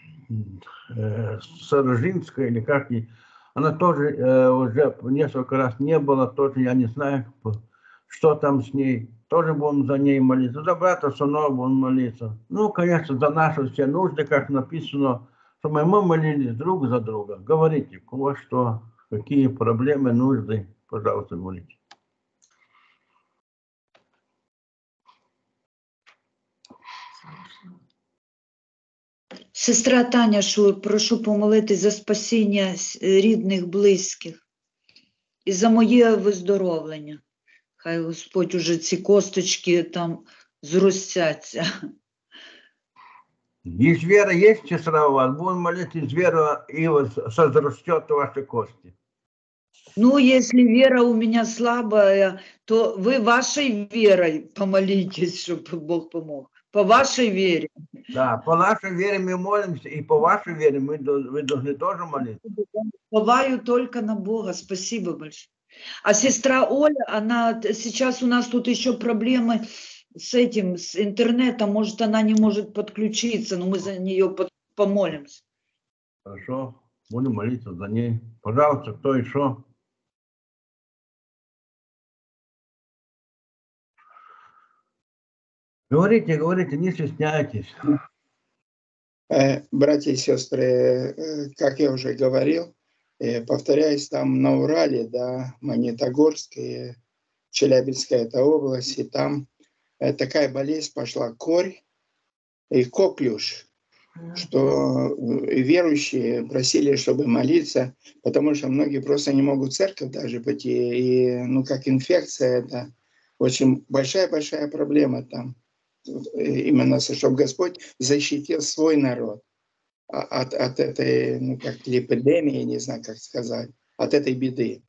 э, Сорожинская, или как и, она тоже э, уже несколько раз не была, тоже я не знаю, что там с ней. Тоже будем за ней молиться. За брата Сонова будем молиться. Ну, конечно, за наши все нужды, как написано, чтобы мы молились друг за друга. Говорите, у вас что, какие проблемы, нужды, пожалуйста, говорите. Сестра Таня Шур, прошу помолитись за спасіння рідних, близьких і за моє виздоровлення. Хай Господь уже ці косточки там зростяться. Есть вера, есть сестра у вас, будем молиться, вера и созрастет ваши кости. Ну, если вера у меня слабая, то вы вашей верой помолитесь, чтобы Бог помог. По вашей вере. Да, по нашей вере мы молимся, и по вашей вере мы, вы должны тоже молиться. Уповаю только на Бога, спасибо большое. А сестра Оля, она сейчас у нас тут еще проблемы с этим, с интернетом, может, она не может подключиться, но мы за нее под, помолимся. Хорошо, будем молиться за ней. Пожалуйста, кто еще? Говорите, говорите, не стесняйтесь. Братья и сестры, как я уже говорил, повторяюсь, там на Урале, да, Магнитогорск, Челябинская это область, и там такая болезнь пошла, корь и коклюш, что верующие просили, чтобы молиться, потому что многие просто не могут в церковь даже пойти, и, ну, как инфекция, это очень большая-большая проблема там. Именно, чтобы Господь защитил свой народ от, от этой, ну, как эпидемии, не знаю, как сказать, от этой беды.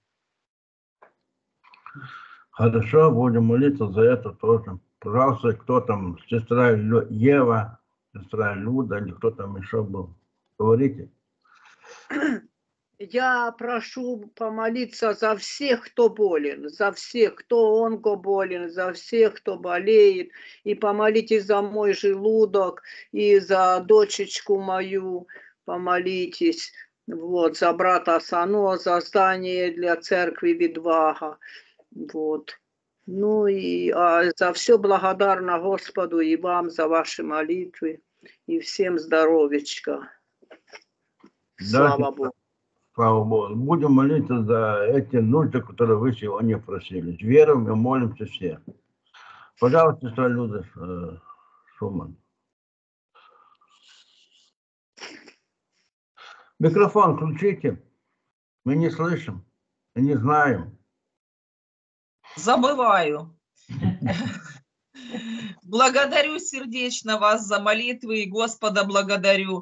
Хорошо, будем молиться за это тоже. Пожалуйста, кто там, сестра Ева, сестра Люда, или кто там еще был, говорите. Я прошу помолиться за всех, кто болен, за всех, кто онкоболен, за всех, кто болеет. И помолитесь за мой желудок, и за дочечку мою помолитесь. Вот, за брата Сано, за здание для церкви Відвага. Вот. Ну и а, за все благодарна Господу и вам за ваши молитвы. И всем здоровечка. Слава Богу. Слава Богу. Будем молиться за эти нужды, которые вы сегодня просили. С верой мы молимся все. Пожалуйста, сестра Люда Шуман. Микрофон включите. Мы не слышим, мы не знаем. Забываю. Благодарю сердечно вас за молитвы, и Господа благодарю.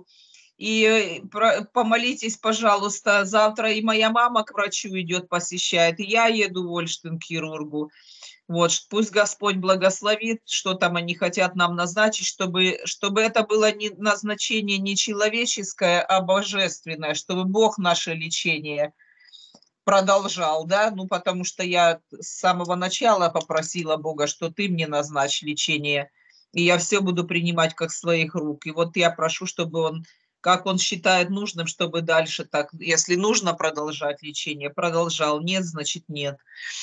И помолитесь, пожалуйста, завтра и моя мама к врачу идет, посещает, и я еду в Ольштин к хирургу. Вот, пусть Господь благословит, что там они хотят нам назначить, чтобы, чтобы это было не назначение не человеческое, а божественное, чтобы Бог наше лечение продолжал, да, ну, потому что я с самого начала попросила Бога, что ты мне назначь лечение, и я все буду принимать как своих рук. И вот я прошу, чтобы он, как он считает нужным, чтобы дальше так, если нужно продолжать лечение, продолжал, нет, значит нет.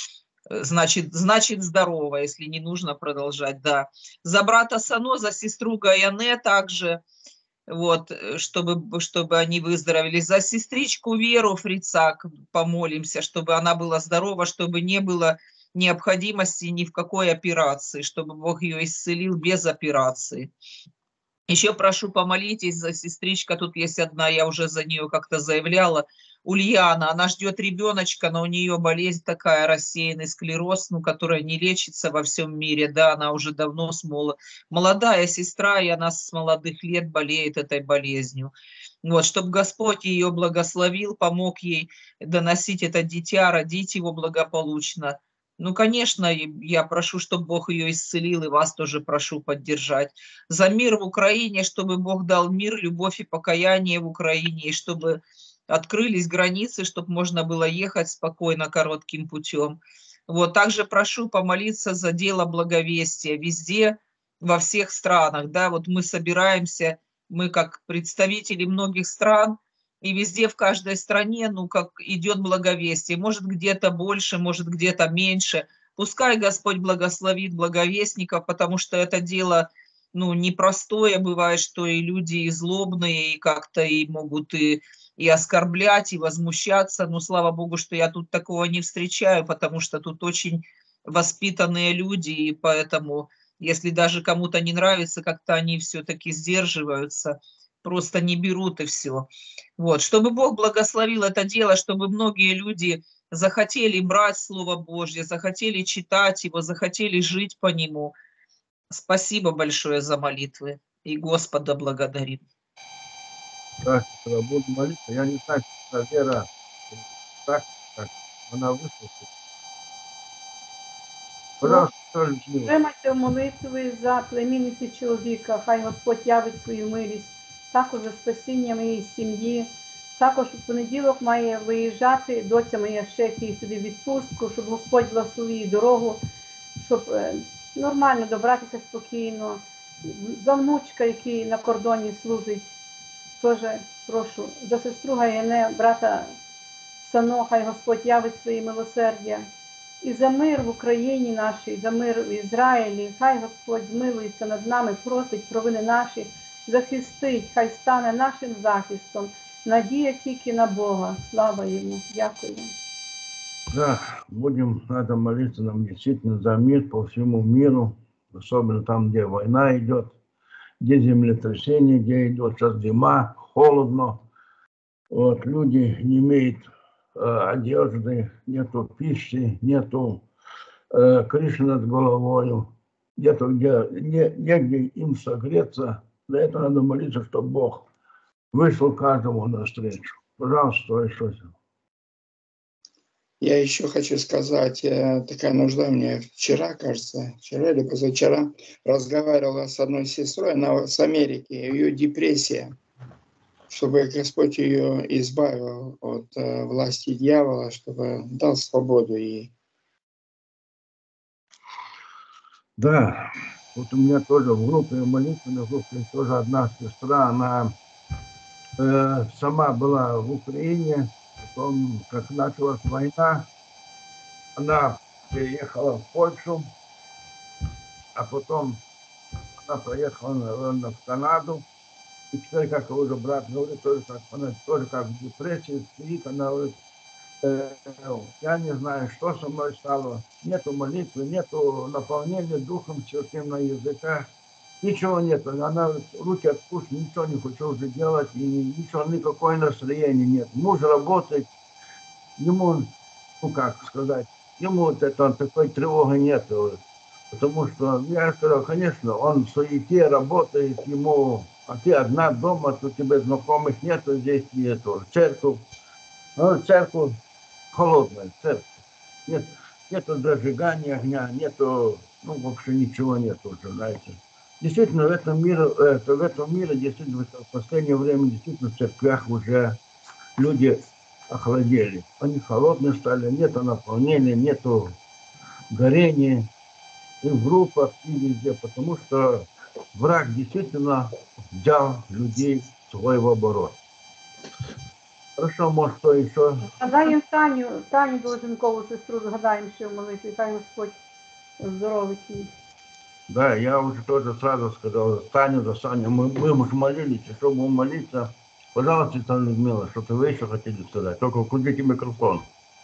Значит, значит здорово, если не нужно продолжать, да. За брата Сано, за сестру Гаяне также, вот, чтобы, чтобы они выздоровели. За сестричку Веру Фрицак помолимся, чтобы она была здорова, чтобы не было необходимости ни в какой операции, чтобы Бог ее исцелил без операции. Еще прошу, помолитесь за сестричка, тут есть одна, я уже за нее как-то заявляла, Ульяна, она ждет ребеночка, но у нее болезнь такая, рассеянный склероз, ну, которая не лечится во всем мире, да, она уже давно с мол... молодая сестра, и она с молодых лет болеет этой болезнью. Вот, чтобы Господь ее благословил, помог ей доносить это дитя, родить его благополучно. Ну, конечно, я прошу, чтобы Бог ее исцелил, и вас тоже прошу поддержать. За мир в Украине, чтобы Бог дал мир, любовь и покаяние в Украине, и чтобы открылись границы, чтобы можно было ехать спокойно коротким путем. Вот, также прошу помолиться за дело благовестия везде, во всех странах. Да, вот мы собираемся, мы как представители многих стран, и везде, в каждой стране, ну, как идет благовестие. Может, где-то больше, может, где-то меньше. Пускай Господь благословит благовестников, потому что это дело, ну, непростое. Бывает, что и люди и злобные, и как-то и могут и, и оскорблять, и возмущаться. Но слава Богу, что я тут такого не встречаю, потому что тут очень воспитанные люди, и поэтому, если даже кому-то не нравится, как-то они все-таки сдерживаются, просто не берут и все. Вот. Чтобы Бог благословил это дело, чтобы многие люди захотели брать Слово Божье, захотели читать его, захотели жить по нему. Спасибо большое за молитвы. И Господа благодарим. Да, буду молиться. Я не знаю, что Вера так, так, она выслушает. Пожалуйста, Тримайте молитви за племінниці чоловіка, хай Господь явить свою милість, також за спасіння моєї сім'ї. Також у понеділок має виїжджати доця моя ще який собі відпустку, щоб Господь благословив їй дорогу, щоб нормально добратися спокійно. За внучка, який на кордоні служить, теж прошу. За сестру Гаяне, брата Сано, хай Господь явить своє милосердя. І за мир в Україні нашій, за мир в Ізраїлі, хай Господь змилується над нами, просить провини наші, захистить, хай стане нашим захистом. Надія тільки на Бога. Слава Йому. Дякую. Да, будем, надо молиться нам действительно за мир по всему миру, особенно там, где война идет, где землетрясение, где идет сейчас зима, холодно. Вот, люди не имеют одежды, нету пищи, нету э, крыши над головой, нету где, не, негде им согреться. Для этого надо молиться, чтобы Бог вышел каждому навстречу. Пожалуйста, еще. Я еще хочу сказать, такая нужда мне вчера, кажется, вчера или позавчера разговаривала с одной сестрой, она с Америки, ее депрессия. Чтобы Господь ее избавил от э, власти дьявола, чтобы дал свободу ей. Да, вот у меня тоже в группе молитвенной группе тоже одна сестра, она э, сама была в Украине, потом, как началась война, она переехала в Польшу, а потом она поехала, наверное, в Канаду. И теперь, как уже брат говорит, тоже как, она тоже как в депрессии сидит, она говорит, э, я не знаю, что со мной стало, нету молитвы, нету наполнения Духом Святым на языках, Ничего нет. Она руки отпустит, ничего не хочет уже делать, и ничего, никакое настроения нет. Муж работает, ему, ну как сказать, ему вот это, такой тревоги нет. Потому что, я сказал, конечно, он в суете работает, ему, а ты одна дома, то тебе знакомых нету, здесь нету. Церковь, ну, церковь холодная, церковь. Нет, нету зажигания огня, нету, ну, вообще ничего нету уже, знаете. Действительно, в этом мире, это, в этом мире, действительно, в последнее время, действительно, в церквях уже люди охладели. Они холодные стали, нету наполнения, нету горения и в группах, и везде, потому что враг действительно взял людей в свой оборот. Хорошо, может, что еще? Згадаємо Таню, Таню Долженкову сестру, згадаємо ще в молитві, хай Господь здоровить її. Да, я уже тоже сразу сказал, Таню, за Саню, мы, мы уже молились, если будем молиться, пожалуйста, Татьяна Людмила, что-то вы еще хотели сказать, только включите микрофон.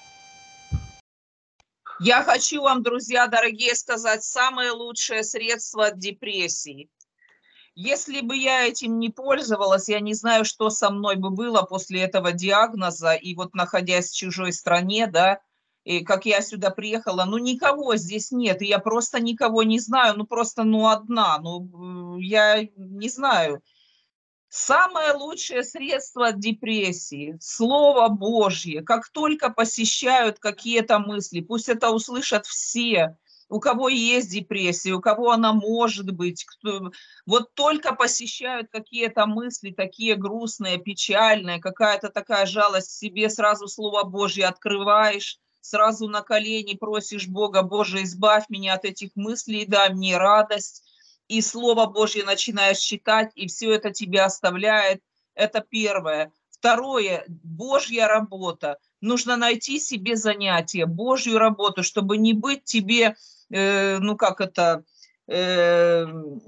Я хочу вам, друзья дорогие, сказать самое лучшее средство от депрессии. Если бы я этим не пользовалась, я не знаю, что со мной бы было после этого диагноза, и вот находясь в чужой стране, да, и как я сюда приехала, ну никого здесь нет, и я просто никого не знаю, ну просто, ну одна, ну я не знаю. Самое лучшее средство от депрессии – Слово Божье. Как только посещают какие-то мысли, пусть это услышат все, у кого есть депрессия, у кого она может быть, кто, вот только посещают какие-то мысли, такие грустные, печальные, какая-то такая жалость к себе, сразу Слово Божье открываешь, сразу на колени просишь Бога: Боже, избавь меня от этих мыслей, дай мне радость. И Слово Божье начинаешь читать, и все это тебя оставляет. Это первое. Второе, Божья работа. Нужно найти себе занятие, Божью работу, чтобы не быть тебе, э, ну как это, э,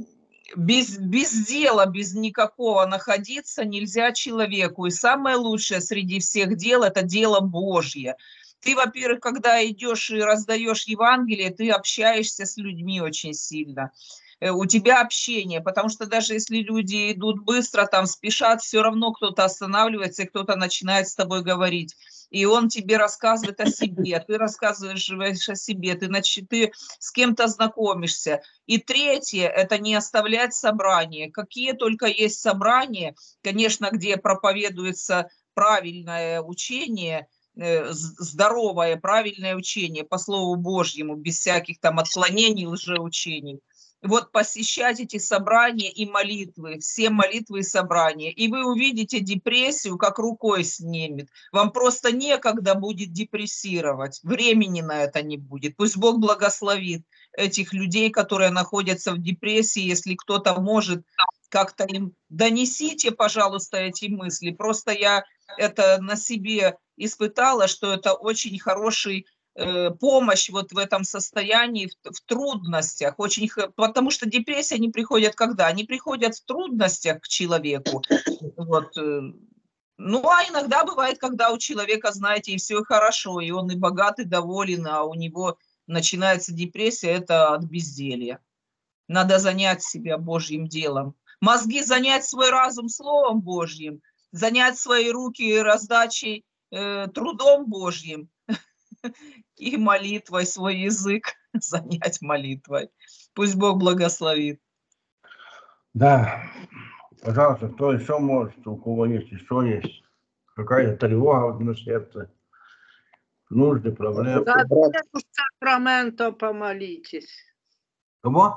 без, без дела, без никакого находиться нельзя человеку. И самое лучшее среди всех дел – это дело Божье. Ты, во-первых, когда идешь и раздаешь Евангелие, ты общаешься с людьми очень сильно. У тебя общение, потому что даже если люди идут быстро, там спешат, все равно кто-то останавливается и кто-то начинает с тобой говорить. И он тебе рассказывает о себе, ты рассказываешь о себе, ты, значит, ты с кем-то знакомишься. И третье – это не оставлять собрания. Какие только есть собрания, конечно, где проповедуется правильное учение, здоровое, правильное учение по Слову Божьему, без всяких там отклонений, лжеучений. Вот посещать эти собрания и молитвы, все молитвы и собрания, и вы увидите депрессию, как рукой снимет. Вам просто некогда будет депрессировать, времени на это не будет. Пусть Бог благословит этих людей, которые находятся в депрессии. Если кто-то может как-то им, донесите, пожалуйста, эти мысли. Просто я это на себе испытала, что это очень хороший помощь вот в этом состоянии, в, в трудностях, очень, потому что депрессия не приходит когда? Они приходят в трудностях к человеку. Вот. Ну, а иногда бывает, когда у человека, знаете, и все хорошо, и он и богат, и доволен, а у него начинается депрессия, это от безделья. Надо занять себя Божьим делом. Мозги занять свой разум Словом Божьим, занять свои руки раздачей, э, трудом Божьим, и молитвой свой язык занять молитвой. Пусть Бог благословит. Да, пожалуйста, кто еще может, у кого есть, еще есть какая-то тревога на сердце, нужды, проблемы. За Сакраменто помолитесь. Кого?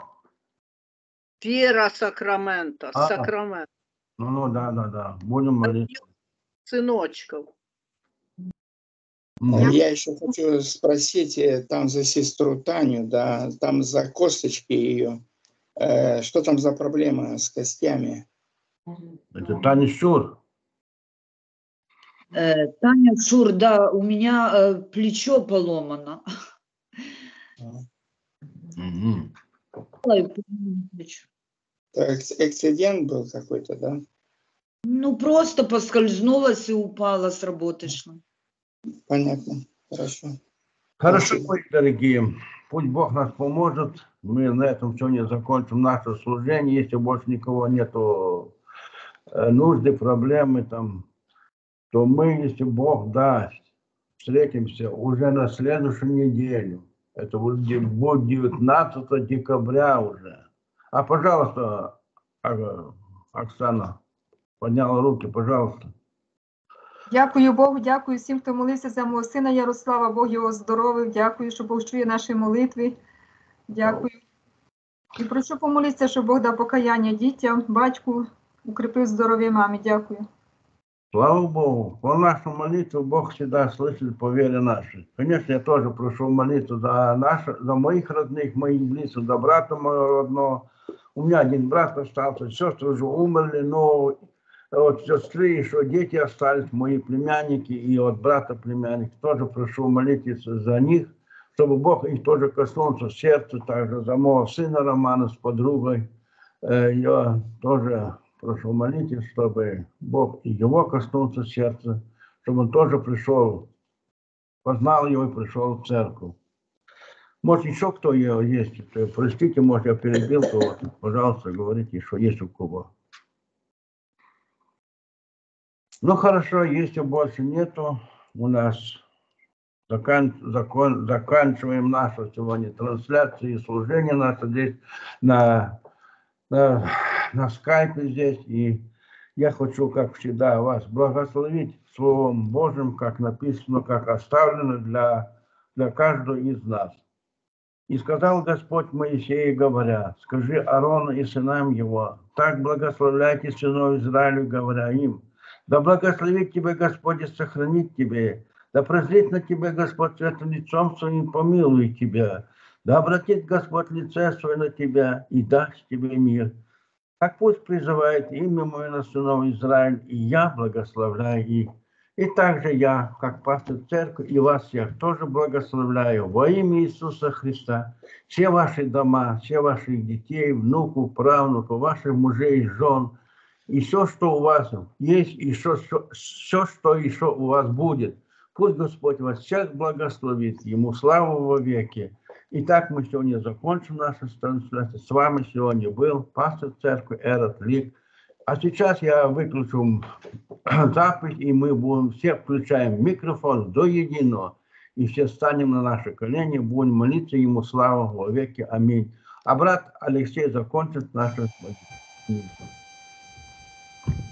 Вера Сакраменто, А, Сакраменто. Ну, ну, да, да, да, будем молиться. Сыночков. Я еще хочу спросить, там за сестру Таню, да, там за косточки ее, э, что там за проблема с костями? Это Таня Шур. Э, Таня Шур, да, у меня э, плечо поломано. Угу. Так, эксцидент был какой-то, да? Ну, просто поскользнулась и упала с работы шла. Понятно, хорошо. Хорошо, мои дорогие. пусть Бог нас поможет. Мы на этом сегодня закончим наше служение. Если больше никого нету э, нужды, проблемы там, то мы, если Бог даст, встретимся уже на следующую неделю. Это будет девятнадцатого декабря уже. А, пожалуйста, Оксана, подняла руки, пожалуйста. Дякую Богу, дякую всім, хто молився за мого сина Ярослава. Бог його здоровив. Дякую, що Бог чує наші молитви. Дякую. І прошу помолитися, щоб Бог дав покаяння дітям, батьку, укріпив здоров'я мамі. Дякую. Слава Богу, по нашу молитву Бог всегда слышит по вере нашей. Конечно, я тоже прошу молитву за, наши, за моих родных, моих близких, за брата моего родного. У меня один брат остался, сестры уже умерли, но от сестры еще дети остались, мои племянники, и от брата племянники. Тоже прошу молиться за них, чтобы Бог их тоже коснулся сердца, также за моего сына Романа с подругой. Я тоже прошу молитесь, чтобы Бог и его коснулся сердца, чтобы он тоже пришел, познал его и пришел в церковь. Может, еще кто есть? Простите, может, я перебил кого-то. Пожалуйста, говорите, что есть у кого. Ну, хорошо, если больше нету, у нас закан, закон, заканчиваем нашу сегодня трансляцию и служение наше здесь на, на, на скайпе здесь. И я хочу, как всегда, вас благословить Словом Божьим, как написано, как оставлено для, для каждого из нас. И сказал Господь Моисею, говоря: скажи Аарону и сынам его, так благословляйте сынов Израилю, говоря им: да благословит тебя Господь и сохранит тебя, да прозрит на тебя Господь светлым лицом своим, помилует тебя, да обратит Господь лице свое на тебя и даст тебе мир. Так пусть призывает имя мое на сынов Израиля, и я благословляю их. И также я, как пастор церкви, и вас всех тоже благословляю во имя Иисуса Христа. Все ваши дома, все ваших детей, внуков, правнуков, ваших мужей, жен, и все, что у вас есть, и все, все, все, что еще у вас будет. Пусть Господь вас всех благословит, Ему славу во веки. Итак, мы сегодня закончим нашу трансляцию. С вами сегодня был пастор церкви Эрот Лик. А сейчас я выключу запись, и мы будем все включаем микрофон до единого. И все станем на наши колени, будем молиться Ему славу во веки. Аминь. А брат Алексей закончит нашу молитву.